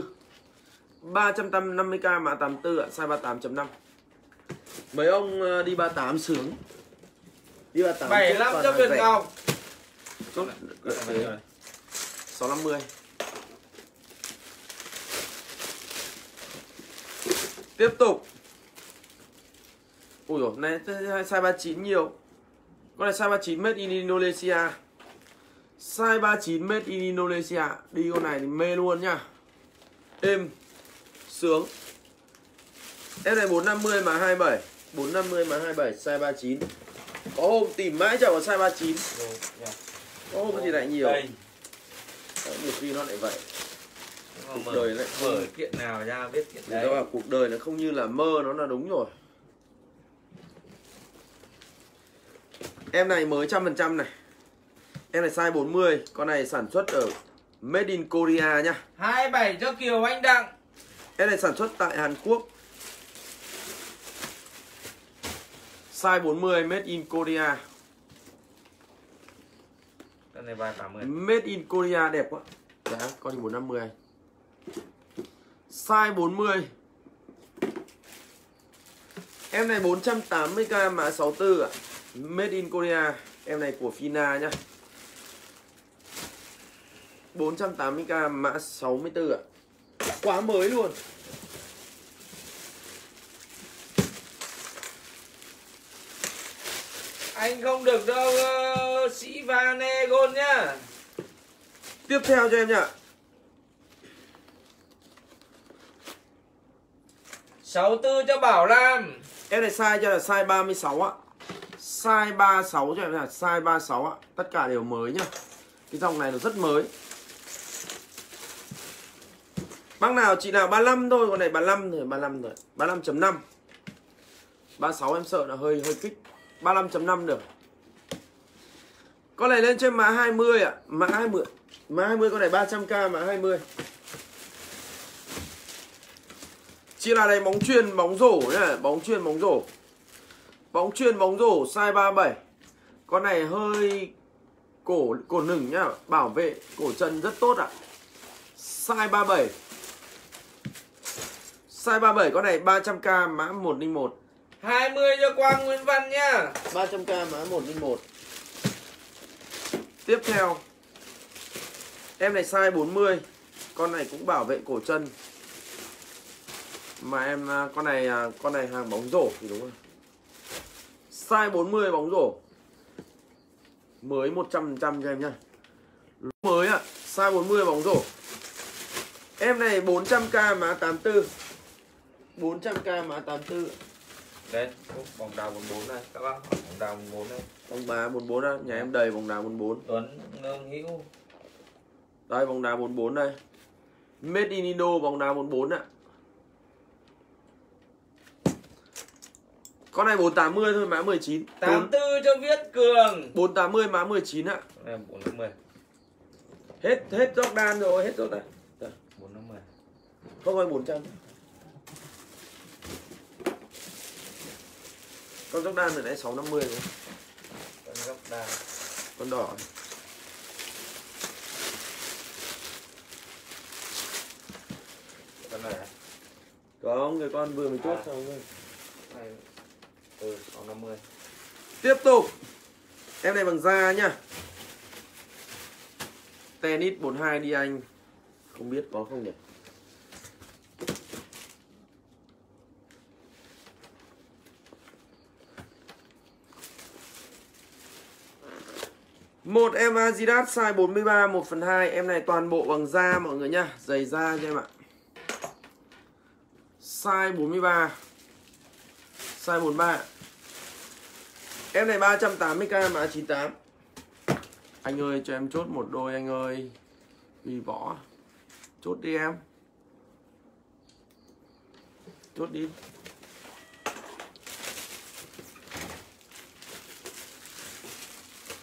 S1: 350k mã 84 ạ, size 38.5. Mấy ông đi 38 sướng. Đi 38
S4: 75 cho Việt Ngọc.
S1: Chốt 650. Tiếp tục. Ui dồi, này size 39 nhiều. Con này size 39 made in Indonesia. Size 39 made in Indonesia. Đi con này thì mê luôn nhá. Êm, sướng. Em này 450 mà 27. 450 mà 27 size 39. Có hôm tìm mãi chẳng có size 39. Có hôm thì lại nhiều.
S4: Đây.
S1: Nhiều khi nó lại vậy.
S4: Cuộc
S1: đời lại
S4: mở kiện nào ra biết kiện đấy.
S1: Đó là cuộc đời nó không như là mơ, nó là đúng rồi. Em này mới 100% này. Em này size 40. Con này sản xuất ở Made in Korea nhá.
S4: 27 cho Kiều Anh Đặng.
S1: Em này sản xuất tại Hàn Quốc. Size 40 Made in Korea.
S4: Con này 380.
S1: Made in Korea đẹp quá. Giá con 450 này. Size 40. Em này 480k mã 64 ạ. Made in Korea. Em này của Fina nhá. 480k mã 64 ạ. Quá mới luôn.
S4: Anh không được đâu sĩ Vanegon nhá.
S1: Tiếp theo cho em nhá.
S4: 64 cho Bảo Lam.
S1: Em này size cho là size 36 ạ. Size 36 cho em là size 36 ạ. Tất cả đều mới nhá. Cái dòng này nó rất mới. Bác nào chị nào 35 thôi, con này 35 rồi, 35 rồi. 35.5. 36 em sợ là hơi kích. 35.5 được. Con này lên trên mã 20 ạ. Mã 20. Mã 20 con này 300k mã 20. Chị là này bóng chuyền bóng rổ nhá, bóng chuyền bóng rổ. Bóng chuyền bóng rổ size 37. Con này hơi cổ nửng nhá, bảo vệ cổ chân rất tốt ạ. Size 37. Size 37 con này 300k mã 101.
S4: 20 cho Quang Nguyễn Văn nhá.
S1: 300k mã 101. Tiếp theo. Em này size 40. Con này cũng bảo vệ cổ chân. Mà em con này hàng bóng rổ thì đúng rồi. Size 40 bóng rổ. Mới 100% cho em nhá. Mới ạ, size 40 bóng rổ. Em này 400k mã 84. 400k mã 84.
S4: Đây, bóng đá 44 này, các bác hỏi bóng đá 44 này.
S1: Bóng đá 44 á, nhà em đầy bóng đá 44.
S4: Tuấn Lương Hữu.
S1: Đây bóng đá 44 đây. Made in Indo bóng đá 44 ạ. Con này 480 thôi mã 19.
S4: 84 cho Viết Cường.
S1: 480 mã 19 ạ.
S4: Con này 450.
S1: Hết Jordan rồi, hết Jordan.
S4: 450.
S1: Không phải 400. Con Jordan này nãy 650 rồi.
S4: Con gấp đà.
S1: Con đỏ.
S4: Con này à?
S1: Không, người con vừa mới chốt xong rồi.
S4: Này. 650.
S1: Tiếp tục. Em này bằng da nhá. Tennis 42 đi anh. Không biết có không nhỉ? Một em Adidas size 43 1/2. Em này toàn bộ bằng da mọi người nhá. Giày da cho em ạ. Size 43. Size 43. Em này 380k mã 98. Anh ơi cho em chốt một đôi anh ơi. Vì võ. Chốt đi em. Chốt đi.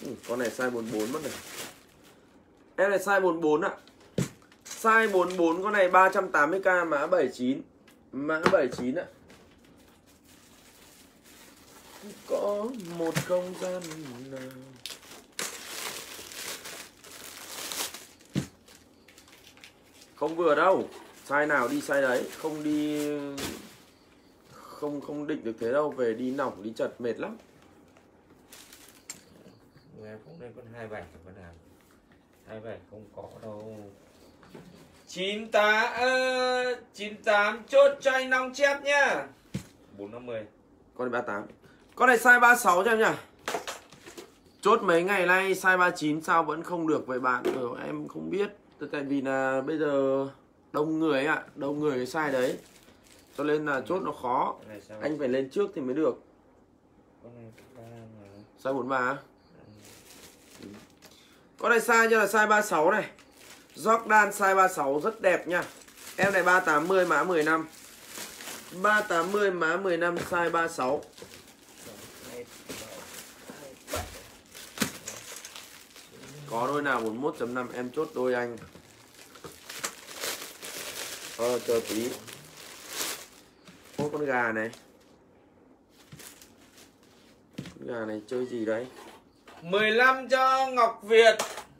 S1: Con này size 44 mất này. Em này size 44 ạ. Size 44 con này 380k mã 79. Mã 79 ạ. Có một không gian nào. Không vừa đâu. Size nào đi size đấy, không đi không định được thế đâu, về đi nỏng đi chật mệt lắm.
S4: Em cũng nên con 27 con nào. 27 không có đâu. 98 chốt cho anh Long chép nhá. 450.
S1: Con này 38. Con này size 36 cho em nhá. Chốt mấy ngày nay size 39 sao vẫn không được vậy bạn? Em không biết. Tại vì là bây giờ đông người ạ, đông người cái size đấy. Cho nên là chốt nó khó. Anh phải lên trước thì mới được. Size 43. Con này size cho là size 36 này. Jordan size 36 rất đẹp nha. Em này 380 mã 15. 380 mã 15 size 36. Có đôi nào 41.5 em chốt đôi anh. Chờ tí. Ô con gà này. Con gà này chơi gì đấy?
S4: 15 cho Ngọc Việt.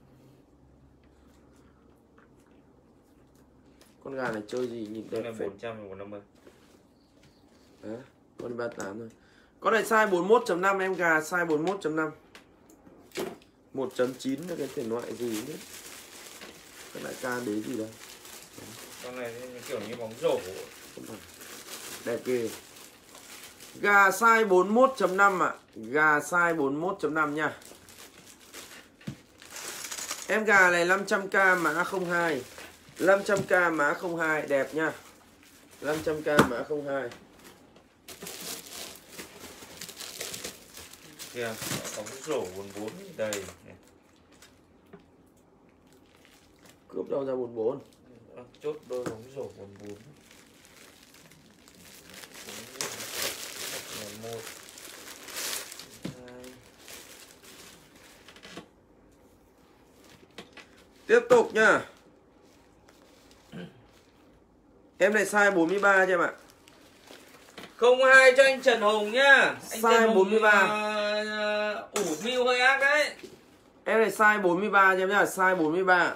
S1: Con gà này chơi gì nhìn đẹp phết.
S4: 400 và 150.
S1: Đấy, con 38 thôi. Con này size 41.5 em gà size 41.5. 1.9 là cái thể loại gì đấy. Cái đại ca đế gì đây?
S4: Con này kiểu như bóng rổ.
S1: Đẹp ghê. Gà size 41.5 ạ. Gà size 41.5 nha. Em gà này 500k mã 02. 500k mã 02 đẹp nha. 500k mã 02.
S4: Kìa, bóng rổ 44 đầy này.
S1: Cướp đâu ra 44.
S4: Chốt đôi bóng rổ 44. 1 2.
S1: Tiếp tục nha. Em này size 43 cho em ạ.
S4: 02 cho anh Trần Hùng nhá. Anh
S1: Size
S4: Trần Hùng
S1: 43.
S4: ủ mưu hơi ác đấy.
S1: Em này size 43 cho em nhá, size 43.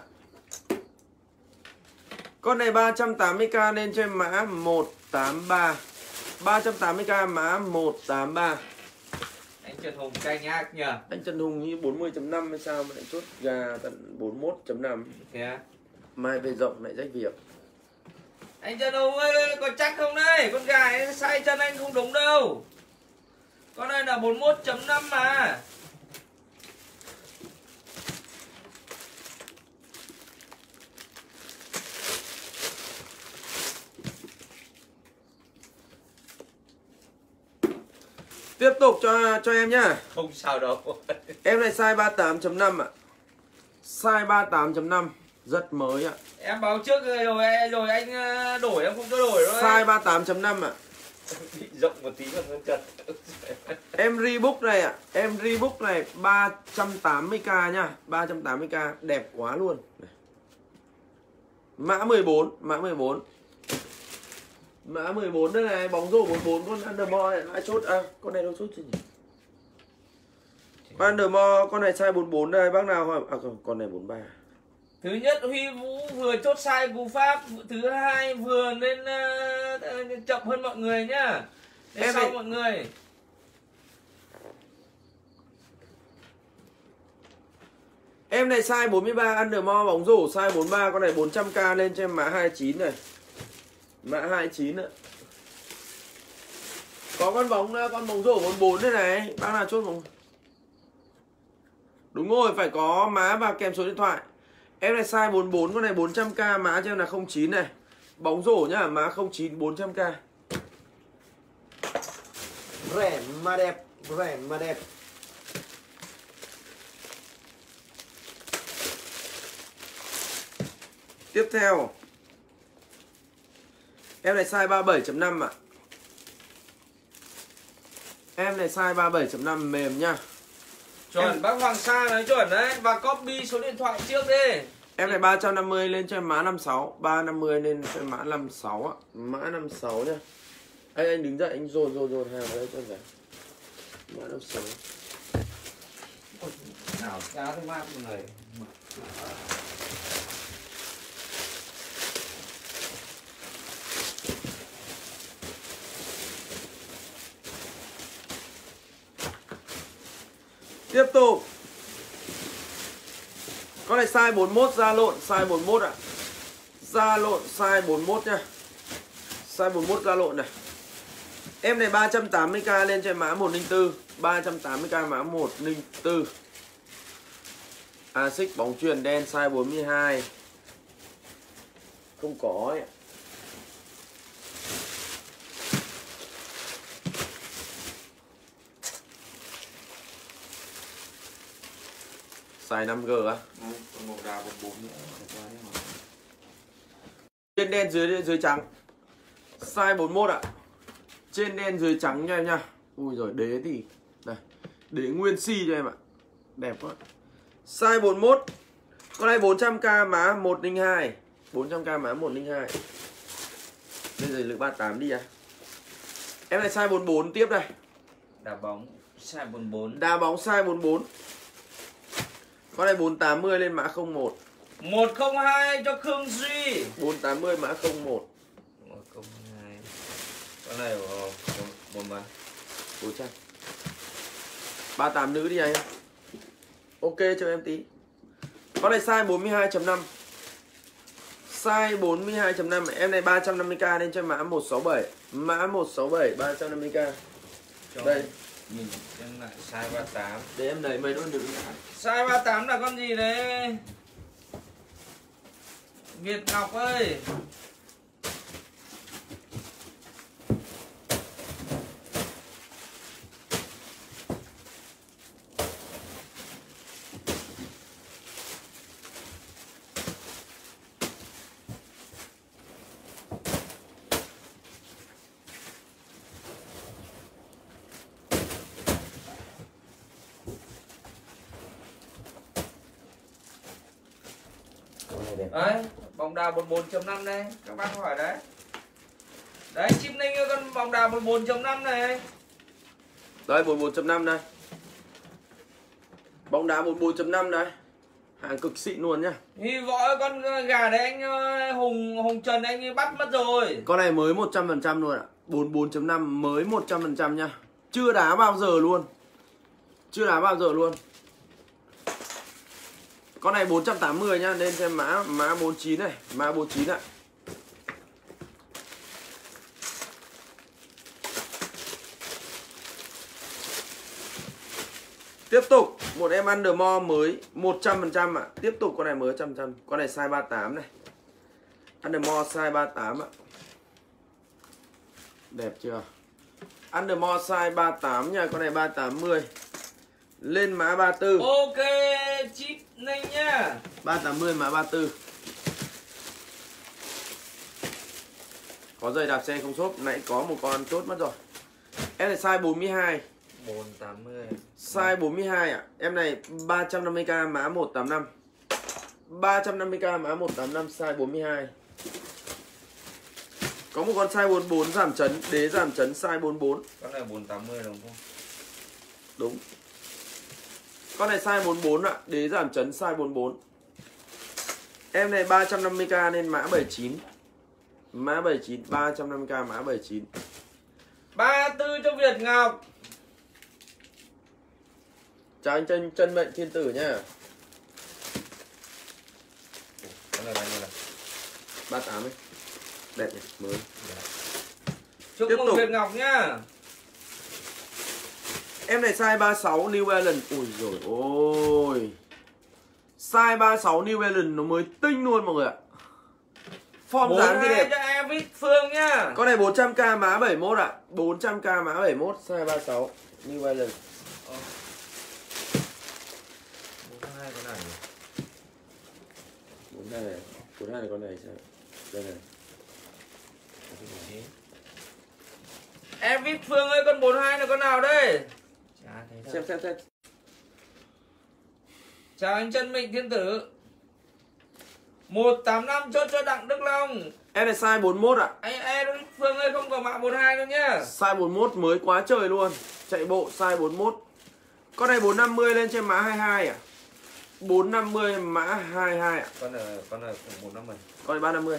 S1: Con này 380k nên cho em mã 183. 380k mã 183.
S4: Anh Trần Hùng canh ác nhỉ.
S1: Anh Trần Hùng như 40.5 hay sao mà lại chốt gà tận 41.5.
S4: Kìa.
S1: Mai về rộng lại rách việc.
S4: Anh Trần Hùng ơi, có chắc không đây? Con gà ấy sai chân anh không đúng đâu. Con này là 41.5 mà.
S1: Tiếp tục cho em nhá.
S4: Không sao đâu.
S1: Em này size 38.5 ạ. Size 38.5 rất mới ạ.
S4: Em báo trước rồi anh đổi em không cho đổi đâu.
S1: Size 38.5 ạ.
S4: Bị rộng một tí mà hơn chật.
S1: Em Reebok này ạ. Em Reebok này 380k nha. 380k đẹp quá luôn. Mã 14, mã 14. Mã 14 đây này, bóng rổ 44 con Undermore này lại chốt con này đâu chốt gì nhỉ? Con Undermore con này size 44 đây, bác nào hỏi con này 43.
S4: Thứ nhất Huy Vũ vừa chốt sai cú pháp, thứ hai vừa nên chậm hơn mọi người nhá. Để sau mọi người.
S1: Em này size 43 Undermore bóng rổ size 43, con này 400k lên cho em mã 29 này. Mã 29 ạ. Có con bóng rổ 44 đây này, bác nào chốt bóng. Đúng rồi, phải có mã và kèm số điện thoại. Em này size 44, con này 400k mã cho em là 09 này. Bóng rổ nhá, mã 09 400k. Rẻ mà đẹp, rẻ mà đẹp. Tiếp theo. Em này size 37.5 ạ. Em này size 37.5 mềm nhá.
S4: Chuẩn, bác Hoàng Sa nói chuẩn đấy. Và copy số điện thoại trước đi.
S1: Em này 350 lên cho em mã 56. 350 lên cho em mã 56 ạ. Mã 56 nhá. Anh đứng dậy, anh dồn hàng vào đây cho em. Mã 56.
S4: Nào ra cái map này.
S1: Tiếp tục. Con này size 41 ra lộn, size 41 ạ. Ra lộn size 41 nha. Size 41 ra lộn này. Em này 380k lên cho em mã 104. 380k mã 104. Asics bóng chuyền đen size 42. Không có ấy. Size 5G á.
S4: Còn màu đào 44 nữa.
S1: Trên đen dưới trắng. Size 41 ạ. Trên đen dưới trắng nha em nha. Ui rồi đế thì đây. Đế nguyên si cho em ạ. Đẹp quá. Size 41. Con này 400k má 102. 400k má 102. Bây giờ lực 38 đi à. Em này size 44 tiếp đây.
S4: Đá bóng size 44.
S1: Đá bóng size 44. Con này 480 lên mã 01.
S4: 102 cho Khương Duy.
S1: 480 mã 01.
S4: 102. Con này một mà
S1: 400. 38 nữ đi anh. Ok cho em tí. Con này size 42.5. Size 42.5. Em này 350k nên cho mã 167. Mã 167 350k. Đây.
S4: Nhìn em lại size 38.
S1: Để em đẩy mấy đôi nữ.
S4: Size 38 là con gì đấy? Việt Ngọc ơi. Đấy, bóng đào 14.5 đây, các bác hỏi đấy. Đấy, chim ninh con bóng đào 14.5 này.
S1: Đây 14.5 đây. Bóng đá 14.5 đây. Hàng cực xịn luôn nhá.
S4: Hy vọng con gà đấy anh Hùng Trần anh ấy bắt mất rồi.
S1: Con này mới 100% luôn ạ. 44.5 mới 100% nha. Chưa đá bao giờ luôn. Chưa đá bao giờ luôn. Con này 480 nhá, lên xem mã 49 này, mã 49 ạ. Tiếp tục, một em Undermore mới 100% ạ. Tiếp tục con này mới 100%. Con này size 38 này. Undermore size 38 ạ. Đẹp chưa? Undermore size 38 nha, con này 380. Lên mã 34.
S4: Ok, chip ninh nhá.
S1: 380 mã 34. Có giày đạp xe không xốp, nãy có một con chốt mất rồi. Em này size 42.
S4: 480.
S1: Size 42 ạ. Em này 350k mã 185. 350k mã 185 size 42. Có một con size 44 giảm chấn, đế giảm chấn size 44.
S4: Con này 480 đúng không?
S1: Đúng. Con này size 44 ạ, đế giảm chấn size 44. Em này 350k nên mã 79. Mã 79, 350k mã 79.
S4: 34 cho Việt Ngọc.
S1: Chào anh chân mệnh thiên tử nha.
S4: Con này bao nhiêu này?
S1: 38 ấy. Đẹp nhỉ, mới.
S4: Chúc
S1: Tiếp
S4: mừng
S1: tục.
S4: Việt Ngọc nhá.
S1: Em này size 36 New Balance. Ui rồi ôi. Size 36 New Balance nó mới tinh luôn mọi người ạ. Form dáng thì đẹp.
S4: Cho Evic Phương nhá.
S1: Con này 400k mã 71 ạ. 400k mã 71 size 36 New Balance.
S4: 42 con này.
S1: 42 này con này sao? Đây này.
S4: Evic Phương ơi, con 42 là con nào đây?
S1: Xem.
S4: Chào anh Trân Mịnh Thiên Tử. 185 chốt cho Đặng Đức Long.
S1: Em này size 41 ạ.
S4: Anh Phương ơi, không có mã 42 đâu nhá.
S1: Size 41 mới quá trời luôn. Chạy bộ size 41. Con này 450 lên trên mã 22 à? 450 mã 22 ạ.
S4: Con này 450.
S1: Con này 350.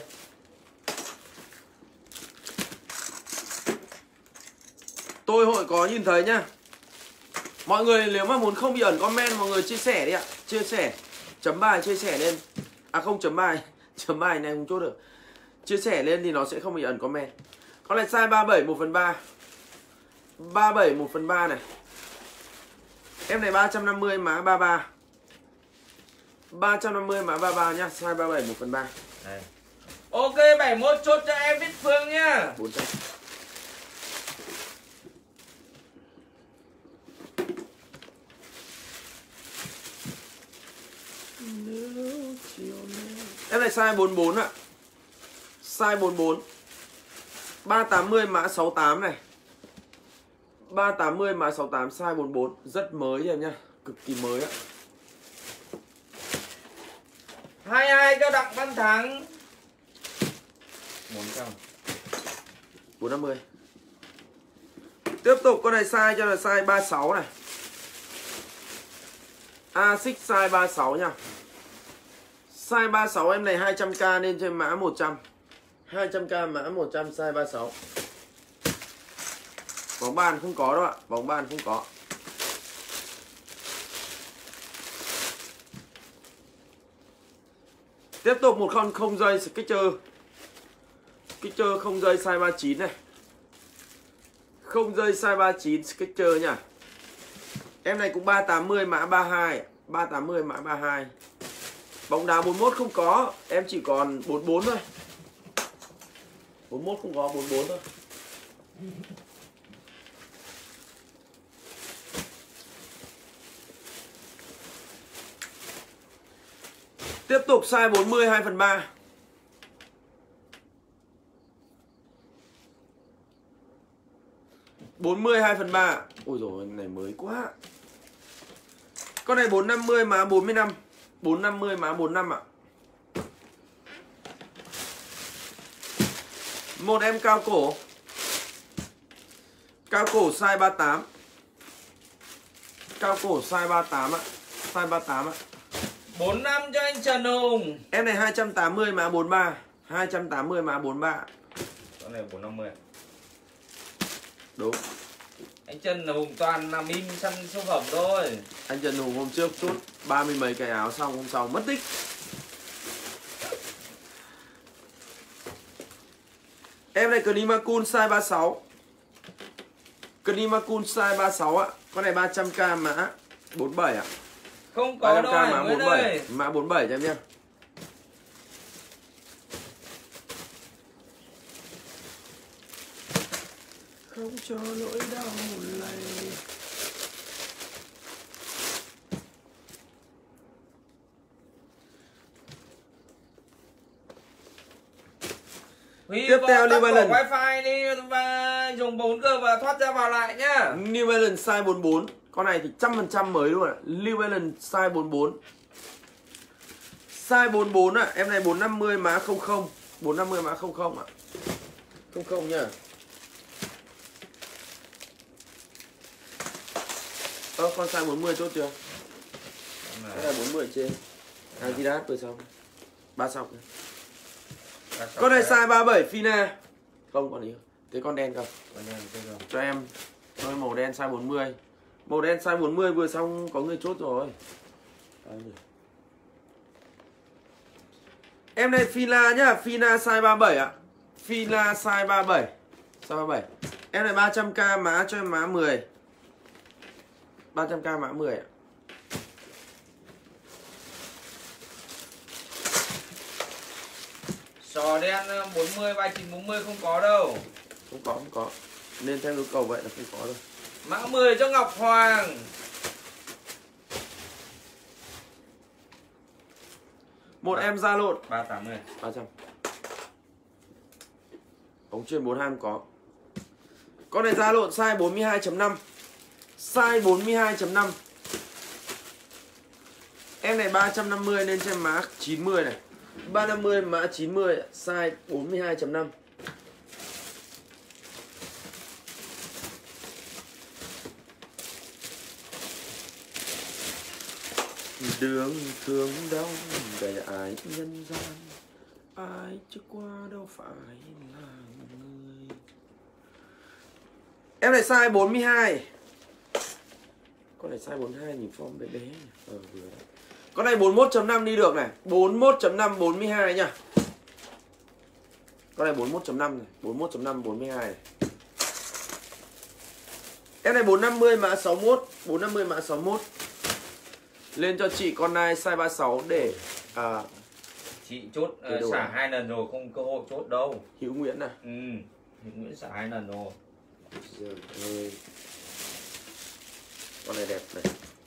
S1: Tôi hội có nhìn thấy nhá. Mọi người nếu mà muốn không bị ẩn comment, mọi người chia sẻ đi ạ. Chia sẻ. Chấm bài chia sẻ lên. À không, chấm bài. Chấm bài này không chốt được. Chia sẻ lên thì nó sẽ không bị ẩn comment. Con này size 37 1/3. 37 1/3 này. Em này 350 mã 33. 350 mã 33 nhá, size 37 1/3.
S4: Đây. Ok, 71 chốt cho em Bích Phương nhá.
S1: 400. Em này size 44 ạ. Size 44. 380 mã 68 này. 380 mã 68 size 44, rất mới em nhá, cực kỳ mới ạ.
S4: 22 cho Đặng Văn Thắng. 400.
S1: 450. Tiếp tục con này size cho là size 36 này. Asics size 36 nha. Size 36 em này 200k lên trên mã 100. 200k mã 100 size 36. Bóng bàn không có đâu ạ, bóng bàn không có. Tiếp tục một con không dây Skechers. Skechers không dây size 39 này. Không dây size 39 Skechers nhá. Em này cũng 380 mã 32, 380 mã 32. Bóng đá 41 không có, em chỉ còn 44 thôi. 41 không có, 44 thôi. Tiếp tục size 40 2/3. 40 2/3. Ôi dồi, này mới quá. Con này 450 mã 45. 450 mã 45 ạ. Một em cao cổ. Cao cổ size 38. Cao cổ size 38 ạ. Size 38 ạ.
S4: 45 cho anh Trần Hùng.
S1: Em này 280 mã 43. 280 mã 43.
S4: Con này 450.
S1: Đúng.
S4: Anh Trần Hùng toàn làm im săn siêu phẩm thôi.
S1: Anh Trần Hùng hôm trước chút 30 mấy cái áo xong hôm sau mất tích. Em này Klimakun size 36. Klimakun size 36 ạ. Con này 300k mã 47 ạ.
S4: Không có đâu
S1: 300k mã
S4: anh Nguyễn
S1: 47.
S4: ơi.
S1: Mã 47 cho em nhé. Không cho nỗi đau này.
S4: Tiếp theo New Balance Wi-Fi đi và dùng 4G và thoát ra vào lại nhá.
S1: New Balance size 44. Con này thì 100% mới luôn ạ. New Balance size 44. Size 44 ạ. Em này 450 mã 00. 450 mã 00 ạ. 00 nhá. Con size 40 chốt chưa? Cái là 40 trên Adidas vừa xong. 3 xong. Con này size 37 Fina. Không còn gì. Cái con đen không? Cho em. Thôi màu đen size 40. Màu đen size 40 vừa xong có người chốt rồi. Em này Fila nhá. Fina size 37 ạ. Fila size 37. Size 37. Em này 300k mã cho em mã 10. 300k mã 10 ạ.
S4: Sò đen 40 3940 không có đâu.
S1: Không có. Nên theo nhu cầu vậy là không có đâu.
S4: Mã 10 cho Ngọc Hoàng.
S1: Một em ra lộn
S4: 380.
S1: 300. Ống truyền 42 không có. Con này ra lộn size 42.5. Size 42.5. Em này 350 nên cho em mã 90 này. 350 mã 90, size 42.5. Đường thương đau đầy ái nhân gian, ai chứ qua đâu phải là người. Em này size 42. Con này size 42 nhìn form bé bé. Vừa đấy. Con này 41.5 đi được này. 41.5 42 nha. Con này 41.5 này, 41.5 42 này. Em này 450 mã 61, 450 mã 61. Lên cho chị con này size 36 để
S4: chị chốt xả 2 lần rồi, không cơ hội chốt đâu.
S1: Hữu Nguyễn này.
S4: Hữu Nguyễn xả 2 lần rồi.
S1: Trời ơi. Con này đẹp này.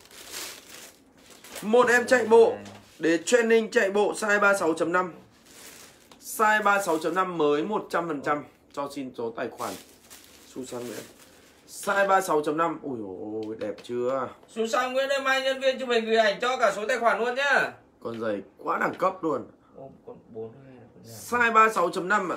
S1: Một em chạy bộ để training chạy bộ size 36.5. Size 36.5 mới 100%. Cho xin số tài khoản Susan Nguyễn. Size 36.5. Ui ôi đẹp chưa.
S4: Susan Nguyễn ơi, mai nhân viên chụp hình gửi ảnh cho cả số tài khoản luôn nhá.
S1: Con giày quá đẳng cấp luôn.
S4: Con 4
S1: Size 36.5 ạ.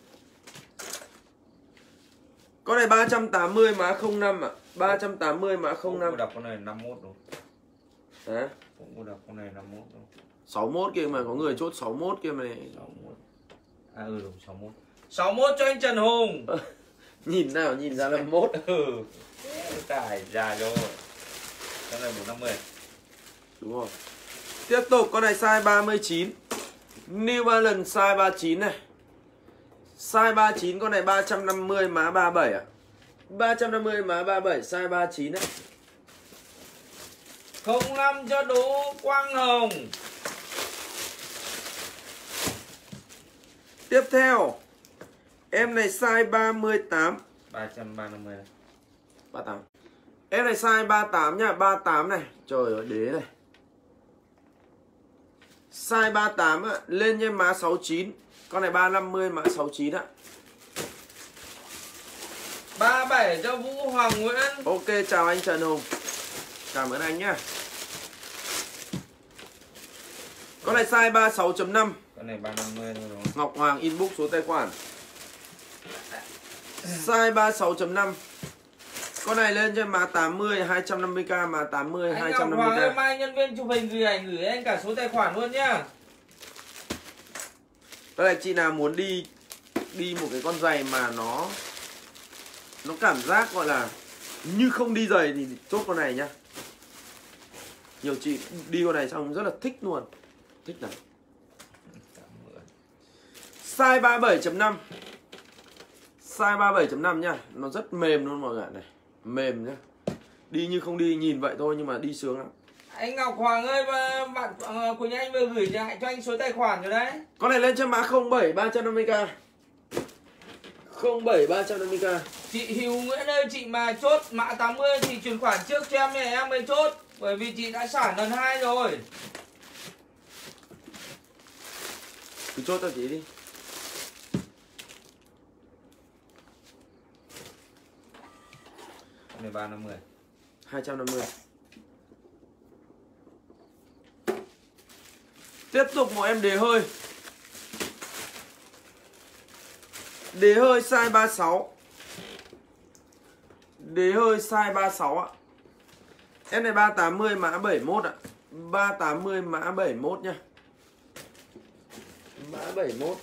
S1: Con này 380 mã 05 ạ. 380 mã 05.
S4: Cô đọc con này 51 rồi.
S1: Hả?
S4: Cô đọc con này 51 rồi.
S1: 61 kia mà, có người chốt 61 kia mà này.
S4: 61. À đúng 61. 61 cho anh Trần Hùng.
S1: Nhìn nào, nhìn ra là 1.
S4: Tải dài rồi. Con này 450.
S1: Đúng rồi. Tiếp tục con này size 39. New Balance size 39 này. Size 39, con này 350 mã 37 ạ. 350 mã 37 size 39 đấy.
S4: 05 cho Đỗ Quang Hồng.
S1: Tiếp theo em này size 38.
S4: 350 này.
S1: 38. Em này size 38 nha, 38 này. Trời ơi đế này. Size 38 ạ, lên cho má 69. Con này 350 mã 69 ạ.
S4: 37 cho Vũ Hoàng Nguyễn.
S1: Ok, chào anh Trần Hùng. Cảm ơn anh nhá. Con này size 36.5.
S4: Con này 350 thôi đúng không?
S1: Ngọc Hoàng inbox số tài khoản. Size 36.5. Con này lên cho má 80 250k mà 80
S4: anh Ngọc Hoàng
S1: 250k.
S4: ơi, mai nhân viên chụp hình gửi ảnh gửi anh cả số tài khoản luôn nhá.
S1: Đây là chị nào muốn đi một cái con giày mà nó cảm giác gọi là như không đi giày thì chốt con này nhá. Nhiều chị đi con này xong rất là thích luôn. Thích này. Size 37.5. Size 37.5 nhá. Nó rất mềm luôn mọi người này. Mềm nhá. Đi như không đi, nhìn vậy thôi nhưng mà đi sướng lắm.
S4: Anh Ngọc Hoàng ơi, bạn Quỳnh Anh vừa gửi cho anh số tài khoản rồi đấy.
S1: Con này lên cho mã 07 350k. 07 350k.
S4: Chị Hiếu Nguyễn ơi, chị mà chốt mã 80 thì chuyển khoản trước cho em này em mới chốt. Bởi vì chị đã xả lần 2 rồi.
S1: Cứ chốt cho chị đi.
S4: Con này 350.
S1: 250. Tiếp tục một em đế hơi. Đế hơi size 36. Đế hơi size 36 ạ. Em này 380 mã 71 ạ. 380 mã 71 nhá. Mã 71.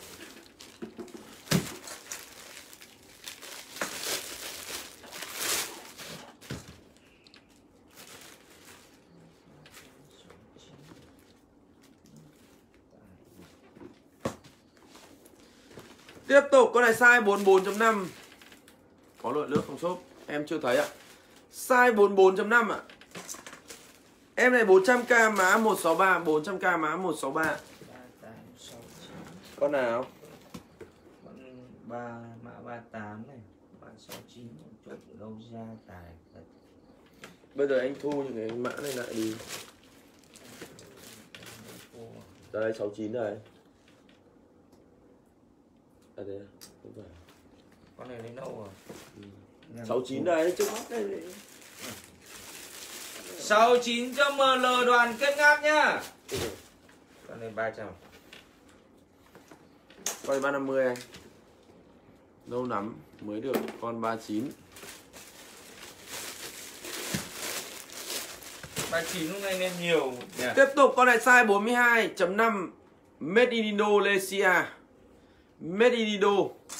S1: Tiếp tục con này size 44.5. Có lượng nước không shop? Em chưa thấy ạ. Size 44.5 ạ. Em này 400k mã 163, 400k mã 163. Con nào?
S4: Con mã 38 này, mã 69 chốt ở đâu ra tài.
S1: Bây giờ anh thu những cái mã này lại đi. Đây 69 đây. À đây, không phải.
S4: Con này lấy đâu rồi?
S1: 69 đây, trước mắt đây.
S4: 69 cho ML Đoàn Kết Ngát nhá. Con này 300.
S1: Con 350 anh. Lâu lắm mới được con 39.
S4: 39 lúc này nên nhiều nhỉ.
S1: Tiếp tục con này size 42.5 Made in Indonesia. Made in Indo.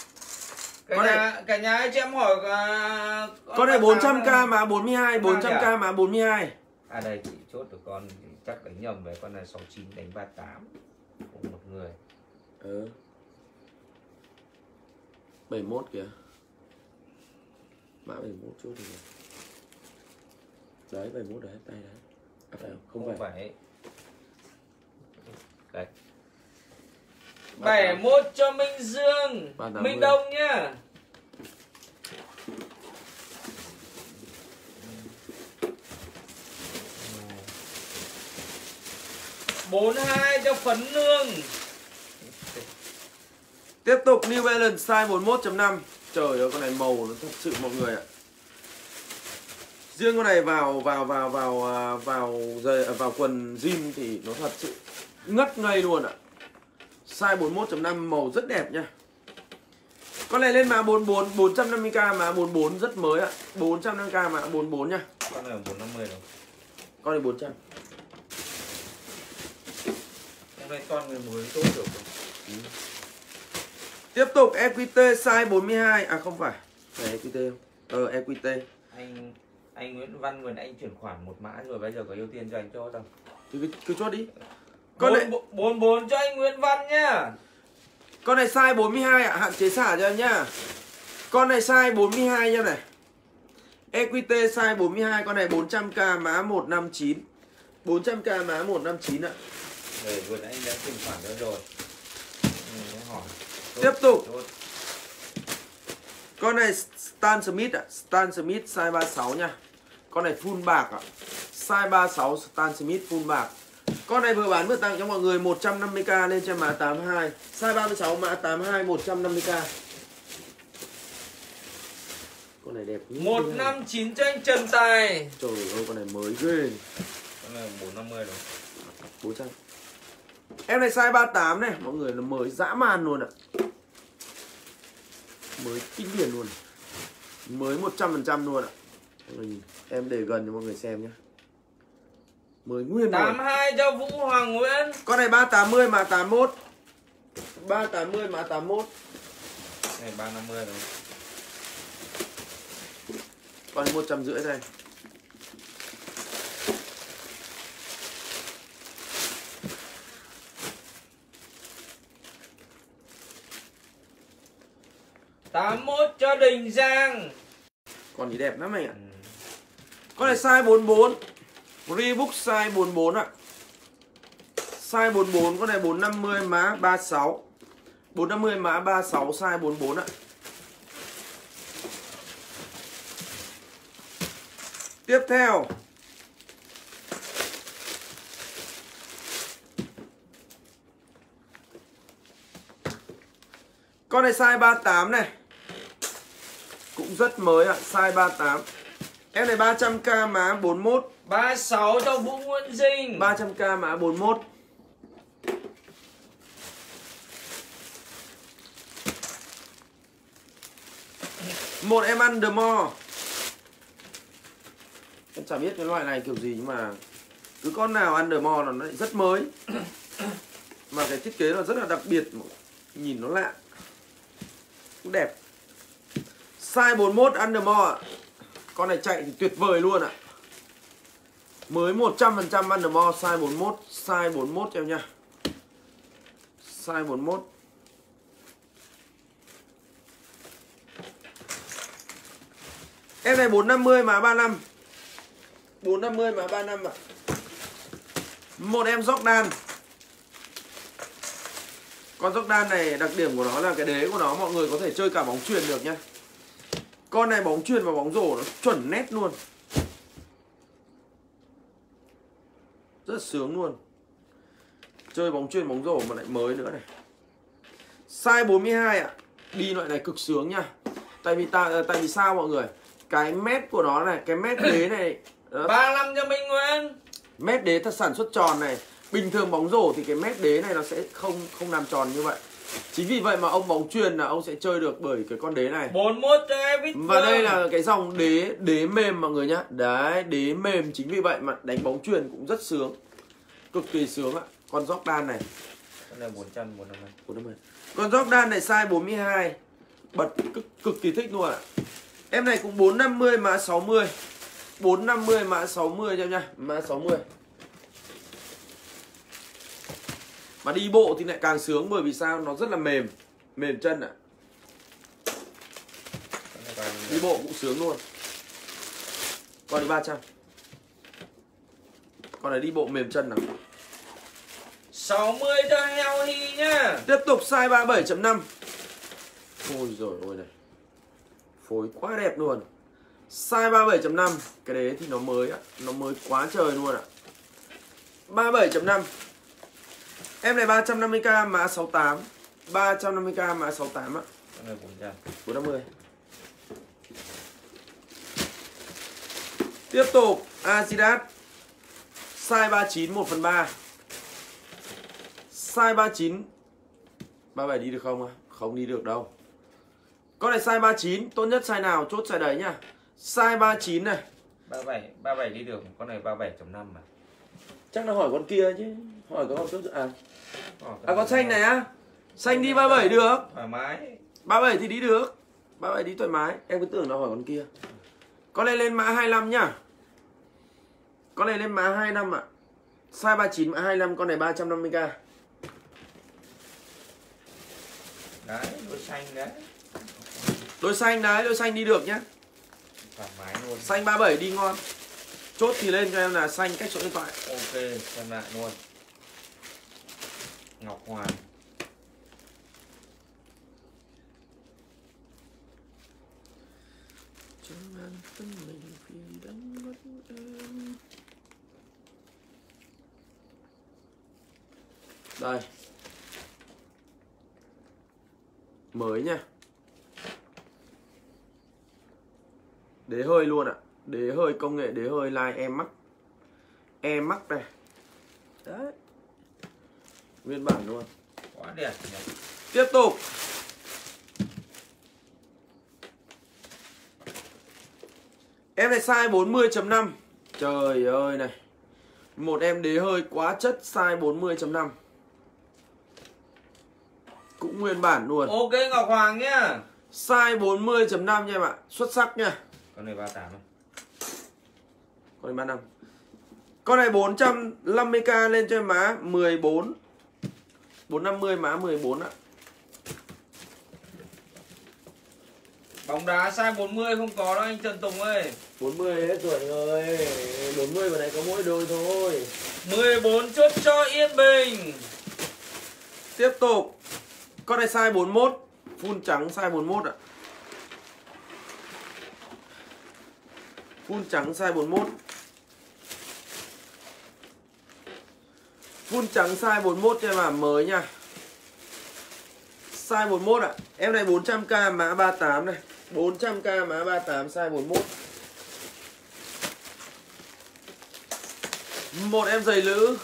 S4: Cả nhà anh chị em hỏi
S1: con này 400k mã 42, 400k mã 42.
S4: À đây chị chốt được con chắc đánh nhầm với con này 69 đánh 38 của một người.
S1: 71 kìa. Mã 71 chốt được rồi. Đấy 71 đấy, tay đấy. À, phải không? Không phải.
S4: Đây. 71 cho Minh Dương, Minh Đông nhá. 42 cho Phấn Nương.
S1: Tiếp tục New Balance size 41.5. Trời ơi con này màu nó thật sự mọi người ạ. Riêng con này vào quần jean thì nó thật sự ngất ngây luôn ạ. Size 41.5 màu rất đẹp nha. Con này lên mã 44 450k mã 44 rất mới ạ. 450k mã 44 nha.
S4: Con này 450 rồi.
S1: Con này 400.
S4: Hôm nay con người mới tốt được rồi.
S1: Tiếp tục EQT size 42. À không phải. Phải EQT không? EQT.
S4: Anh Nguyễn Văn Nguyễn anh chuyển khoản một mã rồi, bây giờ có ưu tiên cho anh cho không?
S1: Thì cứ chốt đi.
S4: Con này 44 cho anh Nguyễn Văn nhá.
S1: Con này size 42 ạ, hạn chế xả cho em nhá. Con này size 42 nha này. EQT size 42, con này 400k mã 159. 400k mã 159 ạ.
S4: Để vừa nãy anh đã chuyển khoản đó rồi. Hỏi.
S1: Tiếp tục. Con này Stan Smith ạ, Stan Smith size 36 nha. Con này full bạc ạ. Size 36 Stan Smith full bạc. Con này vừa bán vừa tặng cho mọi người 150k lên cho mã 82. Size 36 mã 82 150k. Con này đẹp.
S4: 159 cho anh Trần Tài.
S1: Trời ơi con này mới ghê.
S4: Con này 450 rồi.
S1: 400. Em này size 38 này, mọi người nó mới dã man luôn ạ. Mới kinh điển luôn. Mới 100% luôn ạ. Em để gần cho mọi người xem nhé. Mới nguyên
S4: 82 cho Vũ Hoàng Nguyễn.
S1: Con này 380 mà 81. 380 mà 81.
S4: Này 350 rồi.
S1: Con này 150 đây.
S4: Tám 81 cho Đình Giang.
S1: Con này đẹp lắm anh ạ. Con này size 44. Reebok size 44 ạ. Size 44, con này 450 mã 36. 450 mã 36 size 44 ạ. Tiếp theo. Con này size 38 này. Cũng rất mới ạ, size 38. Em này 300k mã 41.
S4: 36 cho Vũ Nguyễn Dinh.
S1: 300k mã 41. Một em ăn The More. Em chả biết cái loại này kiểu gì nhưng mà cứ con nào ăn The More nó lại rất mới. Mà cái thiết kế nó rất là đặc biệt, nhìn nó lạ, cũng đẹp. Size 41 ăn The More ạ. Con này chạy thì tuyệt vời luôn ạ. Mới 100% ăn The More size 41. Size 41 cho em nha. Size 41. Em này 450 mã 35. 450 mã 35 ạ. Một em Jordan. Con Jordan này đặc điểm của nó là cái đế của nó mọi người có thể chơi cả bóng chuyền được nhá. Con này bóng chuyền và bóng rổ nó chuẩn nét luôn. Rất sướng luôn. Chơi bóng chuyền bóng rổ mà lại mới nữa này. Size 42 ạ. Đi loại này cực sướng nha. Tại vì sao mọi người? Cái mét của nó này, cái mét đế này
S4: 35 cho Minh Nguyễn.
S1: Mép đế thật sản xuất tròn này. Bình thường bóng rổ thì cái mép đế này nó sẽ không làm tròn như vậy. Chính vì vậy mà ông bóng chuyền là ông sẽ chơi được bởi cái con đế này.
S4: 41 cho Evit.
S1: Và đây là cái dòng đế mềm mọi người nhá. Đấy, đế mềm, chính vì vậy mà đánh bóng chuyền cũng rất sướng. Cực kỳ sướng ạ. Con Jordan này.
S4: Con này 400, 450.
S1: Con Jordan này size 42. Bật cực kỳ thích luôn ạ. Em này cũng 450 mã 60. 450 mã 60 cho em nha. Mã 60. Mà đi bộ thì lại càng sướng bởi vì sao? Nó rất là mềm. Mềm chân ạ. Đi bộ cũng sướng luôn. Con này 300. Con này đi bộ mềm chân nào.
S4: 60 cho Heo Hi nhá.
S1: Tiếp tục size 37.5. Ôi giời ơi này. Phối quá đẹp luôn. Size 37.5. Cái đấy thì nó mới ạ. Nó mới quá trời luôn ạ. 37.5. Em này 350k mã 68. 350k mã 68 ạ.
S4: Con này 400.
S1: 450. Tiếp tục Adidas size 39 1/3. Size 39 37 đi được không? Không đi được đâu. Con này size 39, tốt nhất size nào chốt size đấy nhá. Size 39 này.
S4: 37 đi được, con này 37.5 mà.
S1: Chắc là hỏi con kia chứ. Hỏi con chốt con xanh này á. Xanh đi 37 được.
S4: Thoải mái.
S1: 37 thì đi được. 37 đi thoải mái. Em cứ tưởng nó hỏi con kia. Con này lên mã 25 nhá. Con này lên mã 25 ạ. Size 39 mã 25, con này 350k.
S4: Đấy, đôi xanh đấy.
S1: Đôi xanh đấy, đôi xanh đi được nhá.
S4: Thoải mái luôn.
S1: Xanh 37 đi ngon. Chốt thì lên cho em là xanh cách số điện thoại.
S4: Ok, xem lại luôn. Ngọc Hoàng.
S1: Đây. Mới nha. Đế hơi luôn ạ. Đế hơi công nghệ đế hơi line em mắc. Em mắc này. Đấy. Nguyên bản luôn.
S4: Quá đẹp nhỉ.
S1: Tiếp tục. Em này size 40.5. Trời ơi này. Một em đế hơi quá chất size 40.5. Cũng nguyên bản luôn.
S4: Ok Ngọc Hoàng nhá.
S1: Size 40.5 nha em ạ. Xuất sắc nha.
S4: Con này 38 không?
S1: Con này 35. Con này 450k lên cho em má 14. 450 má 14 ạ.
S4: Bóng đá size 40 không có đâu anh Trần Tùng ơi.
S1: 40 hết rồi anh ơi. 40 vào này có mỗi đôi thôi.
S4: 14 chốt cho Yên Bình.
S1: Tiếp tục. Con này size 41. Full trắng size 41 ạ. Full trắng size 41. Full trắng size 41 cho em à, mới nha. Size 41 ạ. Em này 400k mã 38 này. 400k mã 38 size 41. Một em giày nữ.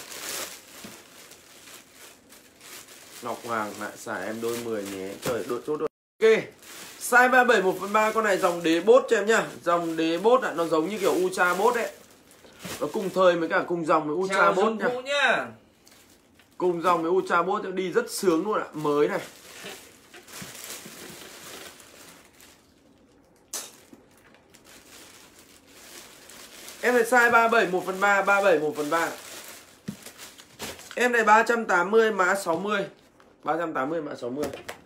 S1: Ngọc Hoàng lại xả em đôi 10 nhé. Trời, đột chốt rồi. Ok. Size 37 1/3, con này dòng đế bốt cho em nhá. Dòng đế bốt ạ, nó giống như kiểu Ultra bốt ấy. Nó cùng thời với cả cùng dòng với Ultra bốt nhá. Cùng dòng với Ultra bốt đi rất sướng luôn ạ, mới này. Em này size 37 1/3, 37 1/3. Em này 380 mã 60. 380 mã 60.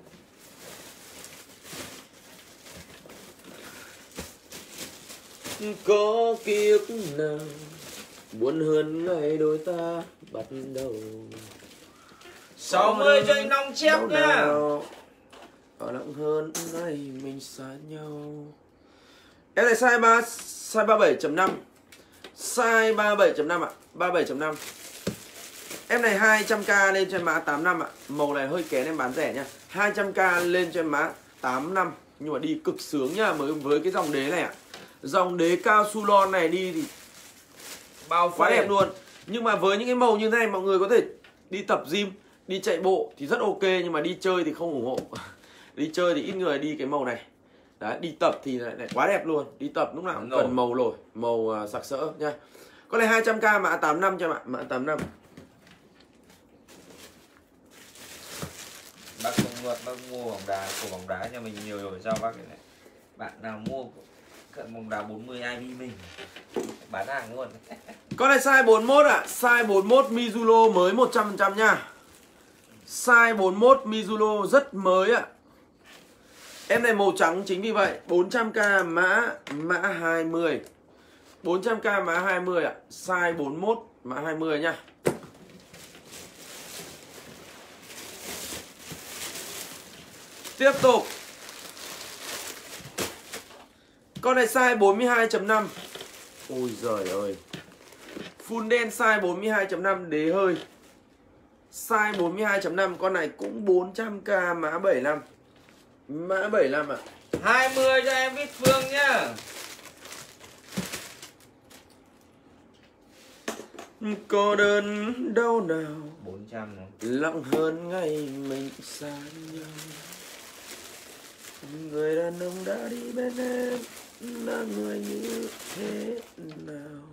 S1: Có kiếp nào buồn hơn ngày đôi ta bắt đầu.
S4: 60 cho anh Long chép nhá.
S1: Có nặng hơn ngày mình xa nhau. Em này size 37.5. Size 37.5 ạ. 37.5. Em này 200k lên cho em mã 85 ạ. Màu này hơi kén em bán rẻ nha. 200k lên cho em mã 85. Nhưng mà đi cực sướng nha, với cái dòng đế này ạ. Dòng đế cao su lon này đi thì
S4: bao
S1: quá
S4: phê.
S1: đẹp luôn. Nhưng mà với những cái màu như thế này mọi người có thể đi tập gym, đi chạy bộ thì rất ok, nhưng mà đi chơi thì không ủng hộ. Đi chơi thì ít người đi cái màu này. Đấy, đi tập thì lại quá đẹp luôn. Đi tập lúc nào cũng cần màu nổi, màu sặc sỡ nha. Con này 200k mã 85 cho bạn, mã 85.
S4: Bác không luật, bác mua bóng đá, cổ bóng đá nhà mình nhiều rồi sao bác này. Bạn nào mua cận bóng đá 40 IP mình bán hàng luôn.
S1: Con này size 41 ạ, size 41 Mizuno mới 100% nha. Size 41 Mizuno rất mới ạ. Em này màu trắng chính vì vậy. 400k mã 20. 400k mã 20 ạ. Size 41 mã 20 nha. Tiếp tục. Con này size 42.5. Ôi giời ơi. Full đen size 42.5 đế hơi. Size 42.5, con này cũng 400k mã 75. Mã 75 ạ.
S4: 20 cho em Vít Phương nhá.
S1: Có đớn đau nào
S4: 400 này.
S1: lặng hơn ngày mình xa nhau. Người đàn ông đã đi bên em là người như thế nào,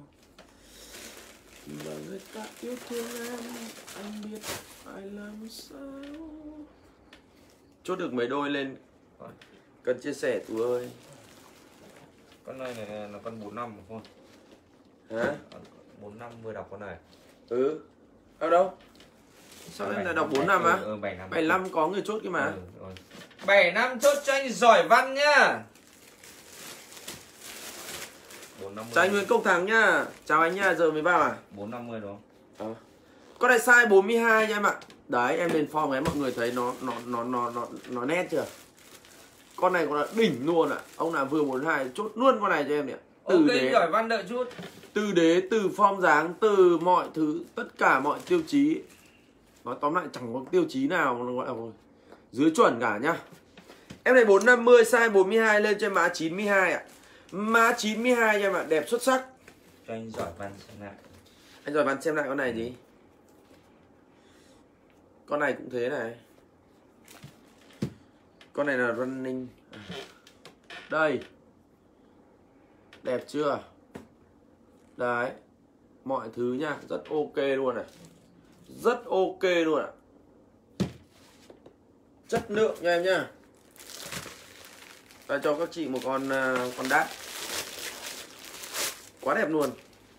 S1: mà người ta yêu thương em, anh biết phải làm sao. Chốt được mấy đôi lên cần chia sẻ Tú ơi.
S4: Con này là con 45 không?
S1: Hả?
S4: 45 vừa đọc con này.
S1: Ừ. Ở đâu? Sao em lại đọc 45 á?
S4: 75.
S1: 75 có người chốt kia mà.
S4: 75 chốt cho anh Giỏi Văn nhá. 450.
S1: Chào anh Nguyễn Công Thắng nhá. Chào anh nha, giờ mới vào à?
S4: 450 đúng không?
S1: Con này size 42 nha em ạ. Đấy, em lên form ấy mọi người thấy nó nét chưa? Con này còn là đỉnh luôn ạ. Ông nào vừa 42 chốt luôn con này cho em nhỉ.
S4: Ok, Giỏi Văn đợi chút.
S1: Từ đế, từ form dáng, từ mọi thứ, tất cả mọi tiêu chí. Nói tóm lại chẳng có tiêu chí nào nó gọi là dưới chuẩn cả nhá. Em này 450 size 42 lên trên mã 92 ạ. Mã 92 nha em ạ, đẹp xuất sắc.
S4: Cho anh Giỏi Văn xem lại.
S1: Anh Giỏi Văn xem lại con này gì? Con này cũng thế này. Con này là running. Đây. Đẹp chưa? Đấy. Mọi thứ nha, rất ok luôn này. Rất ok luôn ạ. Chất lượng nha em nhá. Ta cho các chị một con đát. Quá đẹp luôn.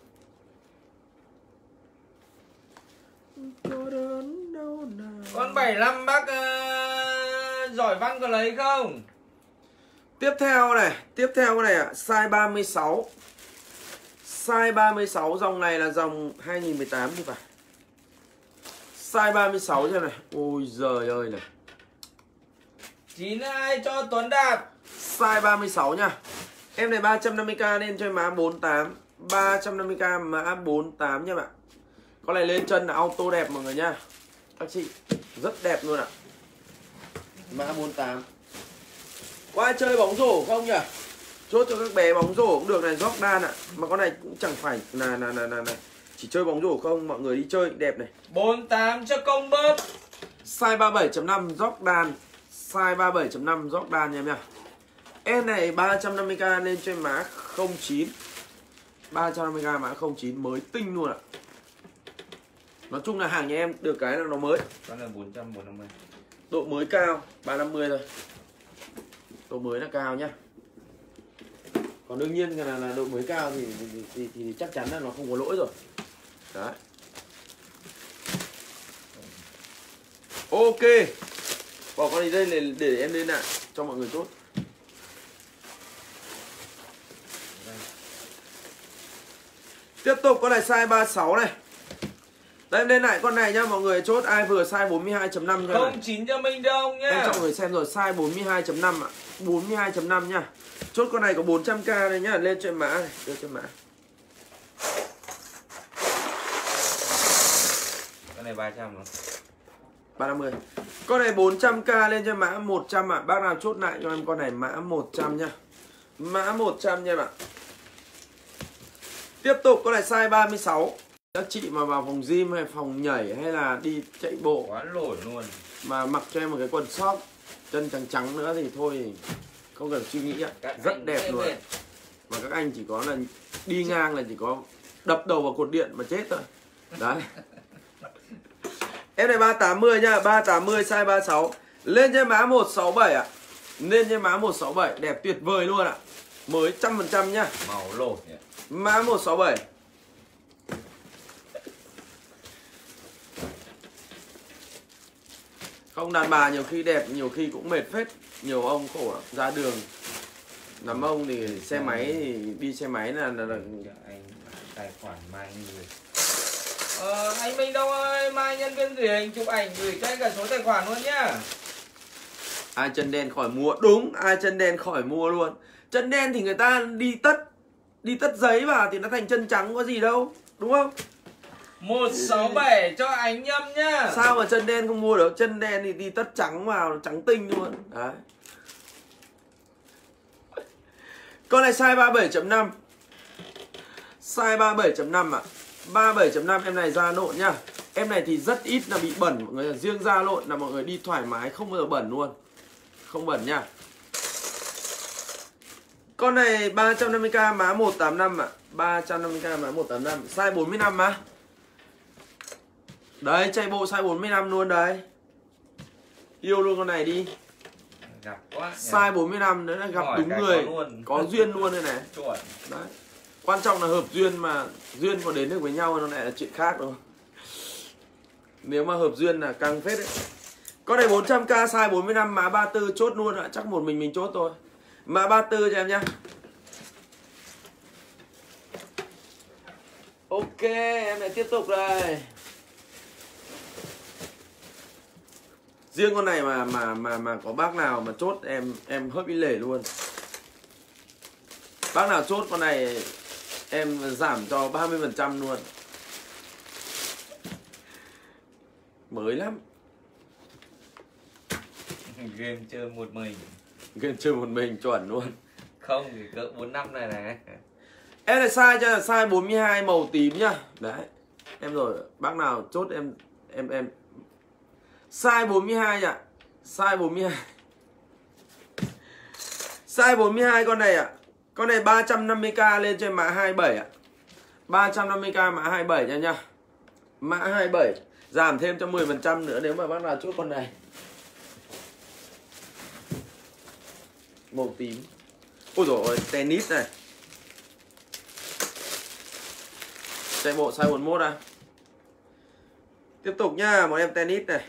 S4: Con 75 bác Giỏi Văn có lấy không?
S1: Tiếp theo này, con này ạ, size 36. Size 36, dòng này là dòng 2018 thì phải. Size 36 cho này. Ôi giời ơi này.
S4: 92 cho Tuấn Đạt.
S1: Size 36 nha. Em này 350k lên cho mã 48. 350k mã 48 nha bạn. Con này lên chân là auto đẹp mọi người nha. Các chị, rất đẹp luôn ạ. Mã 48. Có ai chơi bóng rổ không nhỉ? Chốt cho các bé bóng rổ cũng được này, Jordan ạ. Mà con này cũng chẳng phải là chỉ chơi bóng rổ không, mọi người đi chơi đẹp này.
S4: 48 cho Công Bớt.
S1: Size 37.5 Jordan. Size 37.5 Jordan nha em nha. Em này 350k lên trên mã 09. 350k mã 09 mới tinh luôn ạ. Nói chung là hàng nhà em được cái là nó mới.
S4: Con là 400, 450.
S1: Độ mới cao, 350 thôi. Độ mới là cao nhá. Còn đương nhiên là độ mới cao thì chắc chắn là nó không có lỗi rồi. Đấy. Ok. Bỏ con đi đây để em lên lại cho mọi người chốt. Tiếp tục con này size 36 này. Đây em lên lại con này nhá, mọi người chốt ai vừa size 42.5 cho
S4: 09 cho Minh Đông nhá.
S1: em cho mọi người xem rồi, size 42.5 ạ. 42.5 nhá. Chốt con này có 400k đây nhá, lên cho mã này, đưa cho mã.
S4: Con này 300 rồi.
S1: 350. Con này 400k lên cho mã 100 ạ. Bác nào chốt lại cho em con này mã 100 nhá. Mã 100 nha bạn. Tiếp tục con này size 36. Các chị mà vào phòng gym hay phòng nhảy hay là đi chạy bộ
S4: Quá nổi luôn.
S1: mà mặc cho em một cái quần short chân trắng trắng nữa thì thôi không cần suy nghĩ ạ. Rất đẹp luôn. Và các anh chỉ có là đi ngang là chỉ có đập đầu vào cột điện mà chết thôi. Đấy. Em này 380 nhá, 380 size 36. Lên trên má 167 ạ. Lên trên má 167 đẹp tuyệt vời luôn ạ. Mới 100% nhá.
S4: Màu lột nhỉ.
S1: Má 167. Không, đàn bà nhiều khi đẹp, nhiều khi cũng mệt phết. Nhiều ông khổ lắm, ra đường nắm ông thì xe máy thì đi xe máy là
S4: anh tài khoản Mai người. Anh Minh đâu ơi, Mai nhân viên gửi hình chụp ảnh gửi cho anh cả số tài khoản luôn nhá.
S1: ai chân đen khỏi mua. Đúng, ai chân đen khỏi mua luôn. Chân đen thì người ta đi tất giấy vào thì nó thành chân trắng có gì đâu, đúng không?
S4: 167 cho ánh Nhâm nhá.
S1: Sao mà chân đen không mua được? Chân đen thì đi tất trắng vào, trắng tinh luôn. Đấy. Con này size 37.5. Size 37.5 ạ. 37.5 em này da lộn nhá. Em này thì rất ít là bị bẩn mọi người. Riêng da lộn là mọi người đi thoải mái, không bao giờ bẩn luôn. Không bẩn nha. Con này 350k má 185 ạ. 350k má 185. Size 45 má. Đấy, chạy bộ size 45 luôn đấy. Yêu luôn con này đi.
S4: Gặp quá.
S1: Size 45 nữa là gặp
S4: Hỏi
S1: đúng người. Có duyên luôn đây này.
S4: Chuẩn.
S1: Đấy. Quan trọng là hợp duyên, mà duyên có đến được với nhau nó lại là chuyện khác rồi. Nếu mà hợp duyên là căng phết đấy. Con này 400k size 45 má 34 chốt luôn ạ. Chắc một mình chốt thôi. Má 34 cho em nhá. Ok, em lại tiếp tục đây. Riêng con này mà có bác nào mà chốt em hớp đi lể luôn. Bác nào chốt con này em giảm cho 30% luôn. Mới lắm.
S4: Game chơi một mình.
S1: Game chơi một mình chuẩn luôn.
S4: Không thì cỡ 4 năm này này.
S1: Em này size cho là size 42 màu tím nhá. Đấy. Em rồi, bác nào chốt em size 42 ạ. Size 42. Size 42 con này ạ. Con này 350k lên trên mã 27 ạ. 350k mã 27 nha nhá. Mã 27 giảm thêm cho 10% nữa nếu mà bác nào chốt con này. Màu tím. Ôi dồi ôi, tennis này. Chạy bộ size 41 à. Tiếp tục nhá, một em tennis này.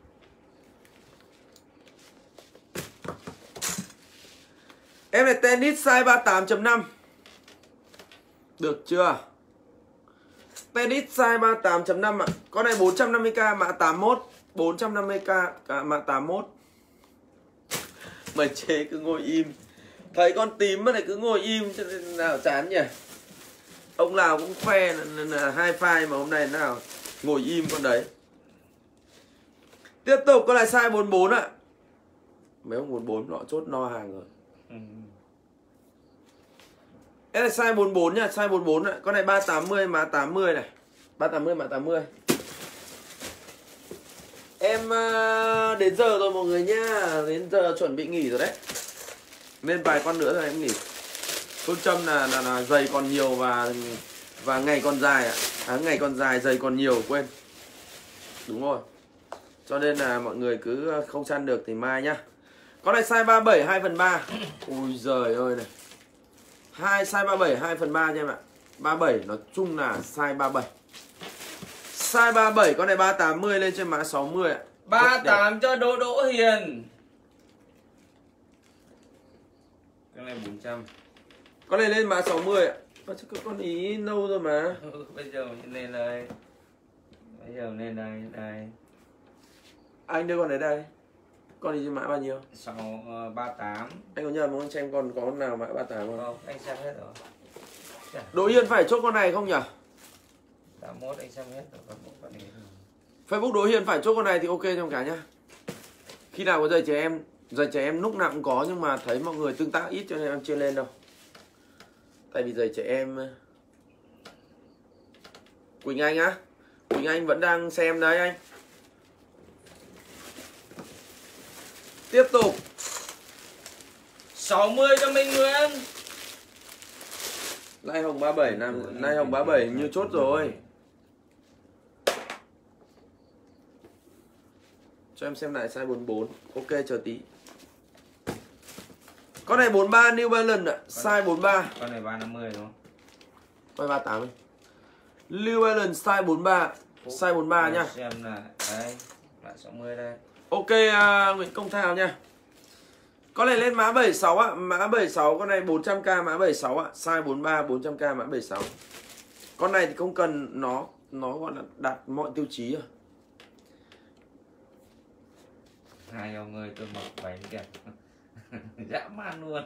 S1: Em này tennis size 38.5. Được chưa? Tennis size 38.5 ạ. Con này 450k mã 81. 450k mã 81. Mày chế cứ ngồi im. Thấy con tím mà này cứ ngồi im cho nên nào chán nhỉ. Ông nào cũng khoe là hai file mà hôm nay nào ngồi im con đấy. Tiếp tục con này size 44 ạ. Mấy ông 44 họ chốt no hàng rồi. Em này size 44 nha, size 44 ạ. Con này 380 mã 80 này. 380 mã 80. Em đến giờ rồi mọi người nhá. Đến giờ chuẩn bị nghỉ rồi đấy. Nên vài con nữa rồi em nghỉ. Phương châm là giày còn nhiều và ngày còn dài ạ. Ngày còn dài, giày còn nhiều, quên. Đúng rồi. Cho nên là mọi người cứ không săn được thì mai nhá. Con này size 37 2/3. Ui giời ơi này. Size 37 2/3 cho em ạ. 37 nói chung là size 37. Size 37 con này 380 lên trên mã 60 ạ.
S4: 38 cho Đỗ Hiền. Cái này 400.
S1: Con này lên mã 60 ạ. Con ý lâu rồi mà.
S4: Bây giờ lên đây. Bây giờ lên đây, đây.
S1: Anh đưa con đấy đây. Con ý mã bao nhiêu?
S4: 38.
S1: Anh có nhầm không? Anh xem còn có nào mã 38 không?
S4: Không, anh xem hết rồi.
S1: Đỗ Hiền phải chốt con này không nhỉ?
S4: 81 anh xem hết rồi, còn một con này.
S1: Facebook Đỗ Hiền phải chốt con này thì ok trong cả nhá. Khi nào có giày trẻ em lúc nào cũng có nhưng mà thấy mọi người tương tác ít cho nên em chưa lên đâu. Tại vì giày trẻ em Quỳnh Anh á. Quỳnh Anh vẫn đang xem đấy anh. Tiếp tục
S4: 60 cho Minh Nguyễn.
S1: Lai Hồng 37 năm, Lai Hồng 37 như chốt rồi. Cho em xem lại size 44. Ok chờ tí. Con này 43 New Balance ạ, size 43.
S4: Con này 350 đúng không?
S1: Con 38 đi. New Balance size 43, size 43 nhá.
S4: Xem là đây, lại 60 đây.
S1: Ok Nguyễn Công Thao nha. Con này lên mã 76 ạ, mã 76 con này 400k mã 76 ạ, size 43 400k mã 76. Con này thì không cần nó gọi là đạt mọi tiêu chí rồi.
S4: Hai ông ơi tôi mặc váy đẹp. Dã man luôn.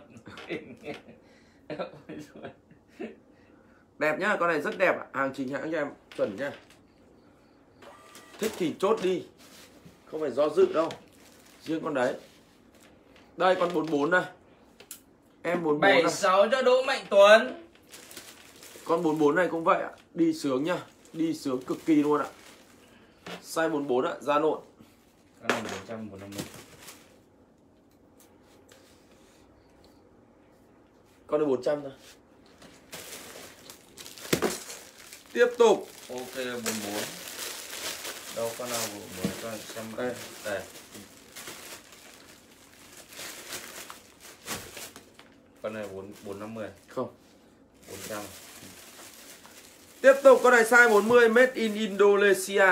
S1: Đẹp nhá, con này rất đẹp ạ. Hàng chính hãng cho em chuẩn nhá. Thích thì chốt đi, không phải do dự đâu. Riêng con đấy. Đây con 44 đây. Em 44 này.
S4: 76 cho Đỗ Mạnh Tuấn.
S1: Con 44 này cũng vậy ạ. Đi sướng nhá. Đi sướng cực kỳ luôn ạ. Size 44 ạ, da nộn.
S4: Con này 400 450.
S1: Con này 400 thôi. Tiếp tục.
S4: Ok 44. Đâu con nào mới cho xem
S1: đây.
S4: Đây. Con này 450.
S1: Không.
S4: 400.
S1: Tiếp tục con này size 40 made in Indonesia.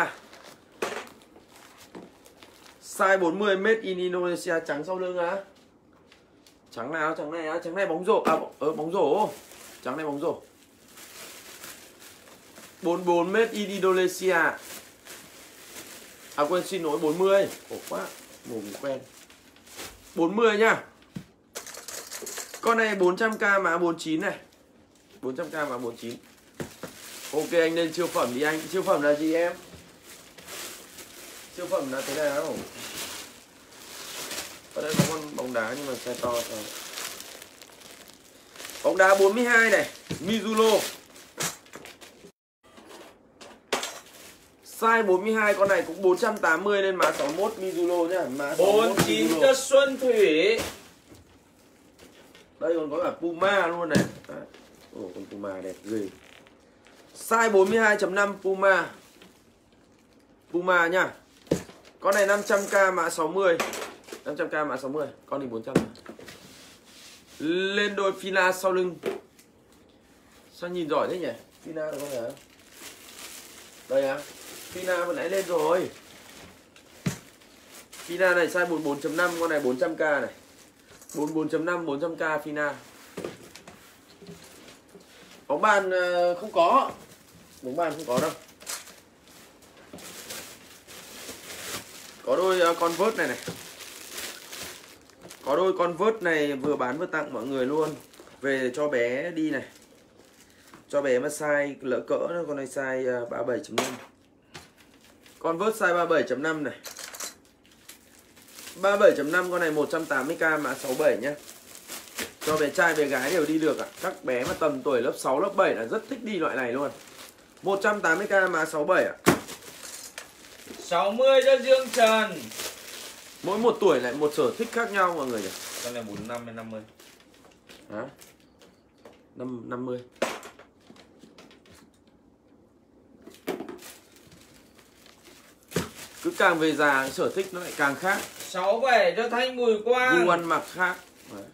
S1: Size 40 made in Indonesia, trắng sau lưng á. Trắng nào, trắng này á, trắng này bóng rổ. À bóng rổ. Trắng này bóng rổ. 44 made in Indonesia. À quên xin lỗi 40. Khổ quá, mồm quen. 40 nhá. Con này 400k mã 49 này. 400k mã 49. Ok anh lên siêu phẩm đi anh. Siêu phẩm là gì em? Siêu phẩm là thế nào? Ở đây có con bóng đá nhưng mà size to thôi. Bóng đá 42 này, Mizuno. Size 42 con này cũng 480 lên mã 61 Mizuno nhá, mã
S4: 49 cho Xuân Thủy.
S1: Đây còn có cả Puma luôn này. Ồ con Puma đẹp ghê. Size 42.5 Puma. Puma nhá. Con này 500k mã 60. 500k mã 60, con thì 400. Lên đôi Fila sau lưng. Sao nhìn giỏi thế nhỉ? Fila được không hả? Đây á. Fila vừa nãy lên rồi. Fila này size 44.5, con này 400k này. 44.5 400k Fila. Bóng bàn không có. Bóng bàn không có đâu. Có đôi Converse này này. Có đôi Converse này vừa bán vừa tặng mọi người luôn. Về cho bé đi này. Cho bé mà size lỡ cỡ nữa. Con này size 37.5. Converse size 37.5 này. 37.5 con này 180k mã 67 nhá. Cho bé trai bé gái đều đi được ạ. Các bé mà tầm tuổi lớp 6 lớp 7 là rất thích đi loại này luôn. 180k mã 67 ạ.
S4: 60 cho Dương Trần.
S1: Mỗi một tuổi lại một sở thích khác nhau mọi người nhỉ.
S4: Con này 45 đến 50.
S1: Hả? 50. Cứ càng về già sở thích nó lại càng khác.
S4: 67 cho Thanh Bùi Quang.
S1: Gu ăn mặc khác. Đấy.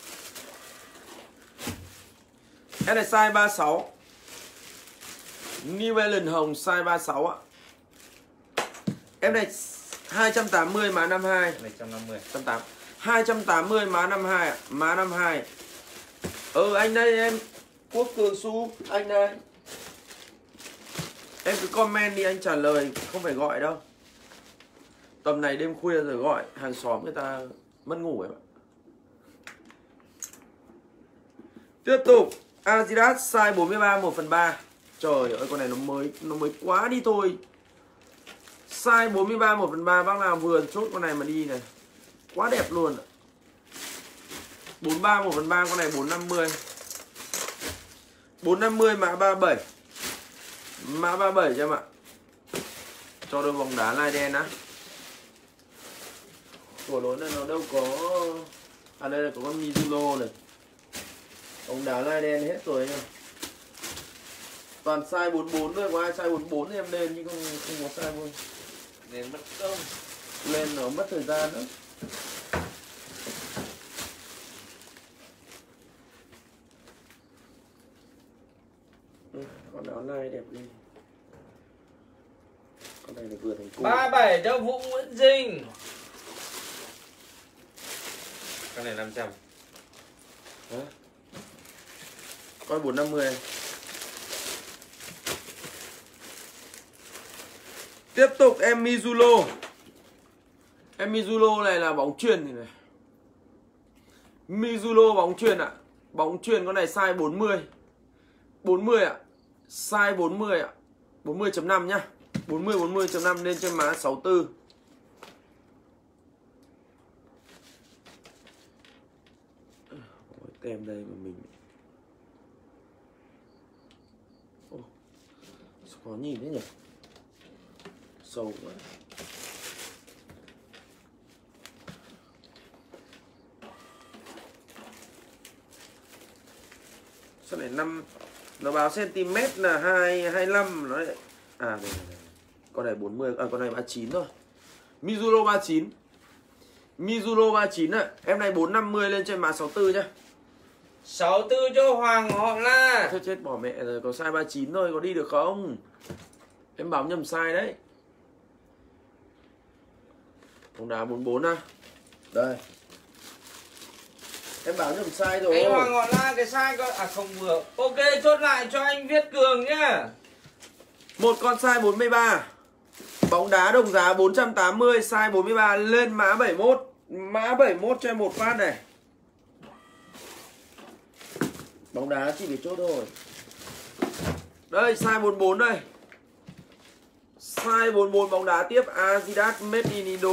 S1: Cái này size 36. New Balance hồng size 36 ạ. Em này 280 mã 52.
S4: Này 150.
S1: 180. 280 mã 52 ạ. Mã 52. Anh đây em. Quốc Cường Xu. Anh đây. Em cứ comment đi anh trả lời. Không phải gọi đâu. Tầm này đêm khuya rồi gọi. Hàng xóm người ta mất ngủ em ạ. Tiếp tục. Adidas size 43 1/3. Trời ơi con này nó mới quá đi thôi. Size 43 1/3 bác nào vừa chốt con này mà đi này. Quá đẹp luôn. 43 1/3 con này 450. 450 mã 37. Mã 37 cho em ạ. Cho đôi bóng đá lai đen á. Của lối này nó đâu có. À đây là có con Mizuno này. Bóng đá lai đen hết rồi nha. Toàn size 44 thôi, có ai size 44 thì em lên nhưng không có size luôn.
S4: Nên mất công.
S1: Lên nó mất thời gian nữa. Con áo lai đẹp đi. Con này là vừa thành cung.
S4: 37 cho Vũ Nguyễn Dinh. Con này 500.
S1: Hả? Coi 450. Tiếp tục em Mizuno. Em Mizuno này là bóng chuyền thì này. Mizuno bóng chuyền ạ. Bóng chuyền con này size 40. 40 ạ. Size 40 ạ. 40.5 nhá. 40.5 lên trên má 64. Ôi, tem đây mà mình. Ồ, khó nhìn thế nhỉ. Sâu quá. Sao lại 5. Nó báo cm là 225 nó lại. À đây, đây. Con này 40, con này 39 thôi. Mizuno 39. Mizuno 39 ạ. Em này 450 lên trên má 64 nhá.
S4: 64 cho Hoàng Họ La.
S1: Thôi chết bỏ mẹ rồi, có size 39 thôi, có đi được không? Em báo nhầm size đấy. Bóng đá 44 à. Đây. Em báo nhầm size rồi.
S4: Anh Hoàng Họ La cái size con à không vừa. Ok, chốt lại cho anh Viết Cường nhá.
S1: Một con size 43. Bóng đá đồng giá 480, size 43 lên mã 71. Mã 71 cho em một phát này. Bóng đá chỉ phải chốt thôi. Đây size 44 đây. Size 44 bóng đá tiếp Adidas Made in Indo.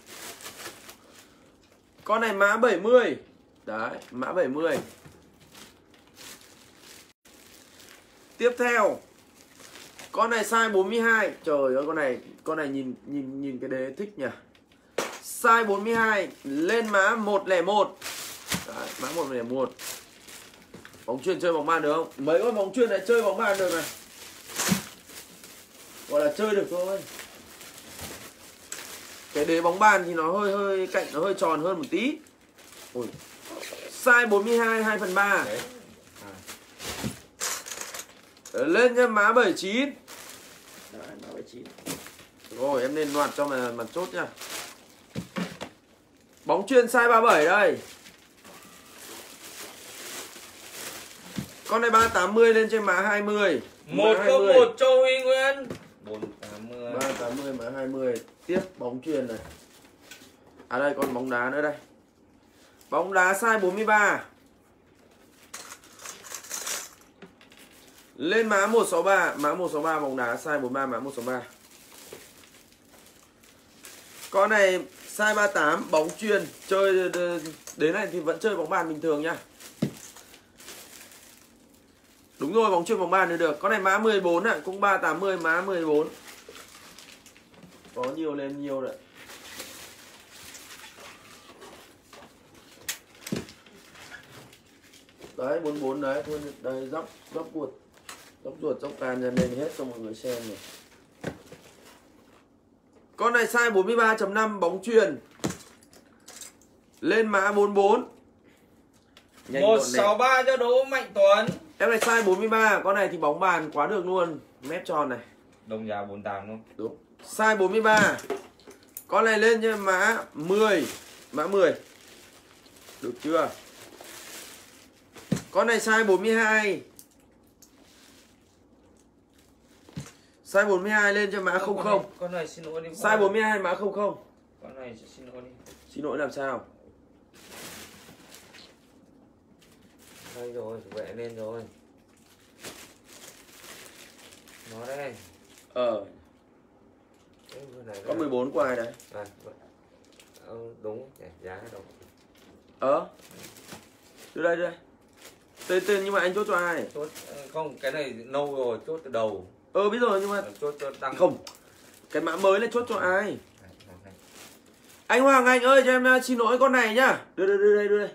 S1: Con này mã 70. Đấy, mã 70. Tiếp theo. Con này size 42. Trời ơi con này nhìn cái đế thích nhỉ. Size 42 lên mã 101. Đấy, mã 101. Bóng chuyền chơi bóng bàn được không? Mấy con bóng chuyền này chơi bóng bàn được này. Gọi là chơi được thôi. Cái đế bóng bàn thì nó hơi cạnh nó hơi tròn hơn một tí. Ôi. Size 42 2/3.
S4: Đấy.
S1: Lên cho má 79. Đấy, má 79. Rồi em nên loạt cho mà chốt nha. Bóng chuyền size 37 đây. Con này 380 lên trên má 20.
S4: 101 cho Huy Nguyễn. 480.
S1: 380 má 20. Tiếp bóng chuyền này. À đây còn bóng đá nữa đây. Bóng đá size 43. Lên má 163. Má 163 bóng đá size 43 má 163. Con này size 38 bóng chuyền. Chơi đến này thì vẫn chơi bóng bàn bình thường nhá. Đúng rồi, bóng chuyền bóng bàn thì được. Con này mã 14 ạ, cũng 380 má 14. Có nhiều lên nhiều đấy. Đấy 44 đấy, thôi đây dốc ruột dốc can ra lên hết cho mọi người xem này. Con này size 43.5 bóng chuyền. Lên mã 44. Nhanh
S4: 163 cho Đỗ Mạnh Tuấn.
S1: Em này size 43, con này thì bóng bàn quá được luôn, mép tròn này.
S4: Đồng giá 48 luôn.
S1: Đúng. Size 43. Con này lên cho mã 10, mã 10. Được chưa? Con này size 42. Size 42 lên cho mã 00.
S4: Con này xin lỗi đi.
S1: Size 42 mã 00.
S4: Con này xin lỗi đi.
S1: Xin lỗi làm sao?
S4: Đây rồi, vẽ lên rồi. Nó đây.
S1: Có 14 quài đấy.
S4: À, đúng, giá đâu.
S1: Đưa đây. Tên nhưng mà anh chốt cho ai?
S4: Chốt không, cái này lâu rồi, chốt từ đầu.
S1: Biết rồi nhưng mà
S4: chốt cho đăng.
S1: không, cái mã mới là chốt cho ai? Anh Hoàng Anh ơi cho em xin lỗi con này nhá. Đưa đây.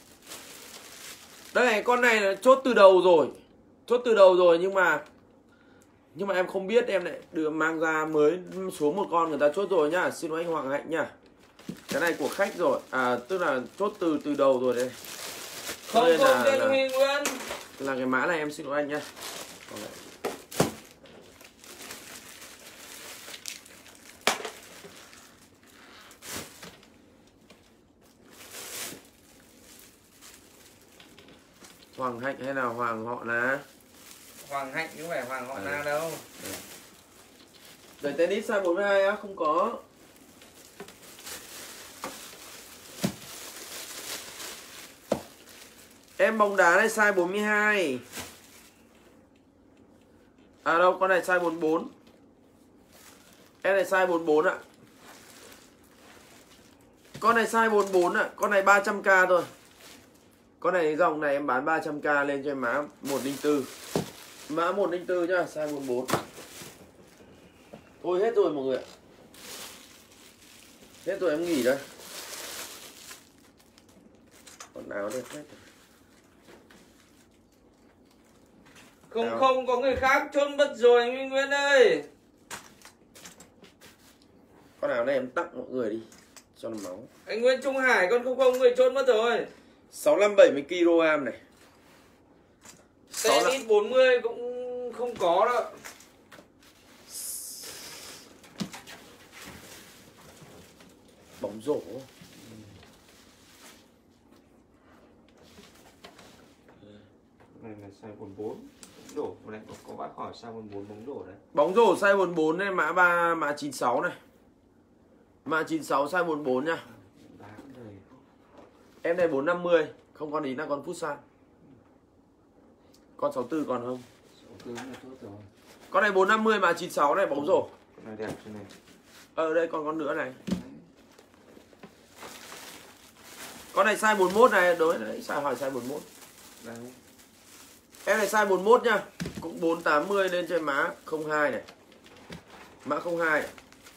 S1: Đây con này là chốt từ đầu rồi. Chốt từ đầu rồi nhưng mà em không biết, em lại đưa mang ra mới xuống một con người ta chốt rồi nhá. Xin lỗi anh Hoàng Hạnh nhá. Cái này của khách rồi. Tức là chốt từ đầu rồi đây.
S4: Không tên Huy Nguyễn.
S1: Là cái mã này em xin lỗi anh nhá. Hoàng Hạnh hay là Hoàng họ Na?
S4: Hoàng Hạnh chứ không phải Hoàng họ Na đâu.
S1: Giày tennis size 42 á? Không có. Em bóng đá này size 42. Đâu, con này size 44. Em này size 44 ạ. Con này size 44 ạ. Con này 300k thôi. Con này dòng này em bán 300k lên cho em mã 104. Mã 104 nhá, size 44. Thôi hết rồi mọi người ạ. Hết rồi em nghỉ đây. Con áo đẹp hết rồi.
S4: Không có người khác chốt mất rồi anh Minh Nguyễn ơi.
S1: Con áo này em tặng mọi người đi cho nó máu.
S4: Anh Nguyễn Trung Hải con không người chốt mất rồi.
S1: 65-70kg này.
S4: Tennis 40 cũng không có đâu.
S1: Bóng rổ.
S4: Này là size 44. Đổ này có bác hỏi size 44 bóng rổ đấy.
S1: Bóng rổ size 44 này mã 96 này. Mã 96 size 44 nhá. Em này 450, không con ý là con futsal. Con 64 còn không?
S4: 64 là tốt rồi.
S1: Con này 450 mã 96 này bóng rổ.
S4: Con này đẹp thế này.
S1: Đây còn con nữa này. Con này size 41 này, đối đấy, hỏi size 41.
S4: Đây.
S1: Em này size 41 nhá. Cũng 480 lên trên mã 02 này. Mã 02.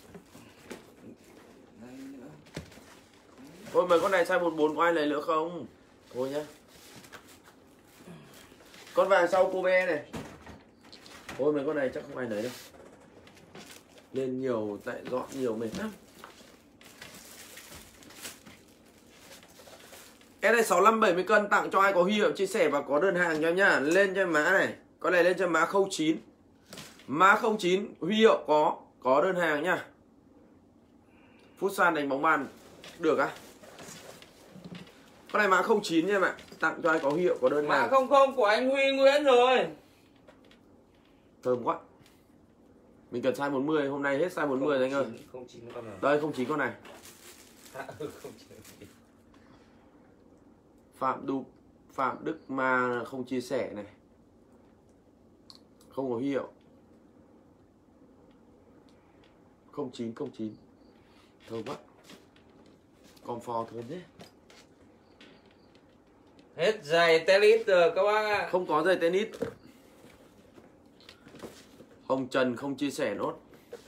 S1: Thôi mấy con này size 44 có ai lấy nữa không? Thôi nhá. Con vàng sau Kobe này. Thôi mấy con này chắc không ai lấy đâu. Lên nhiều tại dọn nhiều mệt lắm. Em này 65-70 cân tặng cho ai có huy hiệu chia sẻ và có đơn hàng cho em nhá. Lên cho em mã này. Con này lên cho mã 09. Mã 09 huy hiệu có đơn hàng nhá. Futsal đánh bóng bàn được á. Con này mã 09 nha em ạ. Tặng cho ai có huy hiệu có đơn hàng.
S4: Mã 00 của anh Huy Nguyễn rồi.
S1: Thơm quá. Mình cần size 40, hôm nay hết size 40 rồi anh ơi.
S4: 09 con nào?
S1: Đây 09 con này.
S4: 09.
S1: Phạm Đức Ma không chia sẻ này. Không có huy hiệu. 09. Thơm quá. Comfort thơm thế.
S4: Hết giày tennis rồi các bác ạ.
S1: Không có giày tennis. Hồng Trần không chia sẻ nốt.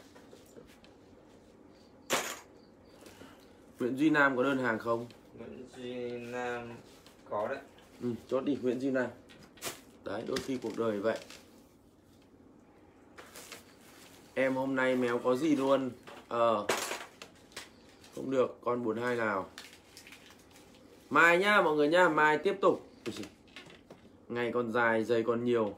S1: Nguyễn Duy Nam có đơn hàng không?
S4: Nguyễn Duy Nam có đấy.
S1: Chốt đi Nguyễn Duy Nam. Đấy, đôi khi cuộc đời vậy. Em hôm nay méo có gì luôn. Không được, con 42 nào. Mai nhá mọi người nhá, mai tiếp tục. Ngày còn dài, giày còn nhiều.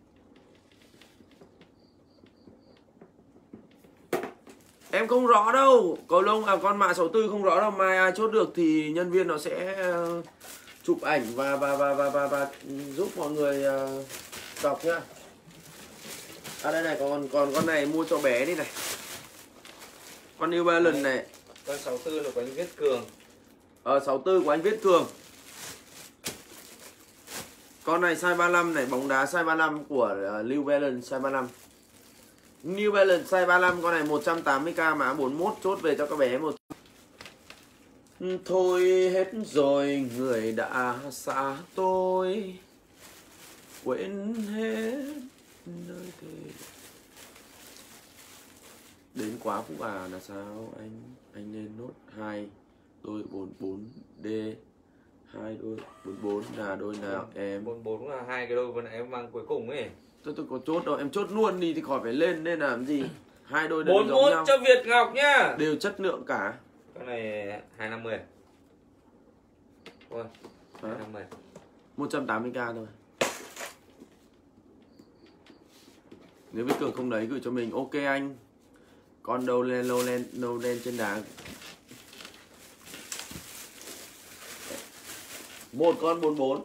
S1: Em không rõ đâu. Cầu lông con mã 64 không rõ đâu. Mai ai chốt được thì nhân viên nó sẽ chụp ảnh và giúp mọi người đọc nhá. Đây này, còn con này mua cho bé đi này. Con New Balance này.
S4: Con 64 là của anh Viết Cường.
S1: 64 của anh Viết Cường. Con này size 35 này, bóng đá size 35 của New Balance size 35. New Balance size 35, con này 180k mã 41, chốt về cho các bé một. Thôi hết rồi, người đã xa tôi, quên hết nơi thề. Đến quá Phúc à là sao anh lên nốt 2 đôi 44D, 2 đôi 44 là đôi nào em?
S4: 44 là 2 cái đôi vừa nãy em mang cuối cùng ấy.
S1: Tôi có chốt đâu, em chốt luôn đi thì khỏi phải lên nên làm gì. Hai đôi đều giống
S4: 41
S1: nhau,
S4: cho Việt Ngọc nhá.
S1: đều chất lượng cả.
S4: Con này 250. Ôi, 250.
S1: 180k thôi. Nếu biết Cường không đấy gửi cho mình. Ok anh. Con đâu lên lâu lên trên đá. Một con 44.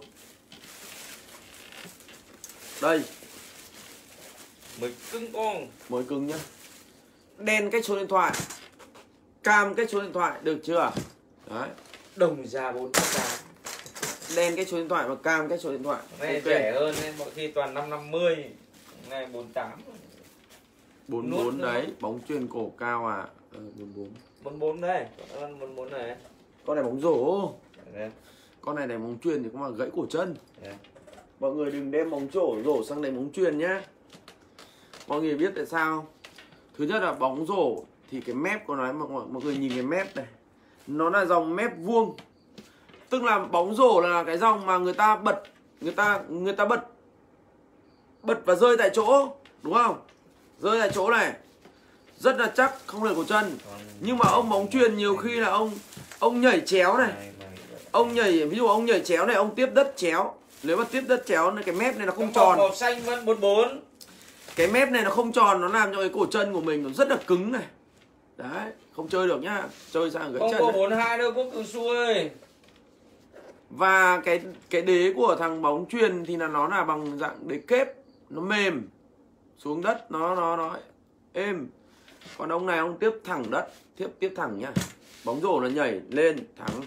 S1: Đây.
S4: Mới cưng con.
S1: Mới cứng nhá. Đen cách số điện thoại, cam cách số điện thoại, được chưa? Đấy.
S4: Đồng ra 400k.
S1: Đen cách số điện thoại và cam cách số điện thoại.
S4: Này
S1: Ok.
S4: rẻ hơn nên mọi khi toàn 550. Này 48.
S1: 44 đấy, bóng chuyền cổ cao à? 44.
S4: 44 đây, con 44 này.
S1: Con này bóng rổ.
S4: Đây.
S1: Con này bóng chuyền thì cũng mà gãy cổ chân.
S4: Đây.
S1: Mọi người đừng đem bóng rổ sang đánh bóng chuyền nhá. Mọi người biết tại sao? Thứ nhất là bóng rổ thì cái mép của nó, mọi người nhìn cái mép này, nó là dòng mép vuông. Tức là bóng rổ là cái dòng mà người ta bật, người ta bật và rơi tại chỗ, đúng không? Rơi tại chỗ này rất là chắc, không lệch cổ chân. Nhưng mà ông bóng chuyền nhiều khi là ông nhảy chéo này, ông nhảy, ví dụ ông nhảy chéo này, ông tiếp đất chéo. Nếu mà tiếp đất chéo cái mép này nó không tròn,
S4: màu xanh vẫn 44.
S1: cái mép này nó không tròn, nó làm cho cái cổ chân của mình nó rất là cứng này. Đấy, không chơi được nhá, chơi sang gãy
S4: Không
S1: chân
S4: có
S1: đấy.
S4: 42 đâu Quốc Cường xuôi.
S1: Và cái đế của thằng bóng chuyền thì là nó là bằng dạng đế kép, nó mềm xuống đất, nó êm. Còn ông này ông tiếp thẳng đất, tiếp thẳng nhá. Bóng rổ là nhảy lên thẳng,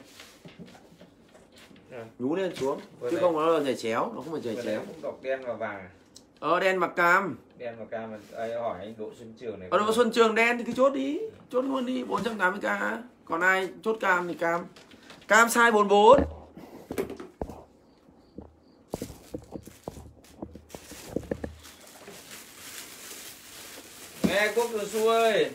S1: nhú lên xuống, chứ không nó là nhảy chéo, nó không phải nhảy chéo.
S4: Cũng đọc đen và vàng.
S1: Đen và cam.
S4: Đen và cam. Ai hỏi anh Đỗ Xuân Trường này.
S1: Đỗ Xuân Trường đen thì cứ chốt đi, chốt luôn đi 480k. Còn ai chốt cam thì cam size 44.
S4: Nghe Quốc Cường xuôi.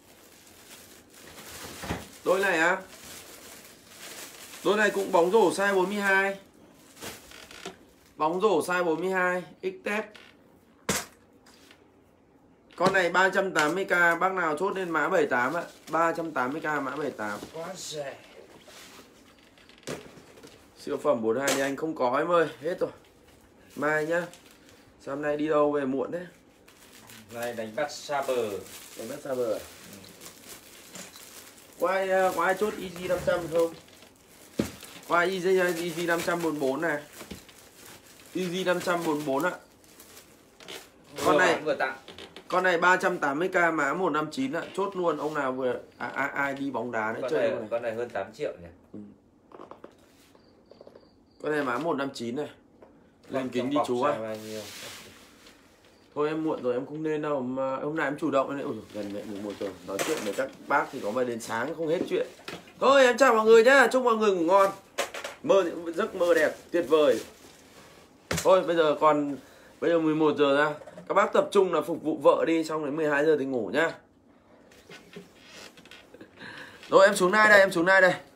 S1: Đôi này á, đôi này cũng bóng rổ size 42. Bóng rổ size 42 XTEP. Con này 380k, bác nào chốt lên mã 78 ạ. 380k mã 78.
S4: Quá rẻ.
S1: Siêu phẩm 42 thì anh không có em ơi, hết rồi. Mai nhá. Sao hôm nay đi đâu về muộn đấy?
S4: Này đánh bắt xa bờ.
S1: Đánh bắt xa bờ à? Có ai chốt Easy 500 không? Có ai Easy 544 này. Easy 544 ạ. Con này 380k mã 159 ạ. Chốt luôn, ông nào vừa ai đi bóng đá đấy chơi này.
S4: Con này hơn 8 triệu nhỉ.
S1: Con này mã 159 này. Lên kính đi chú ạ. Thôi em muộn rồi em không nên đâu, mà hôm nay em chủ động nên gần mẹ 11 rồi. Nói chuyện với các bác thì có mà đến sáng không hết chuyện. Thôi em chào mọi người nhá, chúc mọi người ngủ ngon. Mơ những giấc mơ đẹp tuyệt vời. Thôi bây giờ 11 giờ ra. Các bác tập trung là phục vụ vợ đi, xong đến 12 giờ thì ngủ nhá. Rồi em xuống này đây,